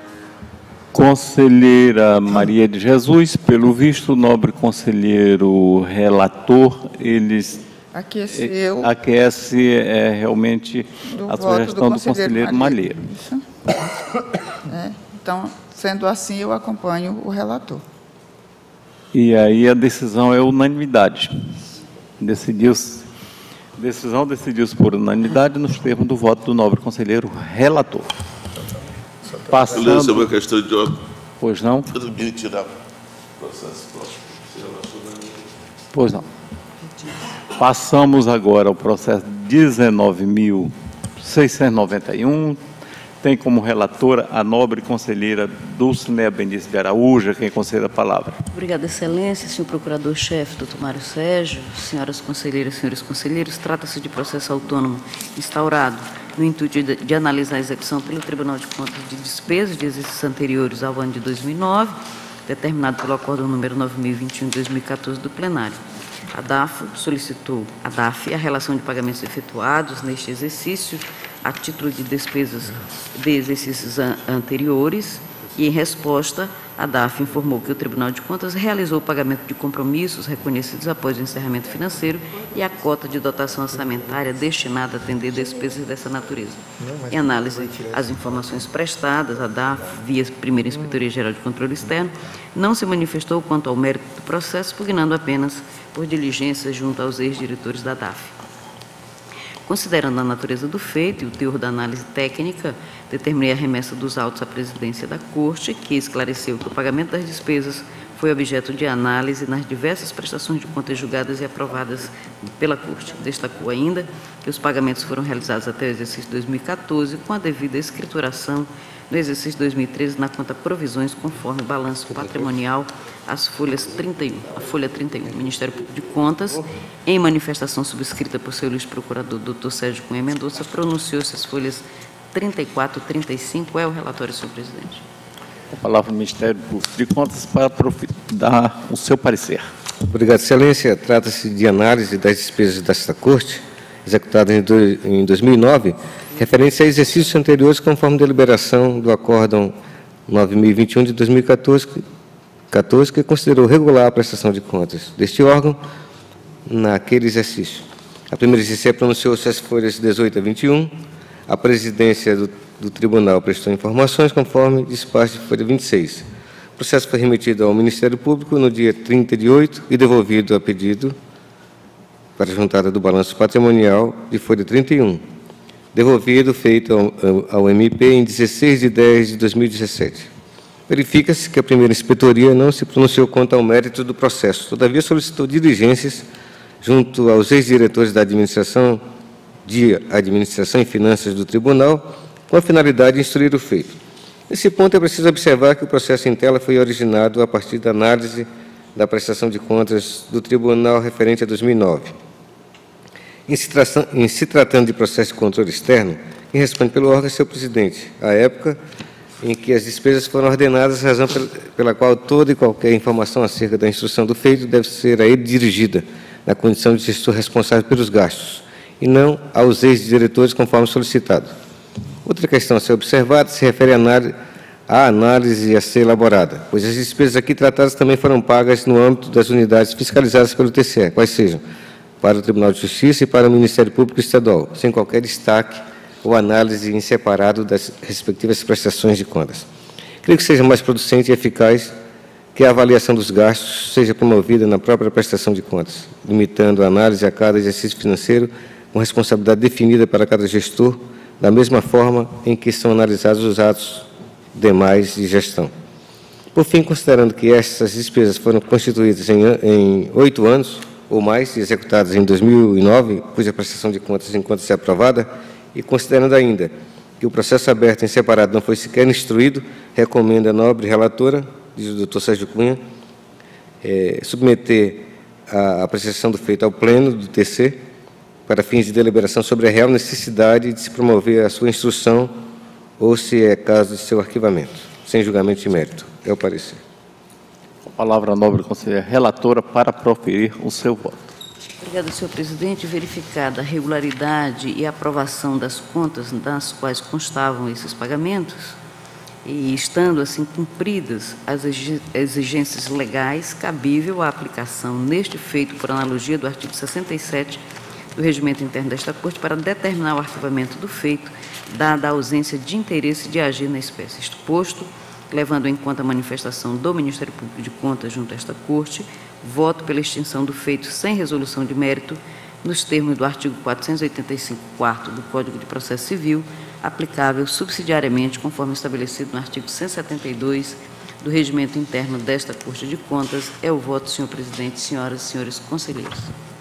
Conselheira Maria de Jesus, pelo visto, o nobre conselheiro relator, eles aqueceu. Aquece é, realmente a sugestão do conselheiro Malheiro. Isso. É, então, sendo assim, eu acompanho o relator. E aí a decisão é unanimidade. Decidiu-se. Decisão decidiu-se por unanimidade nos termos do voto do nobre conselheiro relator. Passando... Beleza, uma questão de ordem. Pois não? Tirar processo próximo. Pois não. Passamos agora ao processo dezenove mil seiscentos e noventa e um. Tem como relatora a nobre conselheira Dulcinea Benício de Araújo, quem concede a palavra. Obrigada, Excelência. Senhor Procurador-Chefe, doutor Mário Sérgio, senhoras conselheiras, senhores conselheiros, trata-se de processo autônomo instaurado no intuito de, de analisar a execução pelo Tribunal de Contas de despesas de exercícios anteriores ao ano de dois mil e nove, determinado pelo Acórdão número nove mil e vinte e um de dois mil e quatorze do plenário. A D A F solicitou, a D A F, a relação de pagamentos efetuados neste exercício a título de despesas de exercícios an anteriores e, em resposta, a D A F informou que o Tribunal de Contas realizou o pagamento de compromissos reconhecidos após o encerramento financeiro e a cota de dotação orçamentária destinada a atender despesas dessa natureza. Em análise às informações prestadas, a D A F, via primeira Inspetoria Geral de Controle Externo, não se manifestou quanto ao mérito do processo, pugnando apenas por diligências junto aos ex-diretores da D A F. Considerando a natureza do feito e o teor da análise técnica, determinei a remessa dos autos à presidência da Corte, que esclareceu que o pagamento das despesas foi objeto de análise nas diversas prestações de contas julgadas e aprovadas pela Corte. Destacou ainda que os pagamentos foram realizados até o exercício dois mil e quatorze, com a devida escrituração no exercício dois mil e treze na conta provisões, conforme o balanço patrimonial, as folhas trinta e um, a folha trinta e um. O Ministério Público de Contas, em manifestação subscrita por seu ilustre procurador, doutor Sérgio Cunha Mendonça, pronunciou-se as folhas trinta e quatro e trinta e cinco. É o relatório, senhor presidente. A palavra do Ministério Público de Contas para dar o seu parecer. Obrigado, Excelência. Trata-se de análise das despesas desta Corte, executada em dois mil e nove, referente a exercícios anteriores, conforme deliberação do Acórdão nove mil e vinte e um de dois mil e quatorze, quatorze, que considerou regular a prestação de contas deste órgão naquele exercício. A primeira C C pronunciou-se às folhas dezoito a vinte e um. A presidência do, do tribunal prestou informações conforme despacho de folha vinte e seis. O processo foi remetido ao Ministério Público no dia trinta de oito e devolvido a pedido para a juntada do balanço patrimonial de folha trinta e um. Devolvido, feito ao, ao M P em dezesseis de dez de dois mil e dezessete. Verifica-se que a primeira inspetoria não se pronunciou quanto ao mérito do processo, todavia solicitou diligências junto aos ex-diretores da administração, de Administração e Finanças do Tribunal, com a finalidade de instruir o feito. Nesse ponto, é preciso observar que o processo em tela foi originado a partir da análise da prestação de contas do Tribunal referente a dois mil e nove. Em se, tração, em se tratando de processo de controle externo, quem responde pelo órgão é seu presidente, à época em que as despesas foram ordenadas, razão pela qual toda e qualquer informação acerca da instrução do feito deve ser a ele dirigida, na condição de gestor responsável pelos gastos, e não aos ex-diretores, conforme solicitado. Outra questão a ser observada se refere à análise, à análise a ser elaborada, pois as despesas aqui tratadas também foram pagas no âmbito das unidades fiscalizadas pelo T C E, quais sejam para o Tribunal de Justiça e para o Ministério Público Estadual, sem qualquer destaque ou análise em separado das respectivas prestações de contas. Creio que seja mais producente e eficaz que a avaliação dos gastos seja promovida na própria prestação de contas, limitando a análise a cada exercício financeiro com responsabilidade definida para cada gestor, da mesma forma em que são analisados os atos demais de gestão. Por fim, considerando que essas despesas foram constituídas em, em oito anos ou mais e executadas em dois mil e nove, cuja prestação de contas encontra ser aprovada, e considerando ainda que o processo aberto em separado não foi sequer instruído, recomendo à nobre relatora, diz o doutor Sérgio Cunha, é, submeter a apreciação do feito ao Pleno do T C para fins de deliberação sobre a real necessidade de se promover a sua instrução ou se é caso de seu arquivamento, sem julgamento de mérito. É o parecer. A palavra à nobre conselheira relatora para proferir o seu voto. Obrigada, senhor presidente. Verificada a regularidade e aprovação das contas nas quais constavam esses pagamentos, e estando assim cumpridas as exigências legais, cabível a aplicação neste feito por analogia do artigo sessenta e sete do Regimento Interno desta Corte para determinar o arquivamento do feito, dada a ausência de interesse de agir na espécie. Isto posto, levando em conta a manifestação do Ministério Público de Contas junto a esta Corte, voto pela extinção do feito sem resolução de mérito, nos termos do artigo quatrocentos e oitenta e cinco, quarto do Código de Processo Civil, aplicável subsidiariamente, conforme estabelecido no artigo cento e setenta e dois do Regimento Interno desta Corte de Contas. É o voto, senhor presidente, senhoras e senhores conselheiros.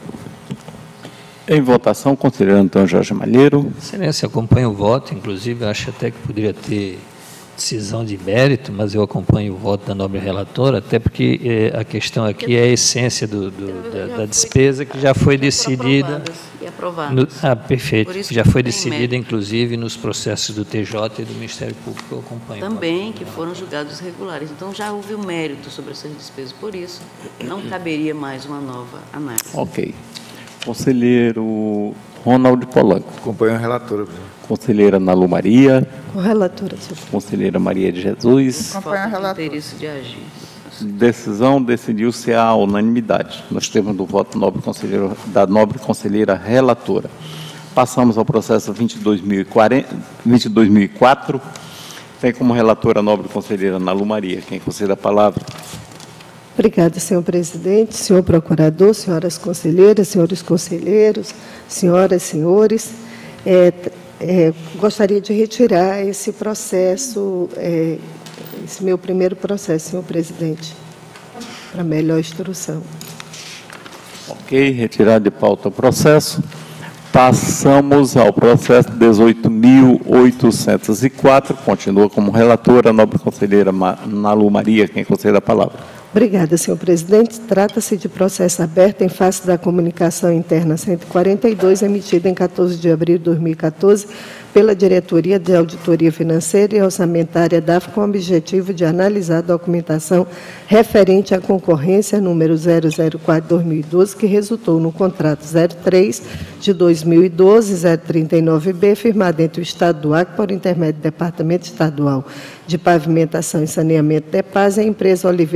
Em votação, conselheiro Antônio Jorge Malheiro. Excelência, acompanho o voto, inclusive acho até que poderia ter decisão de mérito, mas eu acompanho o voto da nobre relatora, até porque eh, a questão aqui é a essência do, do, da, da despesa que já foi decidida. E aprovadas. No, ah, perfeito. Já foi decidida, mérito. inclusive, nos processos do T J e do Ministério Público que eu acompanho. Também, que foram julgados regulares. Então, já houve um mérito sobre essas despesas. Por isso, não caberia mais uma nova análise. Ok. Conselheiro Ronald Polanco. Acompanho a relatora, presidente. Conselheira Nalu Maria. Com relatora, senhor presidente. Conselheira Maria de Jesus. Acompanho a Falta de relatora. interesse de agir. Decisão decidiu-se à unanimidade, nos termos do voto nobre conselheiro, da nobre conselheira relatora. Passamos ao processo vinte e dois mil e quatro. Tem como relatora a nobre conselheira Nalu Maria. Quem concede a palavra? Obrigada, senhor presidente, senhor procurador, senhoras conselheiras, senhores conselheiros, senhoras e senhores. É, é, gostaria de retirar esse processo, é, esse meu primeiro processo, senhor presidente, para melhor instrução. Ok, retirado de pauta o processo. Passamos ao processo dezoito mil oitocentos e quatro. Continua como relatora a nobre conselheira Nalu Maria. Quem concede a palavra? Obrigada, senhor presidente. Trata-se de processo aberto em face da comunicação interna cento e quarenta e dois, emitida em quatorze de abril de dois mil e quatorze, pela Diretoria de Auditoria Financeira e Orçamentária D A F, com o objetivo de analisar a documentação referente à concorrência número zero zero quatro barra dois mil e doze, que resultou no contrato zero três de dois mil e doze, zero trinta e nove B, firmado entre o Estado do Acre, por intermédio do Departamento Estadual de Pavimentação e Saneamento DEPAS, e a empresa Oliveira Trans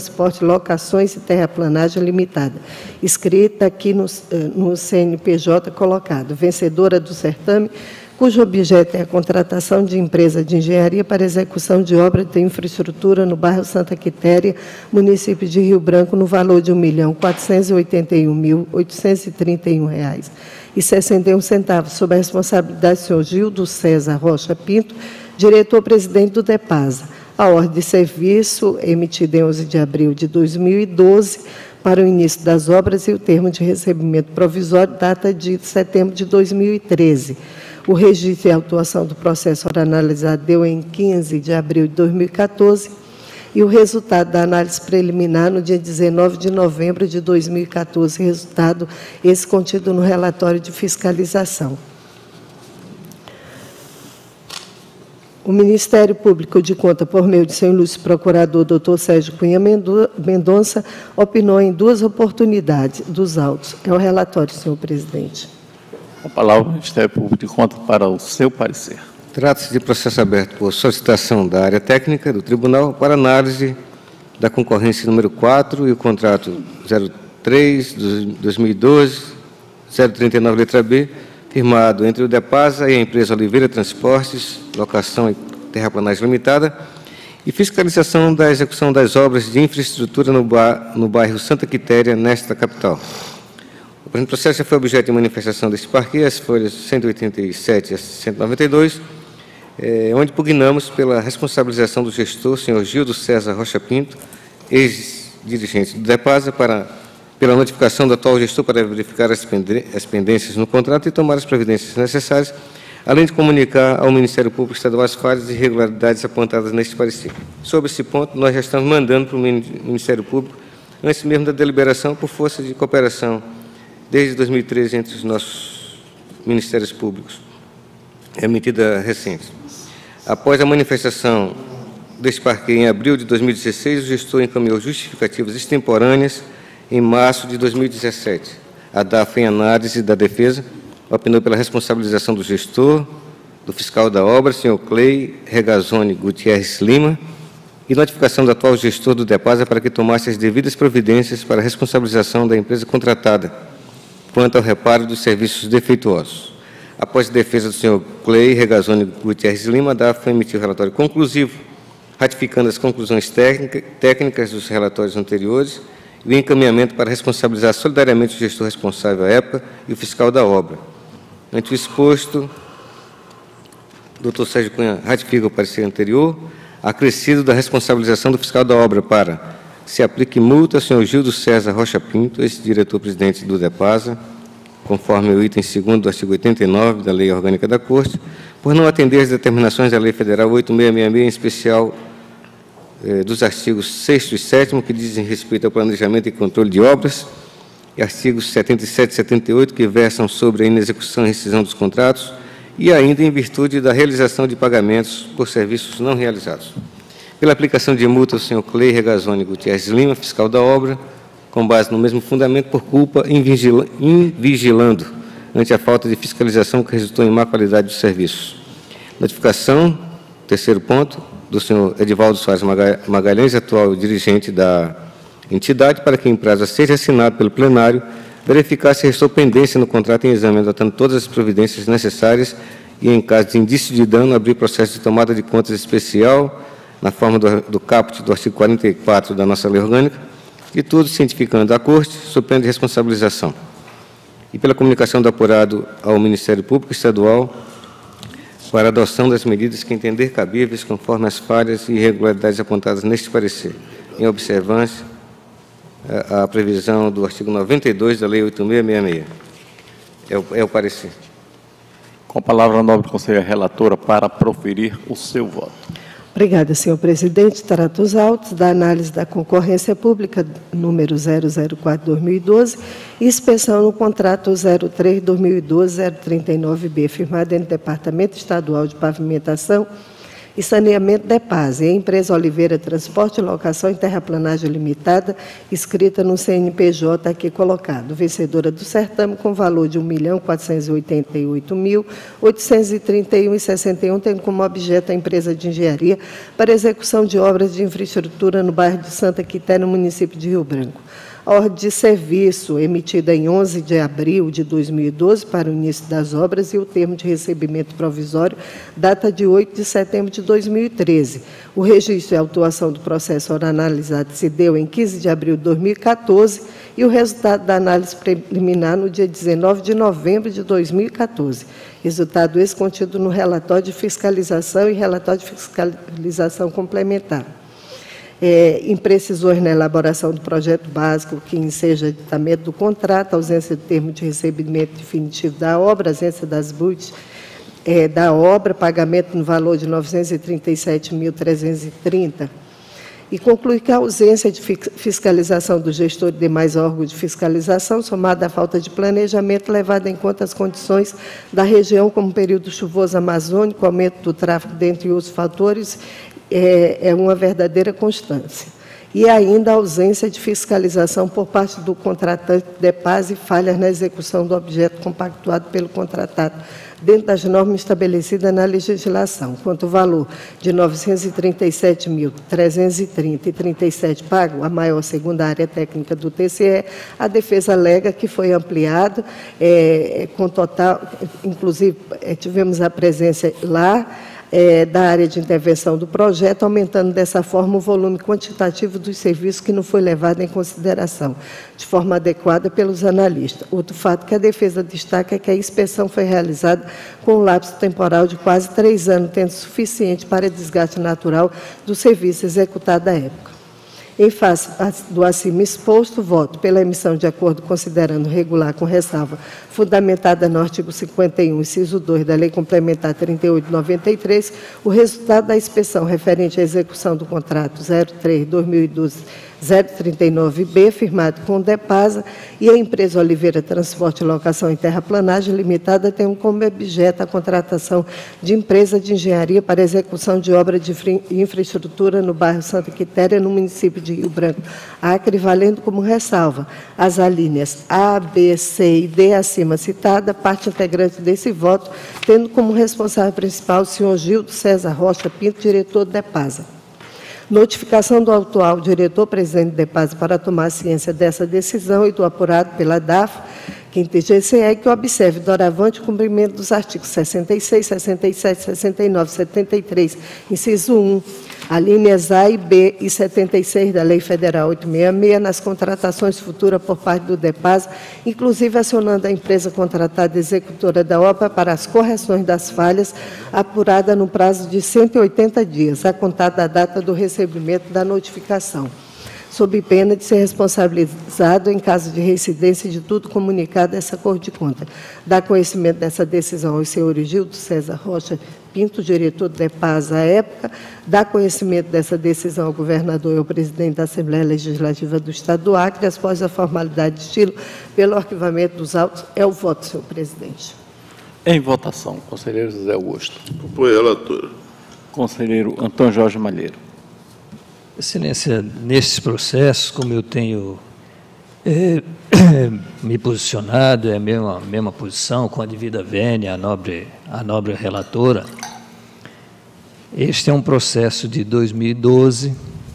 Transporte, Locações e Terraplanagem Limitada, escrita aqui no, no C N P J colocado, vencedora do certame, cujo objeto é a contratação de empresa de engenharia para execução de obra de infraestrutura no bairro Santa Quitéria, município de Rio Branco, no valor de um milhão quatrocentos e oitenta e um mil oitocentos e trinta e um reais e sessenta e um centavos, sob a responsabilidade do senhor Gildo César Rocha Pinto, diretor-presidente do DEPASA. A ordem de serviço, emitida em onze de abril de dois mil e doze, para o início das obras, e o termo de recebimento provisório, data de setembro de dois mil e treze. O registro e autuação do processo ora analisado deu em quinze de abril de dois mil e quatorze, e o resultado da análise preliminar no dia dezenove de novembro de dois mil e quatorze, resultado esse contido no relatório de fiscalização. O Ministério Público de Conta, por meio de seu ilustre procurador, doutor Sérgio Cunha Mendonça, opinou em duas oportunidades dos autos. É o relatório, senhor presidente. A palavra do Ministério Público de Contas para o seu parecer. Trata-se de processo aberto por solicitação da área técnica do Tribunal para análise da concorrência número quatro e o contrato zero três de dois mil e doze, zero trinta e nove, letra B, firmado entre o DEPASA e a empresa Oliveira Transportes, Locação e Terraplanagem Limitada, e fiscalização da execução das obras de infraestrutura no, ba no bairro Santa Quitéria, nesta capital. O presente processo já foi objeto de manifestação deste parquê, as folhas cento e oitenta e sete a cento e noventa e dois, eh, onde pugnamos pela responsabilização do gestor, senhor Gildo César Rocha Pinto, ex-dirigente do DEPASA, para, pela notificação do atual gestor para verificar as, pende as pendências no contrato e tomar as providências necessárias, além de comunicar ao Ministério Público Estadual as falhas e irregularidades apontadas neste parecer. Sobre esse ponto, nós já estamos mandando para o Ministério Público, antes mesmo da deliberação, por força de cooperação desde dois mil e treze entre os nossos Ministérios Públicos, é medida recente. Após a manifestação deste parquê em abril de dois mil e dezesseis, o gestor encaminhou justificativas extemporâneas em março de dois mil e dezessete. A D A F, em análise da defesa, opinou pela responsabilização do gestor, do fiscal da obra, senhor Clay Regazzoni Gutierrez Lima, e notificação do atual gestor do DEPASA para que tomasse as devidas providências para a responsabilização da empresa contratada quanto ao reparo dos serviços defeituosos. Após a defesa do senhor Clay Regazzoni Gutierrez Lima, a D A F emitiu o relatório conclusivo, ratificando as conclusões técnica, técnicas dos relatórios anteriores e o encaminhamento para responsabilizar solidariamente o gestor responsável à época e o fiscal da obra. Ante o exposto, o doutor Sérgio Cunha ratifica o parecer anterior, acrescido da responsabilização do fiscal da obra para se aplique multa ao senhor Gildo César Rocha Pinto, ex-diretor-presidente do DEPASA, conforme o item segundo do artigo oitenta e nove da Lei Orgânica da Corte, por não atender às determinações da Lei Federal oito mil seiscentos e sessenta e seis, em especial eh, dos artigos sexto e sétimo, que dizem respeito ao planejamento e controle de obras, e artigos setenta e sete e setenta e oito, que versam sobre a inexecução e rescisão dos contratos, e ainda em virtude da realização de pagamentos por serviços não realizados. Pela aplicação de multa ao senhor Clay Regazzoni Gutierrez Lima, fiscal da obra, com base no mesmo fundamento, por culpa em vigila, invigilando ante a falta de fiscalização que resultou em má qualidade dos serviços. Notificação, terceiro ponto, do senhor Edivaldo Soares Magalhães, atual dirigente da entidade, para que, em prazo a seja assinado pelo plenário, verificar se restou pendência no contrato em exame, adotando todas as providências necessárias e, em caso de indício de dano, abrir processo de tomada de contas especial, na forma do, do caput do artigo quarenta e quatro da nossa Lei Orgânica, e tudo cientificando a Corte, sob pena de responsabilização. E pela comunicação do apurado ao Ministério Público Estadual para a adoção das medidas que entender cabíveis conforme as falhas e irregularidades apontadas neste parecer, em observância à previsão do artigo noventa e dois da Lei oito mil seiscentos e sessenta e seis. É o, é o parecer. Com a palavra, a nobre conselheira relatora para proferir o seu voto. Obrigada, senhor presidente. Trato os autos da análise da concorrência pública número zero zero quatro barra dois mil e doze e inspeção no contrato zero três barra dois mil e doze, zero trinta e nove B, firmado entre o Departamento Estadual de Pavimentação e Saneamento DEPAS, e a empresa Oliveira Transporte e Locação e Terraplanagem Limitada, inscrita no C N P J aqui colocado. Vencedora do certame com valor de um milhão quatrocentos e oitenta e oito mil oitocentos e trinta e um reais e sessenta e um centavos, tendo como objeto a empresa de engenharia para execução de obras de infraestrutura no bairro de Santa Quitéria, no município de Rio Branco. A ordem de serviço emitida em onze de abril de dois mil e doze para o início das obras e o termo de recebimento provisório data de oito de setembro de dois mil e treze. O registro e autuação do processo ora analisado se deu em quinze de abril de dois mil e quatorze e o resultado da análise preliminar no dia dezenove de novembro de dois mil e quatorze. Resultado esse contido no relatório de fiscalização e relatório de fiscalização complementar. É, imprecisões na elaboração do projeto básico, que enseja editamento do contrato, ausência de termo de recebimento definitivo da obra, ausência das B U Ts é, da obra, pagamento no valor de novecentos e trinta e sete mil trezentos e trinta reais. E conclui que a ausência de fiscalização do gestor e demais órgãos de fiscalização, somada à falta de planejamento, levada em conta as condições da região, como período chuvoso amazônico, aumento do tráfego, dentre outros fatores, é, é uma verdadeira constância. E ainda a ausência de fiscalização por parte do contratante DEPAS e falhas na execução do objeto compactuado pelo contratado, dentro das normas estabelecidas na legislação. Quanto ao valor de novecentos e trinta e sete mil trezentos e trinta reais e trinta e sete centavos pago, a maior segundo a área técnica do T C E, a defesa alega que foi ampliado, é, com total, inclusive é, tivemos a presença lá, É, da área de intervenção do projeto, aumentando dessa forma o volume quantitativo dos serviços que não foi levado em consideração, de forma adequada pelos analistas. Outro fato que a defesa destaca é que a inspeção foi realizada com um lapso temporal de quase três anos, tendo suficiente para desgaste natural do serviço executado à época. Em face do acima exposto, voto pela emissão de acordo considerando regular com ressalva fundamentada no artigo cinquenta e um, inciso dois da Lei Complementar trinta e oito de noventa e três, o resultado da inspeção referente à execução do contrato zero três barra dois mil e doze zero trinta e nove B, firmado com o DEPASA, e a empresa Oliveira Transporte e Locação em Terraplanagem Limitada tem como objeto a contratação de empresa de engenharia para execução de obra de infraestrutura no bairro Santa Quitéria, no município de Rio Branco, Acre, valendo como ressalva as alíneas A, B, C e D acima citada, parte integrante desse voto, tendo como responsável principal o senhor Gildo César Rocha Pinto, diretor do DEPASA. Notificação do atual diretor-presidente do DEPASA para tomar ciência dessa decisão e do apurado pela D A F, quinta G C E, que observe doravante o cumprimento dos artigos sessenta e seis, sessenta e sete, sessenta e nove, setenta e três, inciso um, alíneas A e B e setenta e seis da Lei Federal oitocentos e sessenta e seis nas contratações futuras por parte do DEPASA, inclusive acionando a empresa contratada executora da obra para as correções das falhas, apurada no prazo de cento e oitenta dias, a contar da data do recebimento da notificação, sob pena de ser responsabilizado em caso de reincidência de tudo comunicado a essa Cor de Conta. Dá conhecimento dessa decisão ao senhor Gildo César Rocha Pinto, diretor do DEPASA à época, dá conhecimento dessa decisão ao governador e ao presidente da Assembleia Legislativa do Estado do Acre, após a formalidade de estilo pelo arquivamento dos autos. É o voto, senhor presidente. Em votação, conselheiro José Augusto. Apoio, relator. Conselheiro Antônio Jorge Malheiro. Excelência, nesses processos, como eu tenho é, me posicionado, é a mesma, a mesma posição, com a devida vênia, a nobre, a nobre relatora, este é um processo de dois mil e doze,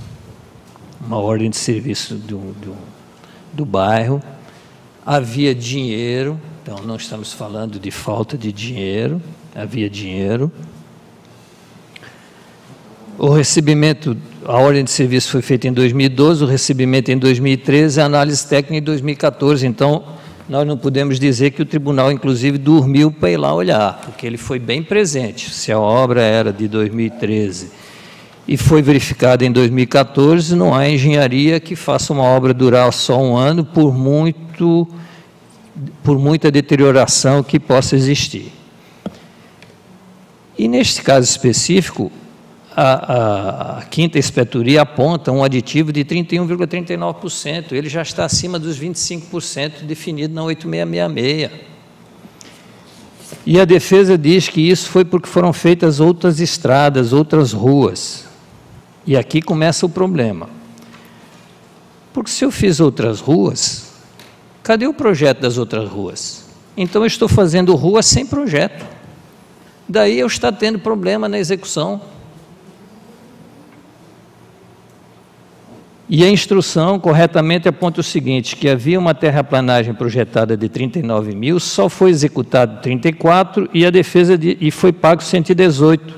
uma ordem de serviço do, do, do bairro, havia dinheiro, então não estamos falando de falta de dinheiro, havia dinheiro. O recebimento, a ordem de serviço foi feita em dois mil e doze, o recebimento em dois mil e treze, a análise técnica em dois mil e quatorze. Então, nós não podemos dizer que o tribunal, inclusive, dormiu para ir lá olhar, porque ele foi bem presente. Se a obra era de dois mil e treze e foi verificada em dois mil e quatorze, não há engenharia que faça uma obra durar só um ano por, muito, por muita deterioração que possa existir. E, neste caso específico, A, a, a quinta inspetoria aponta um aditivo de trinta e um vírgula trinta e nove por cento, ele já está acima dos vinte e cinco por cento definido na oito mil seiscentos e sessenta e seis. E a defesa diz que isso foi porque foram feitas outras estradas, outras ruas. E aqui começa o problema. Porque se eu fiz outras ruas, cadê o projeto das outras ruas? Então eu estou fazendo rua sem projeto. Daí eu estou tendo problema na execução. E a instrução corretamente aponta o seguinte, que havia uma terraplanagem projetada de trinta e nove mil, só foi executado trinta e quatro e a defesa de, e foi pago cento e dezoito.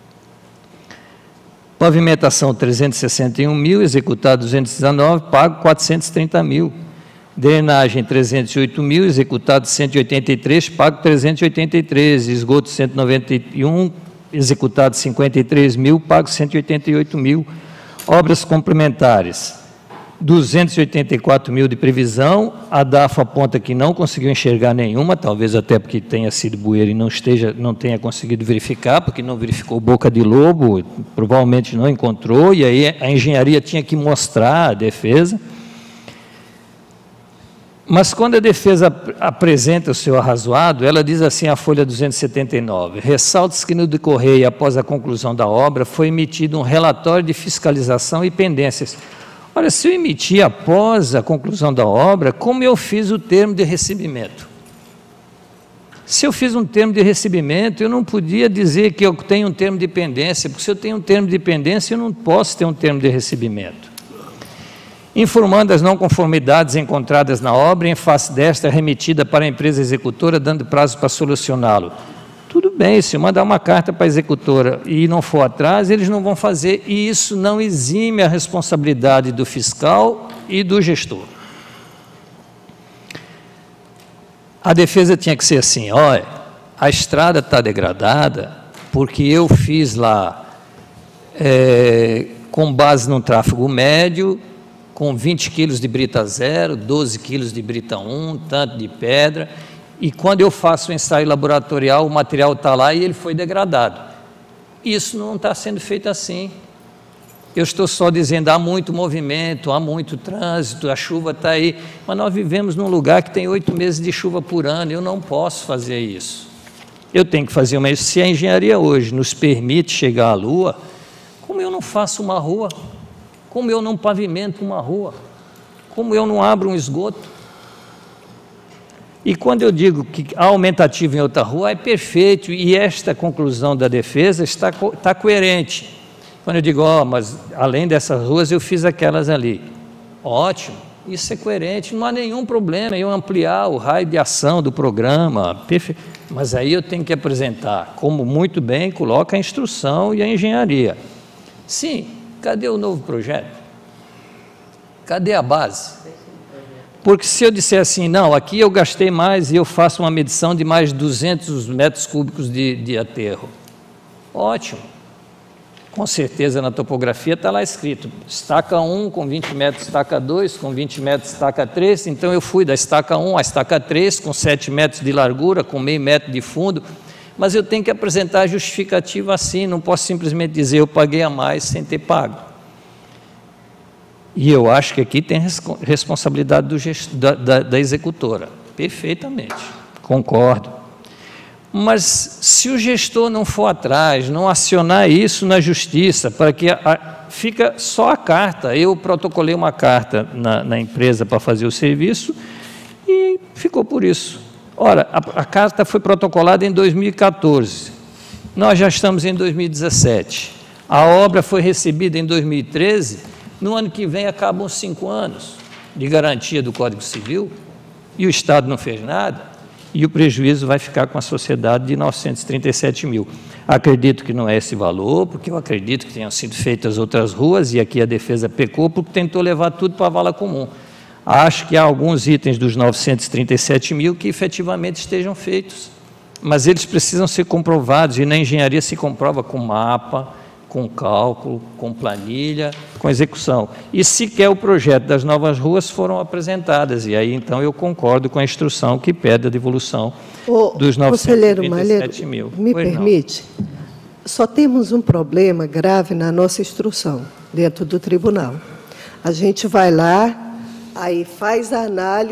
Pavimentação trezentos e sessenta e um mil, executado duzentos e dezenove, pago quatrocentos e trinta mil. Drenagem trezentos e oito mil, executado cento e oitenta e três, pago trezentos e oitenta e três. Esgoto cento e noventa e um, executado cinquenta e três mil, pago cento e oitenta e oito mil. Obras complementares, duzentos e oitenta e quatro mil de previsão, a DAFO aponta que não conseguiu enxergar nenhuma, talvez até porque tenha sido bueiro e não, esteja, não tenha conseguido verificar, porque não verificou boca de lobo, provavelmente não encontrou, e aí a engenharia tinha que mostrar a defesa. Mas quando a defesa apresenta o seu arrazoado, ela diz assim, a folha duzentos e setenta e nove, ressalta-se que no decorrer e após a conclusão da obra foi emitido um relatório de fiscalização e pendências. Ora, se eu emitir após a conclusão da obra, como eu fiz o termo de recebimento? Se eu fiz um termo de recebimento, eu não podia dizer que eu tenho um termo de pendência, porque se eu tenho um termo de pendência, eu não posso ter um termo de recebimento. Informando as não conformidades encontradas na obra, em face desta, remetida para a empresa executora, dando prazo para solucioná-lo. Tudo bem, se eu mandar uma carta para a executora e não for atrás, eles não vão fazer, e isso não exime a responsabilidade do fiscal e do gestor. A defesa tinha que ser assim, olha, a estrada está degradada porque eu fiz lá, é, com base num tráfego médio, com vinte quilos de brita zero, doze quilos de brita um, tanto de pedra, e quando eu faço o ensaio laboratorial, o material está lá e ele foi degradado. Isso não está sendo feito assim. Eu estou só dizendo, há muito movimento, há muito trânsito, a chuva está aí, mas nós vivemos num lugar que tem oito meses de chuva por ano, eu não posso fazer isso. Eu tenho que fazer uma... Se a engenharia hoje nos permite chegar à Lua, como eu não faço uma rua? Como eu não pavimento uma rua? Como eu não abro um esgoto? E quando eu digo que há aumentativo em outra rua, é perfeito, e esta conclusão da defesa está, está coerente. Quando eu digo, ó, oh, mas além dessas ruas eu fiz aquelas ali. Ótimo, isso é coerente, não há nenhum problema eu ampliar o raio de ação do programa, perfeito. Mas aí eu tenho que apresentar, como muito bem coloca a instrução e a engenharia. Sim, cadê o novo projeto? Cadê a base? Porque se eu disser assim, não, aqui eu gastei mais e eu faço uma medição de mais duzentos metros cúbicos de, de aterro. Ótimo. Com certeza na topografia está lá escrito, estaca um com vinte metros, estaca dois, com vinte metros, estaca três, então eu fui da estaca um à estaca três, com sete metros de largura, com meio metro de fundo, mas eu tenho que apresentar a justificativa assim, não posso simplesmente dizer eu paguei a mais sem ter pago. E eu acho que aqui tem responsabilidade do gesto, da, da, da executora, perfeitamente, concordo. Mas se o gestor não for atrás, não acionar isso na justiça, para que a, a, fica só a carta, eu protocolei uma carta na, na empresa para fazer o serviço e ficou por isso. Ora, a, a carta foi protocolada em dois mil e quatorze, nós já estamos em dois mil e dezessete, a obra foi recebida em dois mil e treze, no ano que vem acabam os cinco anos de garantia do Código Civil e o Estado não fez nada. E o prejuízo vai ficar com a sociedade de novecentos e trinta e sete mil. Acredito que não é esse valor, porque eu acredito que tenham sido feitas outras ruas, e aqui a defesa pecou, porque tentou levar tudo para a vala comum. Acho que há alguns itens dos novecentos e trinta e sete mil que efetivamente estejam feitos, mas eles precisam ser comprovados, e na engenharia se comprova com mapa, com cálculo, com planilha, com execução. E sequer o projeto das novas ruas foram apresentadas, e aí então eu concordo com a instrução que pede a devolução Ô, dos novecentos e trinta e sete mil. Me pois permite? Não. Só temos um problema grave na nossa instrução, dentro do tribunal. A gente vai lá, aí faz a análise,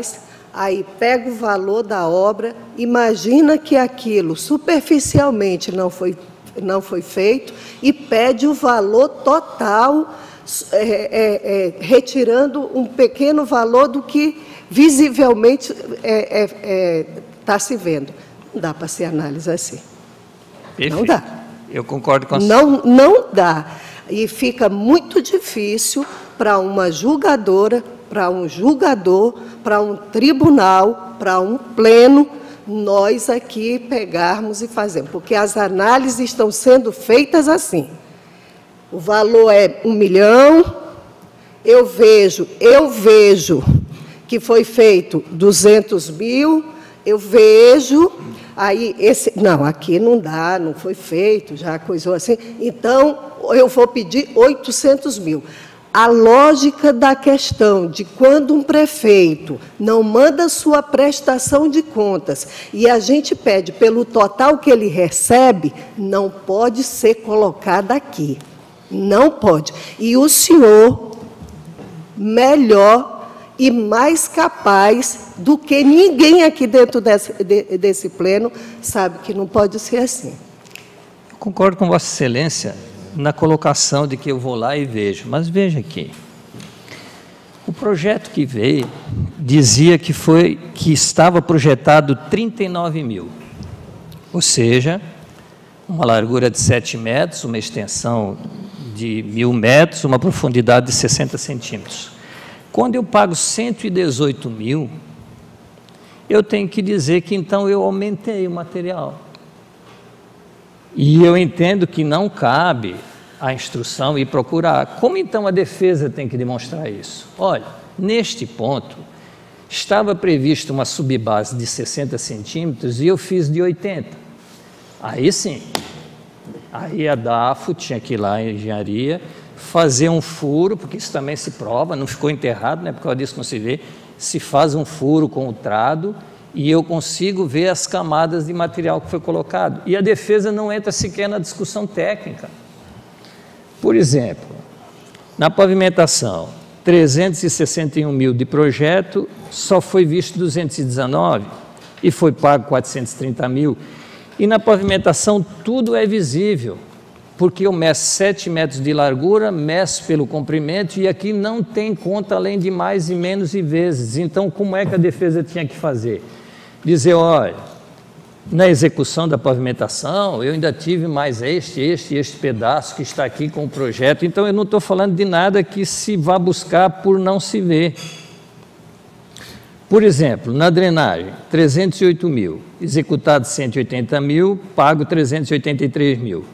Aí pega o valor da obra, imagina que aquilo superficialmente não foi, não foi feito e pede o valor total, é, é, é, retirando um pequeno valor do que visivelmente está é, é, é, tá se vendo. Não dá para ser análise assim. Perfeito. Não dá. Eu concordo com a não, não dá. E fica muito difícil para uma julgadora, para um julgador, para um tribunal, para um pleno, nós aqui pegarmos e fazermos. Porque as análises estão sendo feitas assim. O valor é um milhão, eu vejo, eu vejo que foi feito duzentos mil, eu vejo... Aí, esse, não, aqui não dá, não foi feito, já coisou assim, então eu vou pedir oitocentos mil. A lógica da questão de quando um prefeito não manda sua prestação de contas e a gente pede pelo total que ele recebe, não pode ser colocada aqui. Não pode. E o senhor, melhor e mais capaz do que ninguém aqui dentro desse, de, desse pleno, sabe que não pode ser assim. Eu concordo com Vossa Excelência na colocação de que eu vou lá e vejo, mas veja aqui, o projeto que veio dizia que, foi, que estava projetado trinta e nove mil, ou seja, uma largura de sete metros, uma extensão de mil metros, uma profundidade de sessenta centímetros. Quando eu pago cento e dezoito mil, eu tenho que dizer que então eu aumentei o material. E eu entendo que não cabe a instrução ir procurar. Como então a defesa tem que demonstrar isso? Olha, neste ponto, estava prevista uma subbase de sessenta centímetros e eu fiz de oitenta. Aí sim, aí a DAFO tinha que ir lá em engenharia, fazer um furo, porque isso também se prova, não ficou enterrado, né, por causa disso não se vê, se faz um furo com o trado e eu consigo ver as camadas de material que foi colocado. E a defesa não entra sequer na discussão técnica. Por exemplo, na pavimentação, trezentos e sessenta e um mil de projeto, só foi visto duzentos e dezenove e foi pago quatrocentos e trinta mil. E na pavimentação tudo é visível, porque eu meço sete metros de largura, meço pelo comprimento, e aqui não tem conta além de mais e menos e vezes. Então, como é que a defesa tinha que fazer? Dizer, olha, na execução da pavimentação, eu ainda tive mais este, este e este pedaço que está aqui com o projeto. Então, eu não estou falando de nada que se vá buscar por não se ver. Por exemplo, na drenagem, trezentos e oito mil, executado cento e oitenta mil, pago trezentos e oitenta e três mil.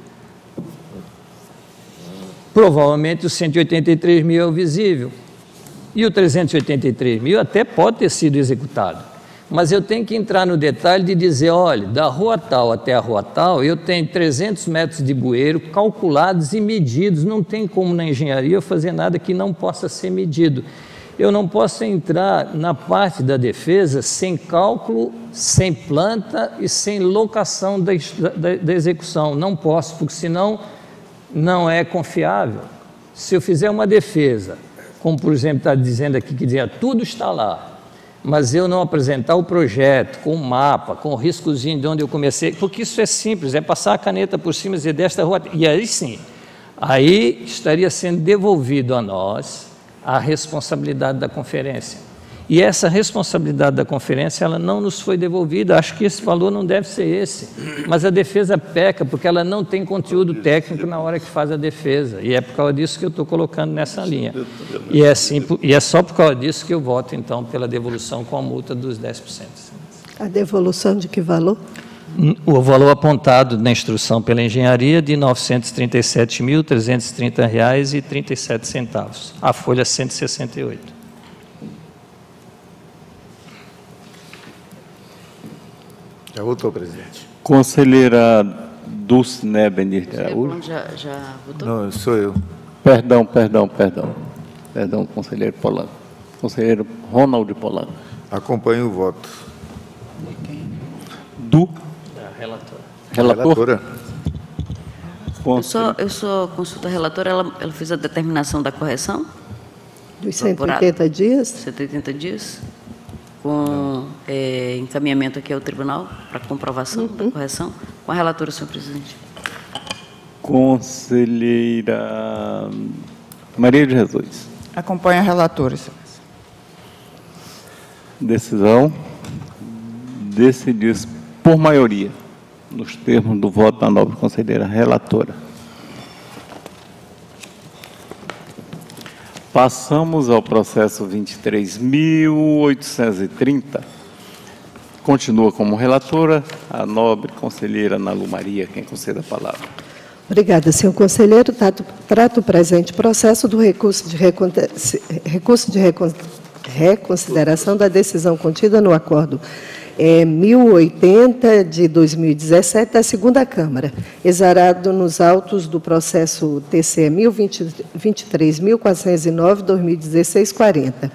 Provavelmente os cento e oitenta e três mil é o visível. E o trezentos e oitenta e três mil até pode ter sido executado. Mas eu tenho que entrar no detalhe de dizer, olha, da rua tal até a rua tal, eu tenho trezentos metros de bueiro calculados e medidos. Não tem como na engenharia eu fazer nada que não possa ser medido. Eu não posso entrar na parte da defesa sem cálculo, sem planta e sem locação da, da, da execução. Não posso, porque senão não é confiável. Se eu fizer uma defesa, como por exemplo está dizendo aqui, que dizia tudo está lá, mas eu não apresentar o projeto com o mapa, com o riscozinho de onde eu comecei, porque isso é simples, é passar a caneta por cima e dizer desta rua, e aí sim, aí estaria sendo devolvido a nós a responsabilidade da conferência. E essa responsabilidade da conferência, ela não nos foi devolvida. Acho que esse valor não deve ser esse. Mas a defesa peca, porque ela não tem conteúdo técnico na hora que faz a defesa. E é por causa disso que eu estou colocando nessa linha. E é, assim, e é só por causa disso que eu voto, então, pela devolução com a multa dos dez por cento. A devolução de que valor? O valor apontado na instrução pela engenharia de novecentos e trinta e sete mil, trezentos e trinta reais e trinta e sete centavos. A folha cento e sessenta e oito. Já votou, presidente. Conselheira Dulce Nebenir de Araújo. Já, já votou? Não, sou eu. Perdão, perdão, perdão. Perdão, conselheiro Polanco. Conselheiro Ronald Polanco. Acompanho o voto. Do Relatora. relator. Relatora. Eu só, eu só consulto a relatora, ela, ela fez a determinação da correção? Dos cento e oitenta dias? cento e oitenta dias? com é, encaminhamento aqui ao tribunal para comprovação uhum. da correção. Com a relatora, senhor presidente. Conselheira Maria de Jesus. Acompanha a relatora, senhor presidente. Decisão. Decidiu por maioria, nos termos do voto da nobre conselheira relatora. Passamos ao processo vinte e três mil oitocentos e trinta. Continua como relatora a nobre conselheira Ana Lu Maria, quem concede a palavra. Obrigada, senhor conselheiro. Trato, trato o presente processo do recurso de, recon, recurso de recon, reconsideração da decisão contida no acordo é, mil e oitenta de dois mil e dezessete da segunda Câmara, exarado nos autos do processo T C E mil vinte e três mil quatrocentos e nove, dois mil e dezesseis, quarenta.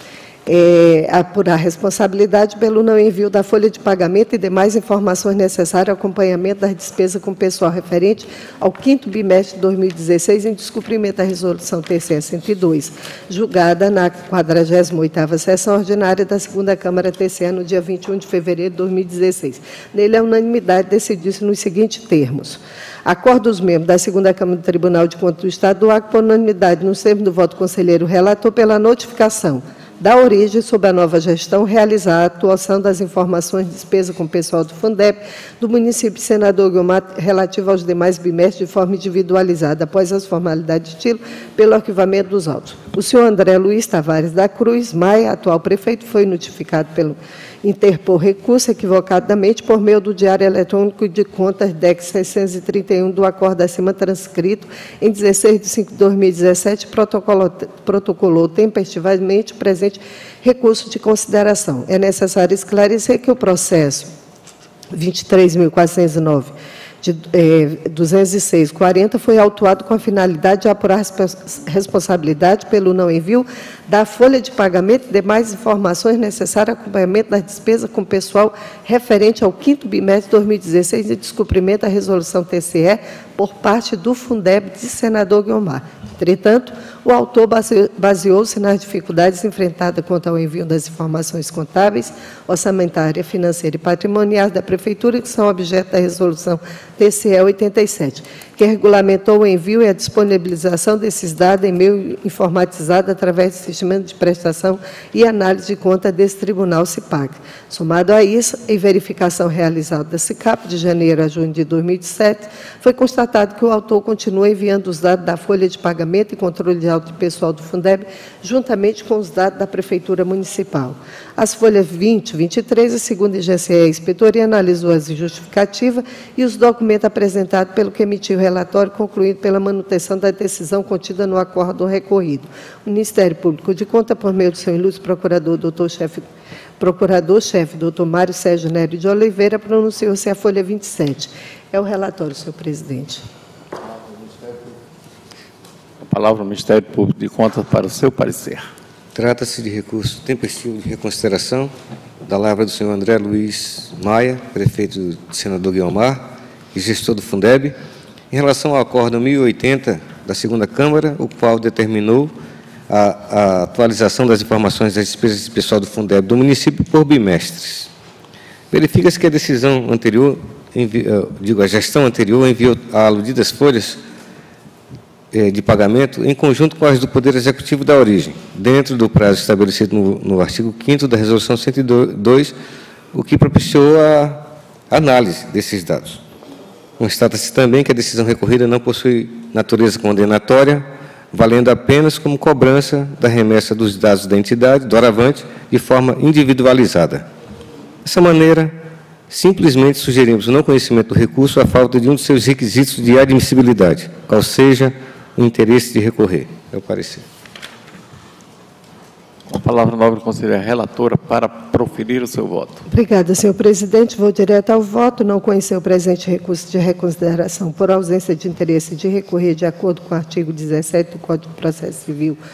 É, apurar responsabilidade pelo não envio da folha de pagamento e demais informações necessárias ao acompanhamento das despesas com pessoal referente ao quinto bimestre de dois mil e dezesseis, em descumprimento da resolução T C E cento e dois, julgada na quadragésima oitava sessão ordinária da segunda Câmara T C E no dia vinte e um de fevereiro de dois mil e dezesseis. Nele, a unanimidade decidiu-se nos seguintes termos. Acordo dos membros da segunda Câmara do Tribunal de Contas do Estado do Acre, por unanimidade, nos termos do voto conselheiro relator, pela notificação da origem, sob a nova gestão, realizar a atuação das informações de despesa com o pessoal do Fundeb do município de Senador Guiomar relativo aos demais bimestres de forma individualizada, após as formalidades de estilo, pelo arquivamento dos autos. O senhor André Luiz Tavares da Cruz Maia, atual prefeito, foi notificado pelo interpor recurso equivocadamente por meio do Diário Eletrônico de Contas D E C seiscentos e trinta e um do acordo acima transcrito em dezesseis de cinco de dois mil e dezessete, protocolou, protocolou tempestivamente presente recurso de consideração. É necessário esclarecer que o processo vinte e três mil quatrocentos e nove de eh, duzentos e seis, quarenta foi autuado com a finalidade de apurar responsabilidade pelo não envio da folha de pagamento e demais informações necessárias ao acompanhamento das despesas com pessoal referente ao quinto bimestre de dois mil e dezesseis e descumprimento da resolução T C E por parte do Fundeb de Senador Guiomar. Entretanto, o autor baseou-se nas dificuldades enfrentadas quanto ao envio das informações contábeis, orçamentárias, financeiras e patrimoniais da Prefeitura, que são objeto da resolução T C E oitenta e sete, que regulamentou o envio e a disponibilização desses dados em meio informatizado através do sistema de prestação e análise de conta desse tribunal CIPAC. Somado a isso, em verificação realizada da SICAP de janeiro a junho de dois mil e dezessete, foi constatado que o autor continua enviando os dados da folha de pagamento e controle de auto pessoal do Fundeb, juntamente com os dados da Prefeitura Municipal. As folhas vinte, vinte e três, a segunda I G C E, a inspetoria analisou as justificativas e os documentos apresentados pelo que emitiu o relatório, concluído pela manutenção da decisão contida no acordo recorrido. O Ministério Público de Contas, por meio do seu ilustre procurador, doutor-chefe, procurador-chefe, doutor Mário Sérgio Nery de Oliveira, pronunciou-se a folha vinte e sete. É o relatório, senhor presidente. A palavra ao Ministério Público de Contas para o seu parecer. Trata-se de recurso tempestivo de reconsideração da lavra do senhor André Luiz Maia, prefeito de Senador Guiomar e gestor do Fundeb, em relação ao acordo mil e oitenta da segunda Câmara, o qual determinou a, a atualização das informações das despesas de pessoal do Fundeb do município por bimestres. Verifica-se que a decisão anterior, envi, digo, a gestão anterior enviou a aludidas folhas de pagamento em conjunto com as do Poder Executivo da origem, dentro do prazo estabelecido no, no artigo quinto da Resolução cento e dois, o que propiciou a análise desses dados. Constata-se também que a decisão recorrida não possui natureza condenatória, valendo apenas como cobrança da remessa dos dados da entidade, doravante, de forma individualizada. Dessa maneira, simplesmente sugerimos o não conhecimento do recurso à falta de um de seus requisitos de admissibilidade, qual seja o interesse de recorrer. É o parecer. Com a palavra, nobre conselheira relatora, para proferir o seu voto. Obrigada, senhor presidente. Vou direto ao voto. Não conhecer o presente recurso de reconsideração por ausência de interesse de recorrer de acordo com o artigo dezessete do Código de Processo Civil,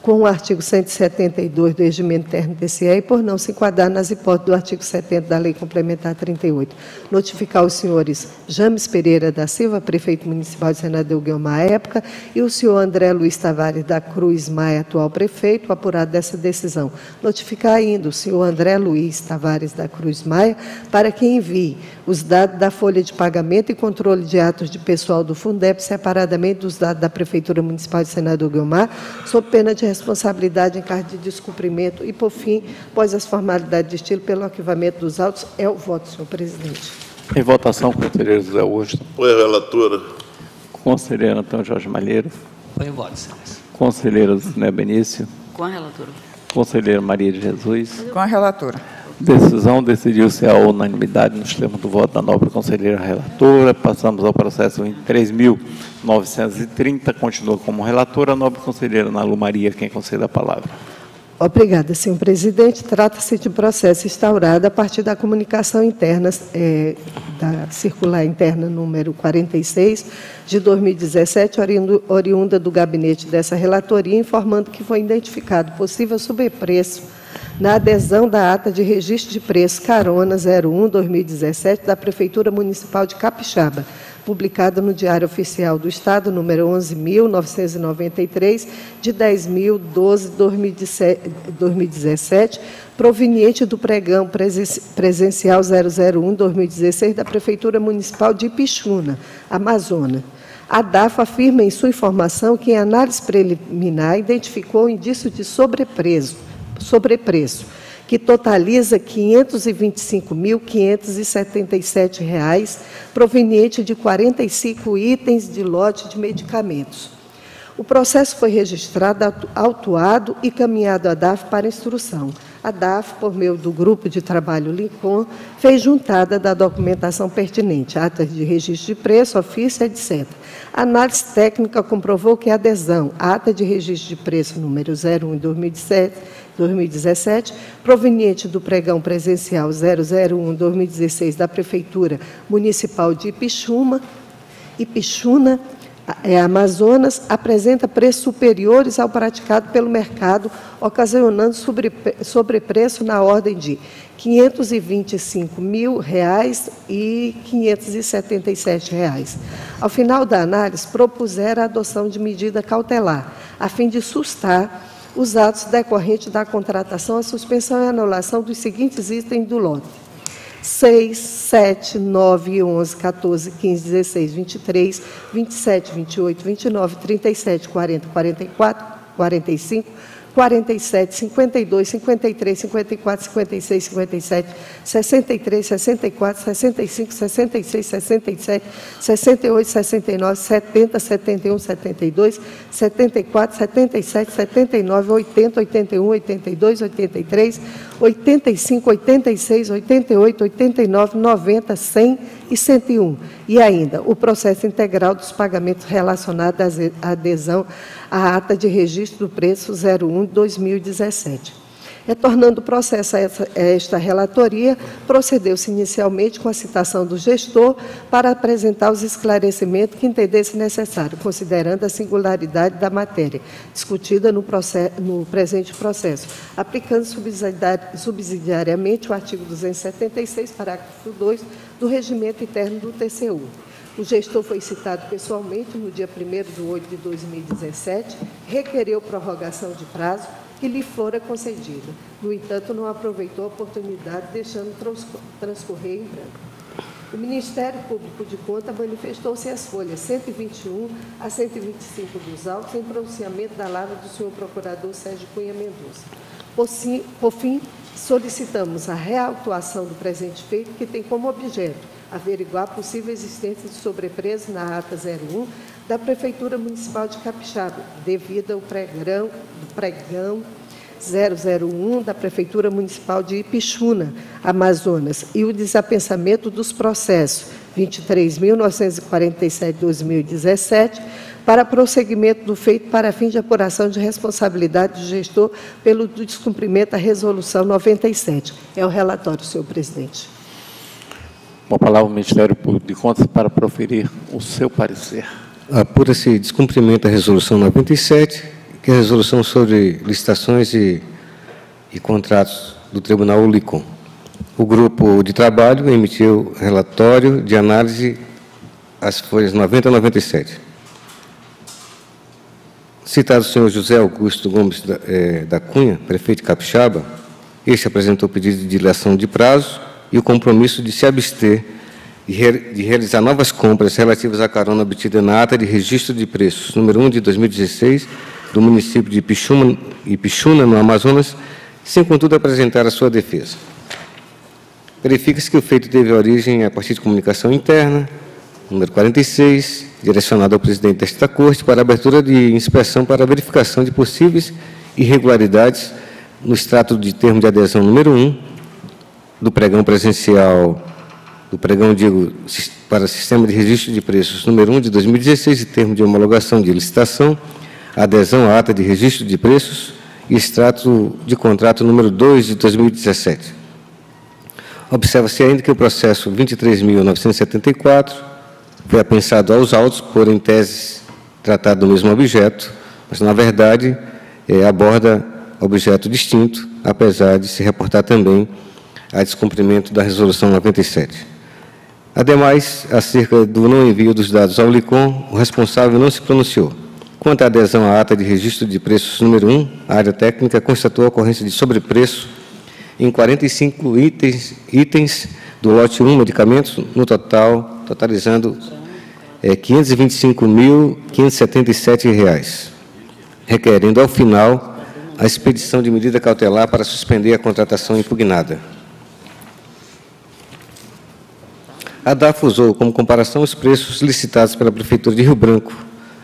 com o artigo cento e setenta e dois do Regimento Interno do T C E e por não se enquadrar nas hipóteses do artigo setenta da Lei Complementar trinta e oito. Notificar os senhores James Pereira da Silva, prefeito municipal de Senador Guiomar à época, e o senhor André Luiz Tavares da Cruz Maia, atual prefeito, apurado dessa decisão. Notificar ainda o senhor André Luiz Tavares da Cruz Maia para que envie os dados da folha de pagamento e controle de atos de pessoal do Fundeb separadamente dos dados da Prefeitura Municipal de Senador Guiomar, sob pena de responsabilidade em caso de descumprimento e, por fim, após as formalidades de estilo, pelo arquivamento dos autos. É o voto, senhor presidente. Em votação, conselheiro José Augusto. Foi a relatora. Conselheiro Antônio Jorge Malheiro. Foi em voto, excelência. Conselheiro Zé Benício. Com a relatora. Conselheiro Maria de Jesus. Com a relatora. Decisão decidiu-se a unanimidade nos termos do voto da nobre conselheira relatora. Passamos ao processo em três mil novecentos e trinta. Continua como relatora a nobre conselheira Ana Lu Maria, quem concede a palavra. Obrigada, senhor presidente. Trata-se de processo instaurado a partir da comunicação interna, é, da circular interna número quarenta e seis, de dois mil e dezessete, oriundo, oriunda do gabinete dessa relatoria, informando que foi identificado possível sobrepreço na adesão da ata de registro de preço Carona zero um barra dois mil e dezessete da Prefeitura Municipal de Capixaba, publicada no Diário Oficial do Estado, número onze mil novecentos e noventa e três, de dez mil doze de dois mil e dezessete, proveniente do pregão presencial zero zero um barra dois mil e dezesseis da Prefeitura Municipal de Ipixuna, Amazonas. A D A F afirma em sua informação que, em análise preliminar, identificou o indício de sobrepreço, sobrepreço, que totaliza quinhentos e vinte e cinco mil, quinhentos e setenta e sete reais, proveniente de quarenta e cinco itens de lote de medicamentos. O processo foi registrado, autuado e caminhado à D A F para instrução. A D A F, por meio do Grupo de Trabalho Lincoln, fez juntada da documentação pertinente, atas de registro de preço, ofício, etcétera. A análise técnica comprovou que a adesão à ata de registro de preço número zero um de dois mil e dezessete, proveniente do pregão presencial zero zero um de dois mil e dezesseis da Prefeitura Municipal de Ipixuna, Ipixuna é, Amazonas, apresenta preços superiores ao praticado pelo mercado, ocasionando sobrepreço na ordem de quinhentos e vinte e cinco mil reais e quinhentos e setenta e sete reais. Ao final da análise, propuseram a adoção de medida cautelar, a fim de sustar os atos decorrentes da contratação, a suspensão e anulação dos seguintes itens do lote: seis, sete, nove, onze, quatorze, quinze, dezesseis, vinte e três, vinte e sete, vinte e oito, vinte e nove, trinta e sete, quarenta, quarenta e quatro, quarenta e cinco, quarenta e sete, cinquenta e dois, cinquenta e três, cinquenta e quatro, cinquenta e seis, cinquenta e sete, sessenta e três, sessenta e quatro, sessenta e cinco, sessenta e seis, sessenta e sete, sessenta e oito, sessenta e nove, setenta, setenta e um, setenta e dois, setenta e quatro, setenta e sete, setenta e nove, oitenta, oitenta e um, oitenta e dois, oitenta e três, oitenta e cinco, oitenta e seis, oitenta e oito, oitenta e nove, noventa, cem e cento e um. E ainda, o processo integral dos pagamentos relacionados à adesão à ata de registro do preço zero um de dois mil e dezessete. Retornando o processo a essa, a esta relatoria, procedeu-se inicialmente com a citação do gestor para apresentar os esclarecimentos que entendesse necessário, considerando a singularidade da matéria discutida no, processo, no presente processo, aplicando subsidiari subsidiariamente o artigo duzentos e setenta e seis, parágrafo dois, do Regimento Interno do T C U. O gestor foi citado pessoalmente no dia primeiro de oito de dois mil e dezessete, requereu prorrogação de prazo que lhe fora concedida. No entanto, não aproveitou a oportunidade, deixando transcorrer em branco. O Ministério Público de Contas manifestou-se às folhas cento e vinte e um a cento e vinte e cinco dos autos em pronunciamento da lavra do senhor Procurador Sérgio Cunha Mendonça. Por, sim, por fim, solicitamos a reautuação do presente feito, que tem como objeto averiguar a possível existência de sobrepreço na ata zero um da Prefeitura Municipal de Capixaba, devido ao pregão, do pregão zero zero um da Prefeitura Municipal de Ipixuna, Amazonas, e o desapensamento dos processos vinte e três mil novecentos e quarenta e sete de dois mil e dezessete, para prosseguimento do feito para fim de apuração de responsabilidade do gestor pelo descumprimento da Resolução noventa e sete. É o relatório, senhor presidente. Com a palavra o Ministério Público de Contas para proferir o seu parecer. Apura-se descumprimento da Resolução noventa e sete, que é a resolução sobre licitações e, e contratos do Tribunal Ulicom. O grupo de trabalho emitiu relatório de análise às folhas noventa a noventa e sete. Citado o senhor José Augusto Gomes da, eh, da Cunha, prefeito de Capixaba, este apresentou pedido de dilação de prazo e o compromisso de se abster de, re, de realizar novas compras relativas à carona obtida na ata de registro de preços número um de dois mil e dezesseis do município de Ipixuna, Ipixuna, no Amazonas, sem, contudo, apresentar a sua defesa. Verifica-se que o feito teve origem a partir de comunicação interna, número quarenta e seis, direcionado ao presidente desta Corte para abertura de inspeção para verificação de possíveis irregularidades no extrato de termo de adesão número um do pregão presencial, do pregão, digo, para Sistema de Registro de Preços número um de dois mil e dezesseis e termo de homologação de licitação, adesão à ata de registro de preços e extrato de contrato número dois de dois mil e dezessete. Observa-se ainda que o processo vinte e três mil novecentos e setenta e quatro foi apensado aos autos, por em tese tratado do mesmo objeto, mas, na verdade, é, aborda objeto distinto, apesar de se reportar também a descumprimento da Resolução noventa e sete. Ademais, acerca do não envio dos dados ao Ulicom, o responsável não se pronunciou. Quanto à adesão à ata de registro de preços número um, a área técnica constatou a ocorrência de sobrepreço em quarenta e cinco itens, itens do lote um, medicamentos, no total, totalizando é, quinhentos e vinte e cinco mil, quinhentos e setenta e sete reais, requerendo, ao final, a expedição de medida cautelar para suspender a contratação impugnada. A D A F usou como comparação os preços licitados pela Prefeitura de Rio Branco,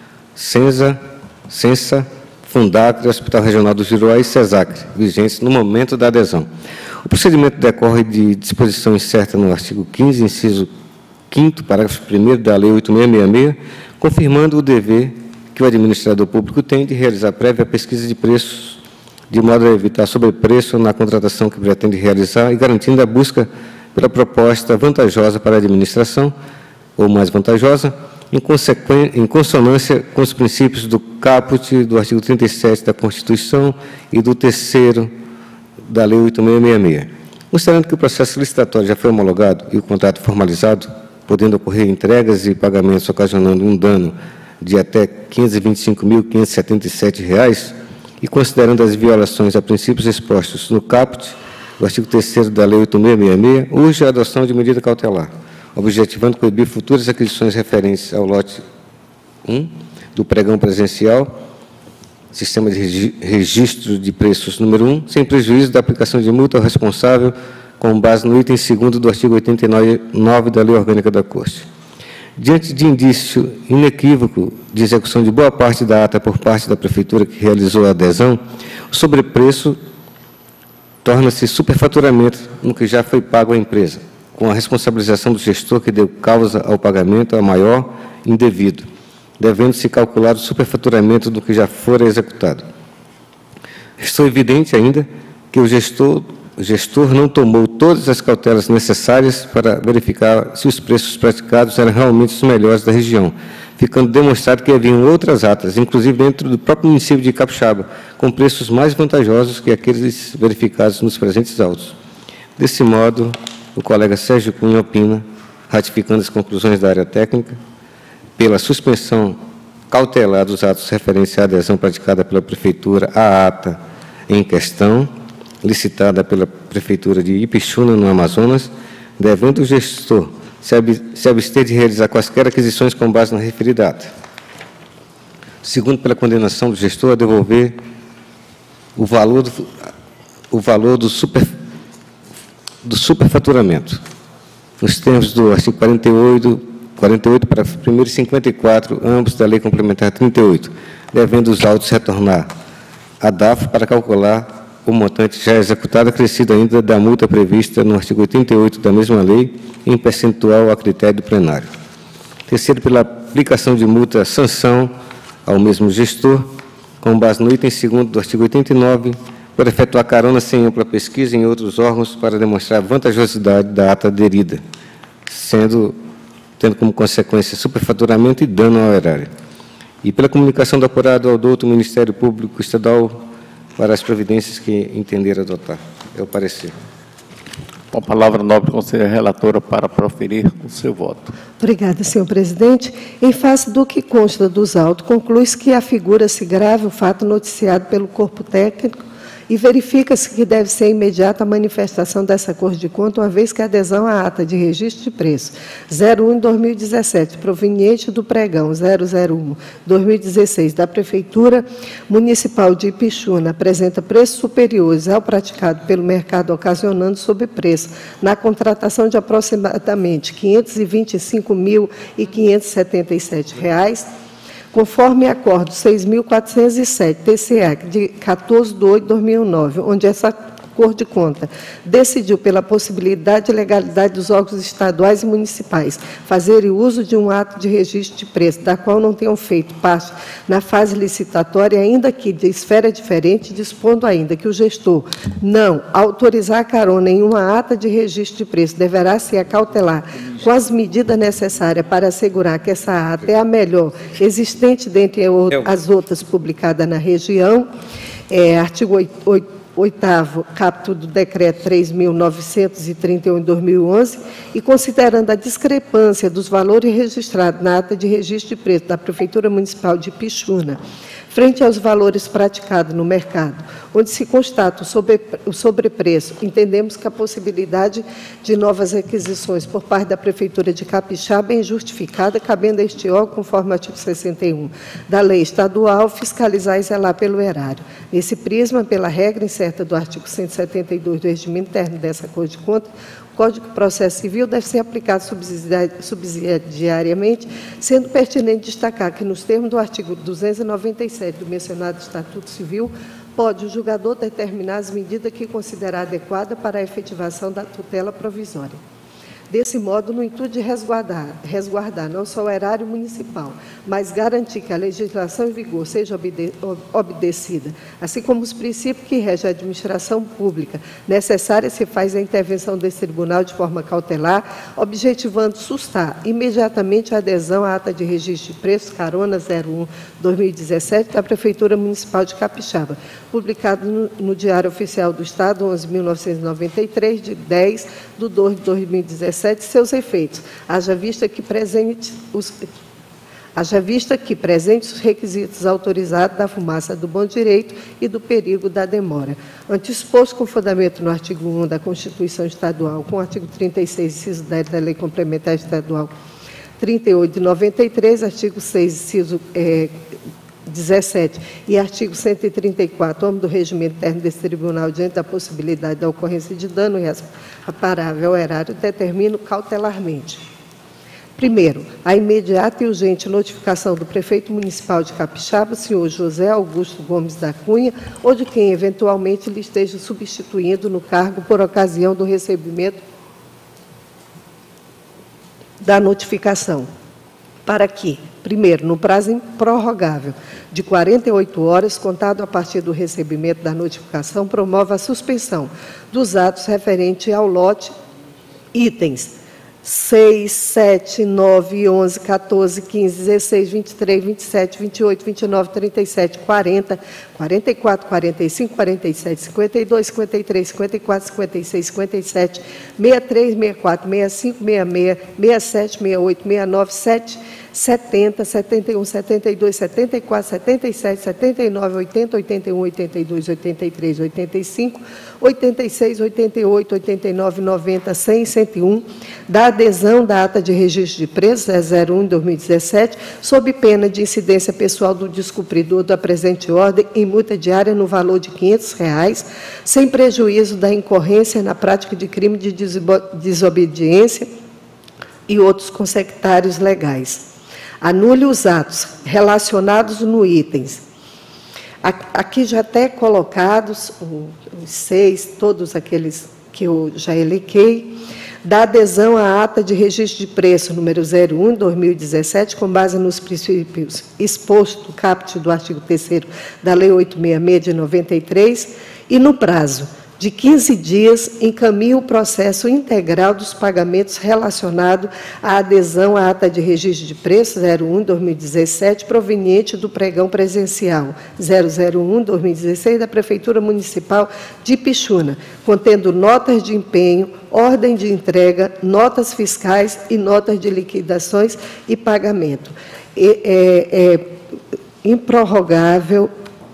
Sensa, Sensa, Fundacre, Hospital Regional do Juruá e Cesacre, vigentes no momento da adesão. O procedimento decorre de disposição incerta no artigo quinze, inciso quinto, parágrafo primeiro da Lei oito mil seiscentos e sessenta e seis, confirmando o dever que o administrador público tem de realizar prévia pesquisa de preços, de modo a evitar sobrepreço na contratação que pretende realizar e garantindo a busca pela proposta vantajosa para a administração, ou mais vantajosa, em, em consonância com os princípios do caput do artigo trinta e sete da Constituição e do terceiro da Lei oito mil seiscentos e sessenta e seis. Considerando que o processo licitatório já foi homologado e o contrato formalizado, podendo ocorrer entregas e pagamentos ocasionando um dano de até quinhentos e vinte e cinco mil, quinhentos e setenta e sete reais, e considerando as violações a princípios expostos no caput do artigo terceiro da Lei oito mil seiscentos e sessenta e seis, urge a adoção de medida cautelar, objetivando coibir futuras aquisições referentes ao lote um do pregão presencial, Sistema de Registro de Preços número um, sem prejuízo da aplicação de multa ao responsável, com base no item segundo do artigo oitenta e nove da Lei Orgânica da Corte. Diante de indício inequívoco de execução de boa parte da ata por parte da Prefeitura que realizou a adesão, o sobrepreço torna-se superfaturamento no que já foi pago à empresa, com a responsabilização do gestor que deu causa ao pagamento a maior indevido, devendo-se calcular o superfaturamento do que já fora executado. Estou evidente ainda que o gestor, o gestor não tomou todas as cautelas necessárias para verificar se os preços praticados eram realmente os melhores da região, ficando demonstrado que haviam outras atas, inclusive dentro do próprio município de Capixaba, com preços mais vantajosos que aqueles verificados nos presentes autos. Desse modo, o colega Sérgio Cunha opina, ratificando as conclusões da área técnica, pela suspensão cautelar dos atos referentes à adesão praticada pela Prefeitura à ata em questão, licitada pela Prefeitura de Ipixuna, no Amazonas, devendo o gestor se abster de realizar quaisquer aquisições com base na referida ata. Segundo, pela condenação do gestor a devolver o valor do, o valor do, super, do superfaturamento, nos termos do artigo quarenta e oito, quarenta e oito, parágrafo primeiro e cinquenta e quatro, ambos da Lei Complementar trinta e oito, devendo os autos retornar à D A F para calcular o montante já executado, acrescido ainda da multa prevista no artigo oitenta e oito da mesma lei, em percentual a critério do plenário. Terceiro, pela aplicação de multa sanção ao mesmo gestor, com base no item segundo do artigo oitenta e nove, por efetuar carona sem ampla pesquisa em outros órgãos para demonstrar a vantajosidade da ata aderida, sendo, tendo como consequência superfaturamento e dano ao erário. e pela comunicação do apurado ao douto Ministério Público Estadual para as providências que entender adotar. É o parecer. Com a palavra, nobre conselheira relatora, para proferir o seu voto. Obrigada, senhor presidente. Em face do que consta dos autos, conclui-se que afigura-se grave o fato noticiado pelo corpo técnico e verifica-se que deve ser imediata a manifestação dessa cor de conta, uma vez que a adesão à ata de registro de preço zero um de dois mil e dezessete, proveniente do pregão zero zero um de dois mil e dezesseis da Prefeitura Municipal de Ipixuna, apresenta preços superiores ao praticado pelo mercado, ocasionando sobrepreço na contratação de aproximadamente quinhentos e vinte e cinco mil quinhentos e setenta e sete reais, conforme acordo seis mil quatrocentos e sete, T C A, de quatorze de oito de dois mil e nove, onde essa Cor de Conta decidiu pela possibilidade e legalidade dos órgãos estaduais e municipais fazerem uso de um ato de registro de preço, da qual não tenham feito parte na fase licitatória, ainda que de esfera diferente, dispondo ainda que o gestor não autorizar a carona em uma ata de registro de preço, deverá se acautelar com as medidas necessárias para assegurar que essa ata é a melhor existente dentre as outras publicadas na região. É, artigo oito, oitavo caput do Decreto três mil novecentos e trinta e um de dois mil e onze, e considerando a discrepância dos valores registrados na ata de registro de preço da Prefeitura Municipal de Ipixuna, frente aos valores praticados no mercado, onde se constata o, sobre, o sobrepreço, entendemos que a possibilidade de novas requisições por parte da Prefeitura de Capixaba é injustificada, cabendo a este órgão, conforme o artigo sessenta e um da Lei Estadual, fiscalizar e zelar pelo erário. Nesse prisma, pela regra incerta do artigo cento e setenta e dois do regimento interno dessa Cor de Conta, o Código de Processo Civil deve ser aplicado subsidiariamente, sendo pertinente destacar que, nos termos do artigo duzentos e noventa e sete do mencionado Estatuto Civil, pode o julgador determinar as medidas que considerar adequada para a efetivação da tutela provisória. Desse modo, no intuito de resguardar, resguardar não só o erário municipal, mas garantir que a legislação em vigor seja obede obedecida, assim como os princípios que regem a administração pública, necessária se faz a intervenção desse tribunal de forma cautelar, objetivando sustar imediatamente a adesão à ata de registro de preços carona zero um de dois mil e dezessete da Prefeitura Municipal de Capixaba, publicado no, no Diário Oficial do Estado, onze mil novecentos e noventa e três, de dez de dois de dois mil e dezessete, seus efeitos, haja vista que presente os haja vista que presentes os requisitos autorizados da fumaça do bom direito e do perigo da demora. Antexposto com fundamento no artigo um da Constituição Estadual, com o artigo trinta e seis, inciso dez da Lei Complementar Estadual trinta e oito de noventa e três, artigo seis, inciso é, dezessete e artigo cento e trinta e quatro, âmbito do regimento interno desse tribunal, diante da possibilidade da ocorrência de dano irreparável ao erário, determino cautelarmente. Primeiro, a imediata e urgente notificação do prefeito municipal de Capixaba, senhor José Augusto Gomes da Cunha, ou de quem eventualmente lhe esteja substituindo no cargo por ocasião do recebimento da notificação, para que, primeiro, no prazo improrrogável de quarenta e oito horas, contado a partir do recebimento da notificação, promova a suspensão dos atos referentes ao lote itens seis, sete, nove, onze, quatorze, quinze, dezesseis, vinte e três, vinte e sete, vinte e oito, vinte e nove, trinta e sete, quarenta, quarenta e quatro, quarenta e cinco, quarenta e sete, cinquenta e dois, cinquenta e três, cinquenta e quatro, cinquenta e seis, cinquenta e sete, sessenta e três, sessenta e quatro, sessenta e cinco, sessenta e seis, sessenta e sete, sessenta e oito, sessenta e nove, setenta, setenta e um, setenta e dois, setenta e quatro, setenta e sete, setenta e nove, oitenta, oitenta e um, oitenta e dois, oitenta e três, oitenta e cinco, oitenta e seis, oitenta e oito, oitenta e nove, noventa, cem, cento e um, da adesão da ata de registro de preços zero um de dois mil e dezessete, sob pena de incidência pessoal do descumpridor da presente ordem em multa diária no valor de quinhentos reais, sem prejuízo da incorrência na prática de crime de desobediência e outros consectários legais. Anule os atos relacionados no itens. Aqui já até colocados os seis, todos aqueles que eu já elenquei, da adesão à ata de registro de preço número zero um de dois mil e dezessete, com base nos princípios expostos no caput do artigo terceiro da Lei oitocentos e sessenta e seis de noventa e três, e no prazo de quinze dias, encaminha o processo integral dos pagamentos relacionado à adesão à ata de registro de preços zero um, dois mil e dezessete, proveniente do pregão presencial zero zero um, dois mil e dezesseis, da Prefeitura Municipal de Pixuna, contendo notas de empenho, ordem de entrega, notas fiscais e notas de liquidações e pagamento. E, é, é improrrogável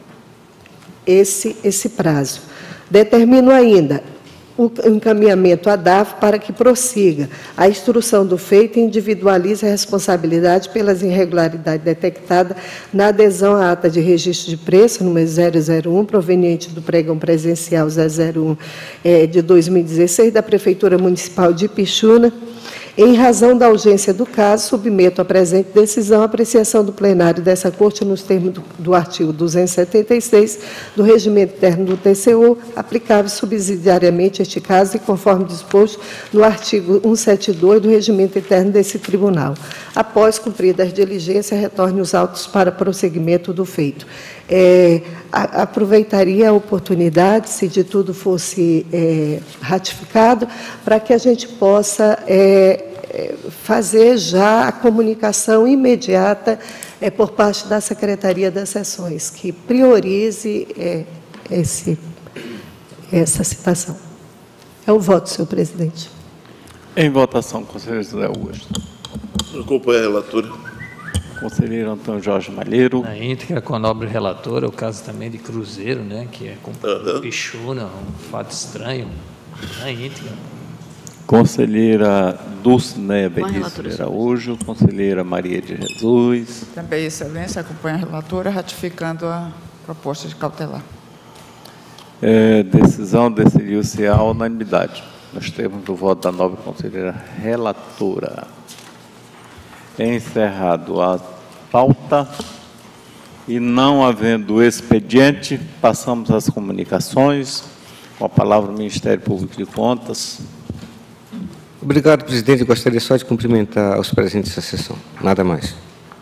esse, esse prazo. Determino ainda o encaminhamento à D A F para que prossiga a instrução do feito e individualize a responsabilidade pelas irregularidades detectadas na adesão à ata de registro de preço, número zero zero um, proveniente do pregão presencial zero zero um é, de dois mil e dezesseis, da Prefeitura Municipal de Pixuna. Em razão da urgência do caso, submeto a presente decisão à apreciação do plenário dessa Corte nos termos do, do artigo duzentos e setenta e seis do Regimento Interno do T C U, aplicável subsidiariamente a este caso e conforme disposto no artigo cento e setenta e dois do Regimento Interno desse Tribunal. Após cumpridas as diligências, retorne os autos para prosseguimento do feito. É, a, aproveitaria a oportunidade, se de tudo fosse é, ratificado, para que a gente possa é, fazer já a comunicação imediata é, por parte da Secretaria das Sessões, que priorize é, esse, essa citação. É o voto, senhor presidente. Em votação, conselheiro José Augusto. Acompanhe a relatora. Conselheiro Antônio Jorge Malheiro. Na íntegra, com a nobre relatora, o caso também de Cruzeiro, né, que é com Uhum. Pixuna, um fato estranho, na íntegra. Conselheira Dulcinea Benício Araújo, conselheira Maria de Jesus. Também, excelência, acompanha a relatora, ratificando a proposta de cautelar. É, decisão decidiu-se à unanimidade. Nós temos o voto da nobre conselheira relatora. Encerrado a pauta e não havendo expediente, passamos às comunicações. Com a palavra o Ministério Público de Contas. Obrigado, presidente. Gostaria só de cumprimentar os presentes da sessão. Nada mais.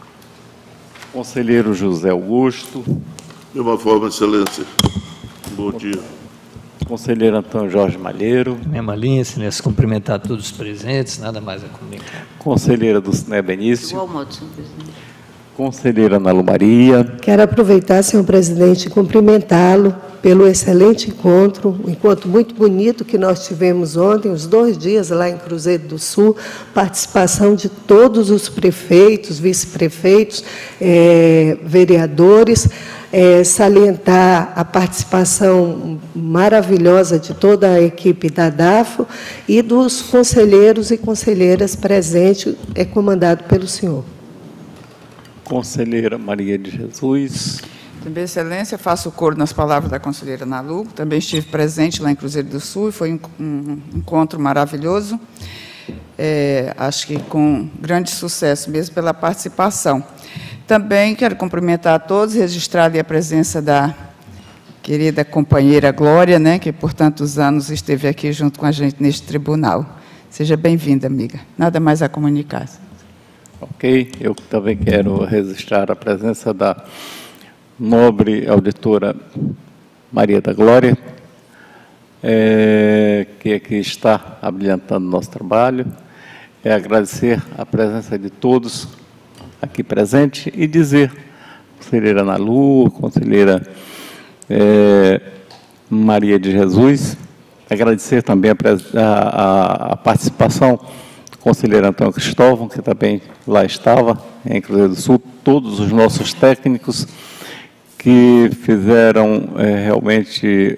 Conselheiro José Augusto. De uma forma, excelência. Bom dia. Conselheiro Antônio Jorge Malheiro. Mesma linha, excelência, cumprimentar todos os presentes, nada mais a comunicar. Conselheira Dulcinea Benício. Igual modo, senhor presidente. Conselheira Ana Lu Maria. Quero aproveitar, senhor presidente, e cumprimentá-lo pelo excelente encontro, um encontro muito bonito que nós tivemos ontem, os dois dias lá em Cruzeiro do Sul, participação de todos os prefeitos, vice-prefeitos, eh, vereadores, eh, salientar a participação maravilhosa de toda a equipe da DAFO e dos conselheiros e conselheiras presentes, é comandado pelo senhor. Conselheira Maria de Jesus. Também, excelência, faço coro nas palavras da conselheira Nalu. Também estive presente lá em Cruzeiro do Sul e foi um, um encontro maravilhoso. É, acho que com grande sucesso mesmo pela participação. Também quero cumprimentar a todos, registrar ali a presença da querida companheira Glória, né, que por tantos anos esteve aqui junto com a gente neste tribunal. Seja bem-vinda, amiga. Nada mais a comunicar. Ok, eu também quero registrar a presença da nobre auditora Maria da Glória, é, que aqui está abrilhantando o nosso trabalho. É agradecer a presença de todos aqui presentes e dizer, conselheira Nalu, conselheira é, Maria de Jesus, agradecer também a, a, a participação do conselheiro Antônio Cristóvão, que também lá estava, em Cruzeiro do Sul, todos os nossos técnicos que fizeram é, realmente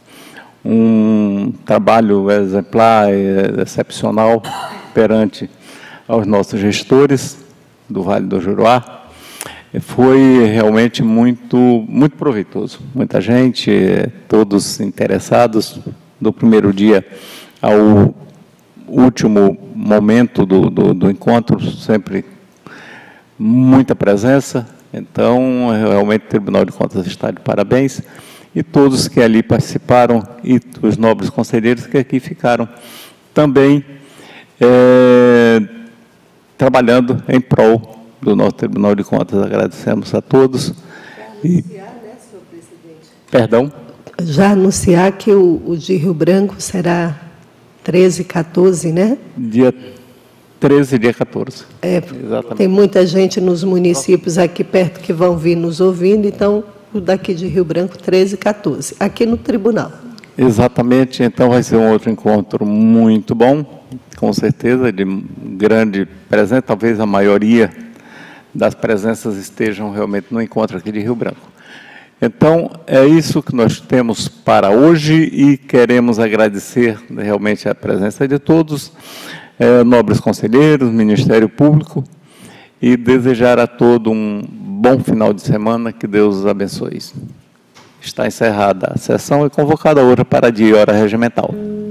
um trabalho exemplar, excepcional, perante aos nossos gestores do Vale do Juruá. Foi realmente muito, muito proveitoso. Muita gente, todos interessados, do primeiro dia ao último momento do, do, do encontro, sempre muita presença. Então, realmente, o Tribunal de Contas está de parabéns. E todos que ali participaram, e os nobres conselheiros que aqui ficaram também é, trabalhando em prol do nosso Tribunal de Contas. Agradecemos a todos. E, perdão? já anunciar que o, o de Rio Branco será treze, quatorze, né? Dia treze e dia quatorze. É, exatamente. Tem muita gente nos municípios aqui perto que vão vir nos ouvindo, então, o daqui de Rio Branco, treze e quatorze, aqui no tribunal. Exatamente, então vai ser um outro encontro muito bom, com certeza, de grande presença, talvez a maioria das presenças estejam realmente no encontro aqui de Rio Branco. Então, é isso que nós temos para hoje e queremos agradecer realmente a presença de todos, é, nobres conselheiros, Ministério Público, e desejar a todos um bom final de semana, que Deus os abençoe. Está encerrada a sessão e convocada outra para dia e hora regimental.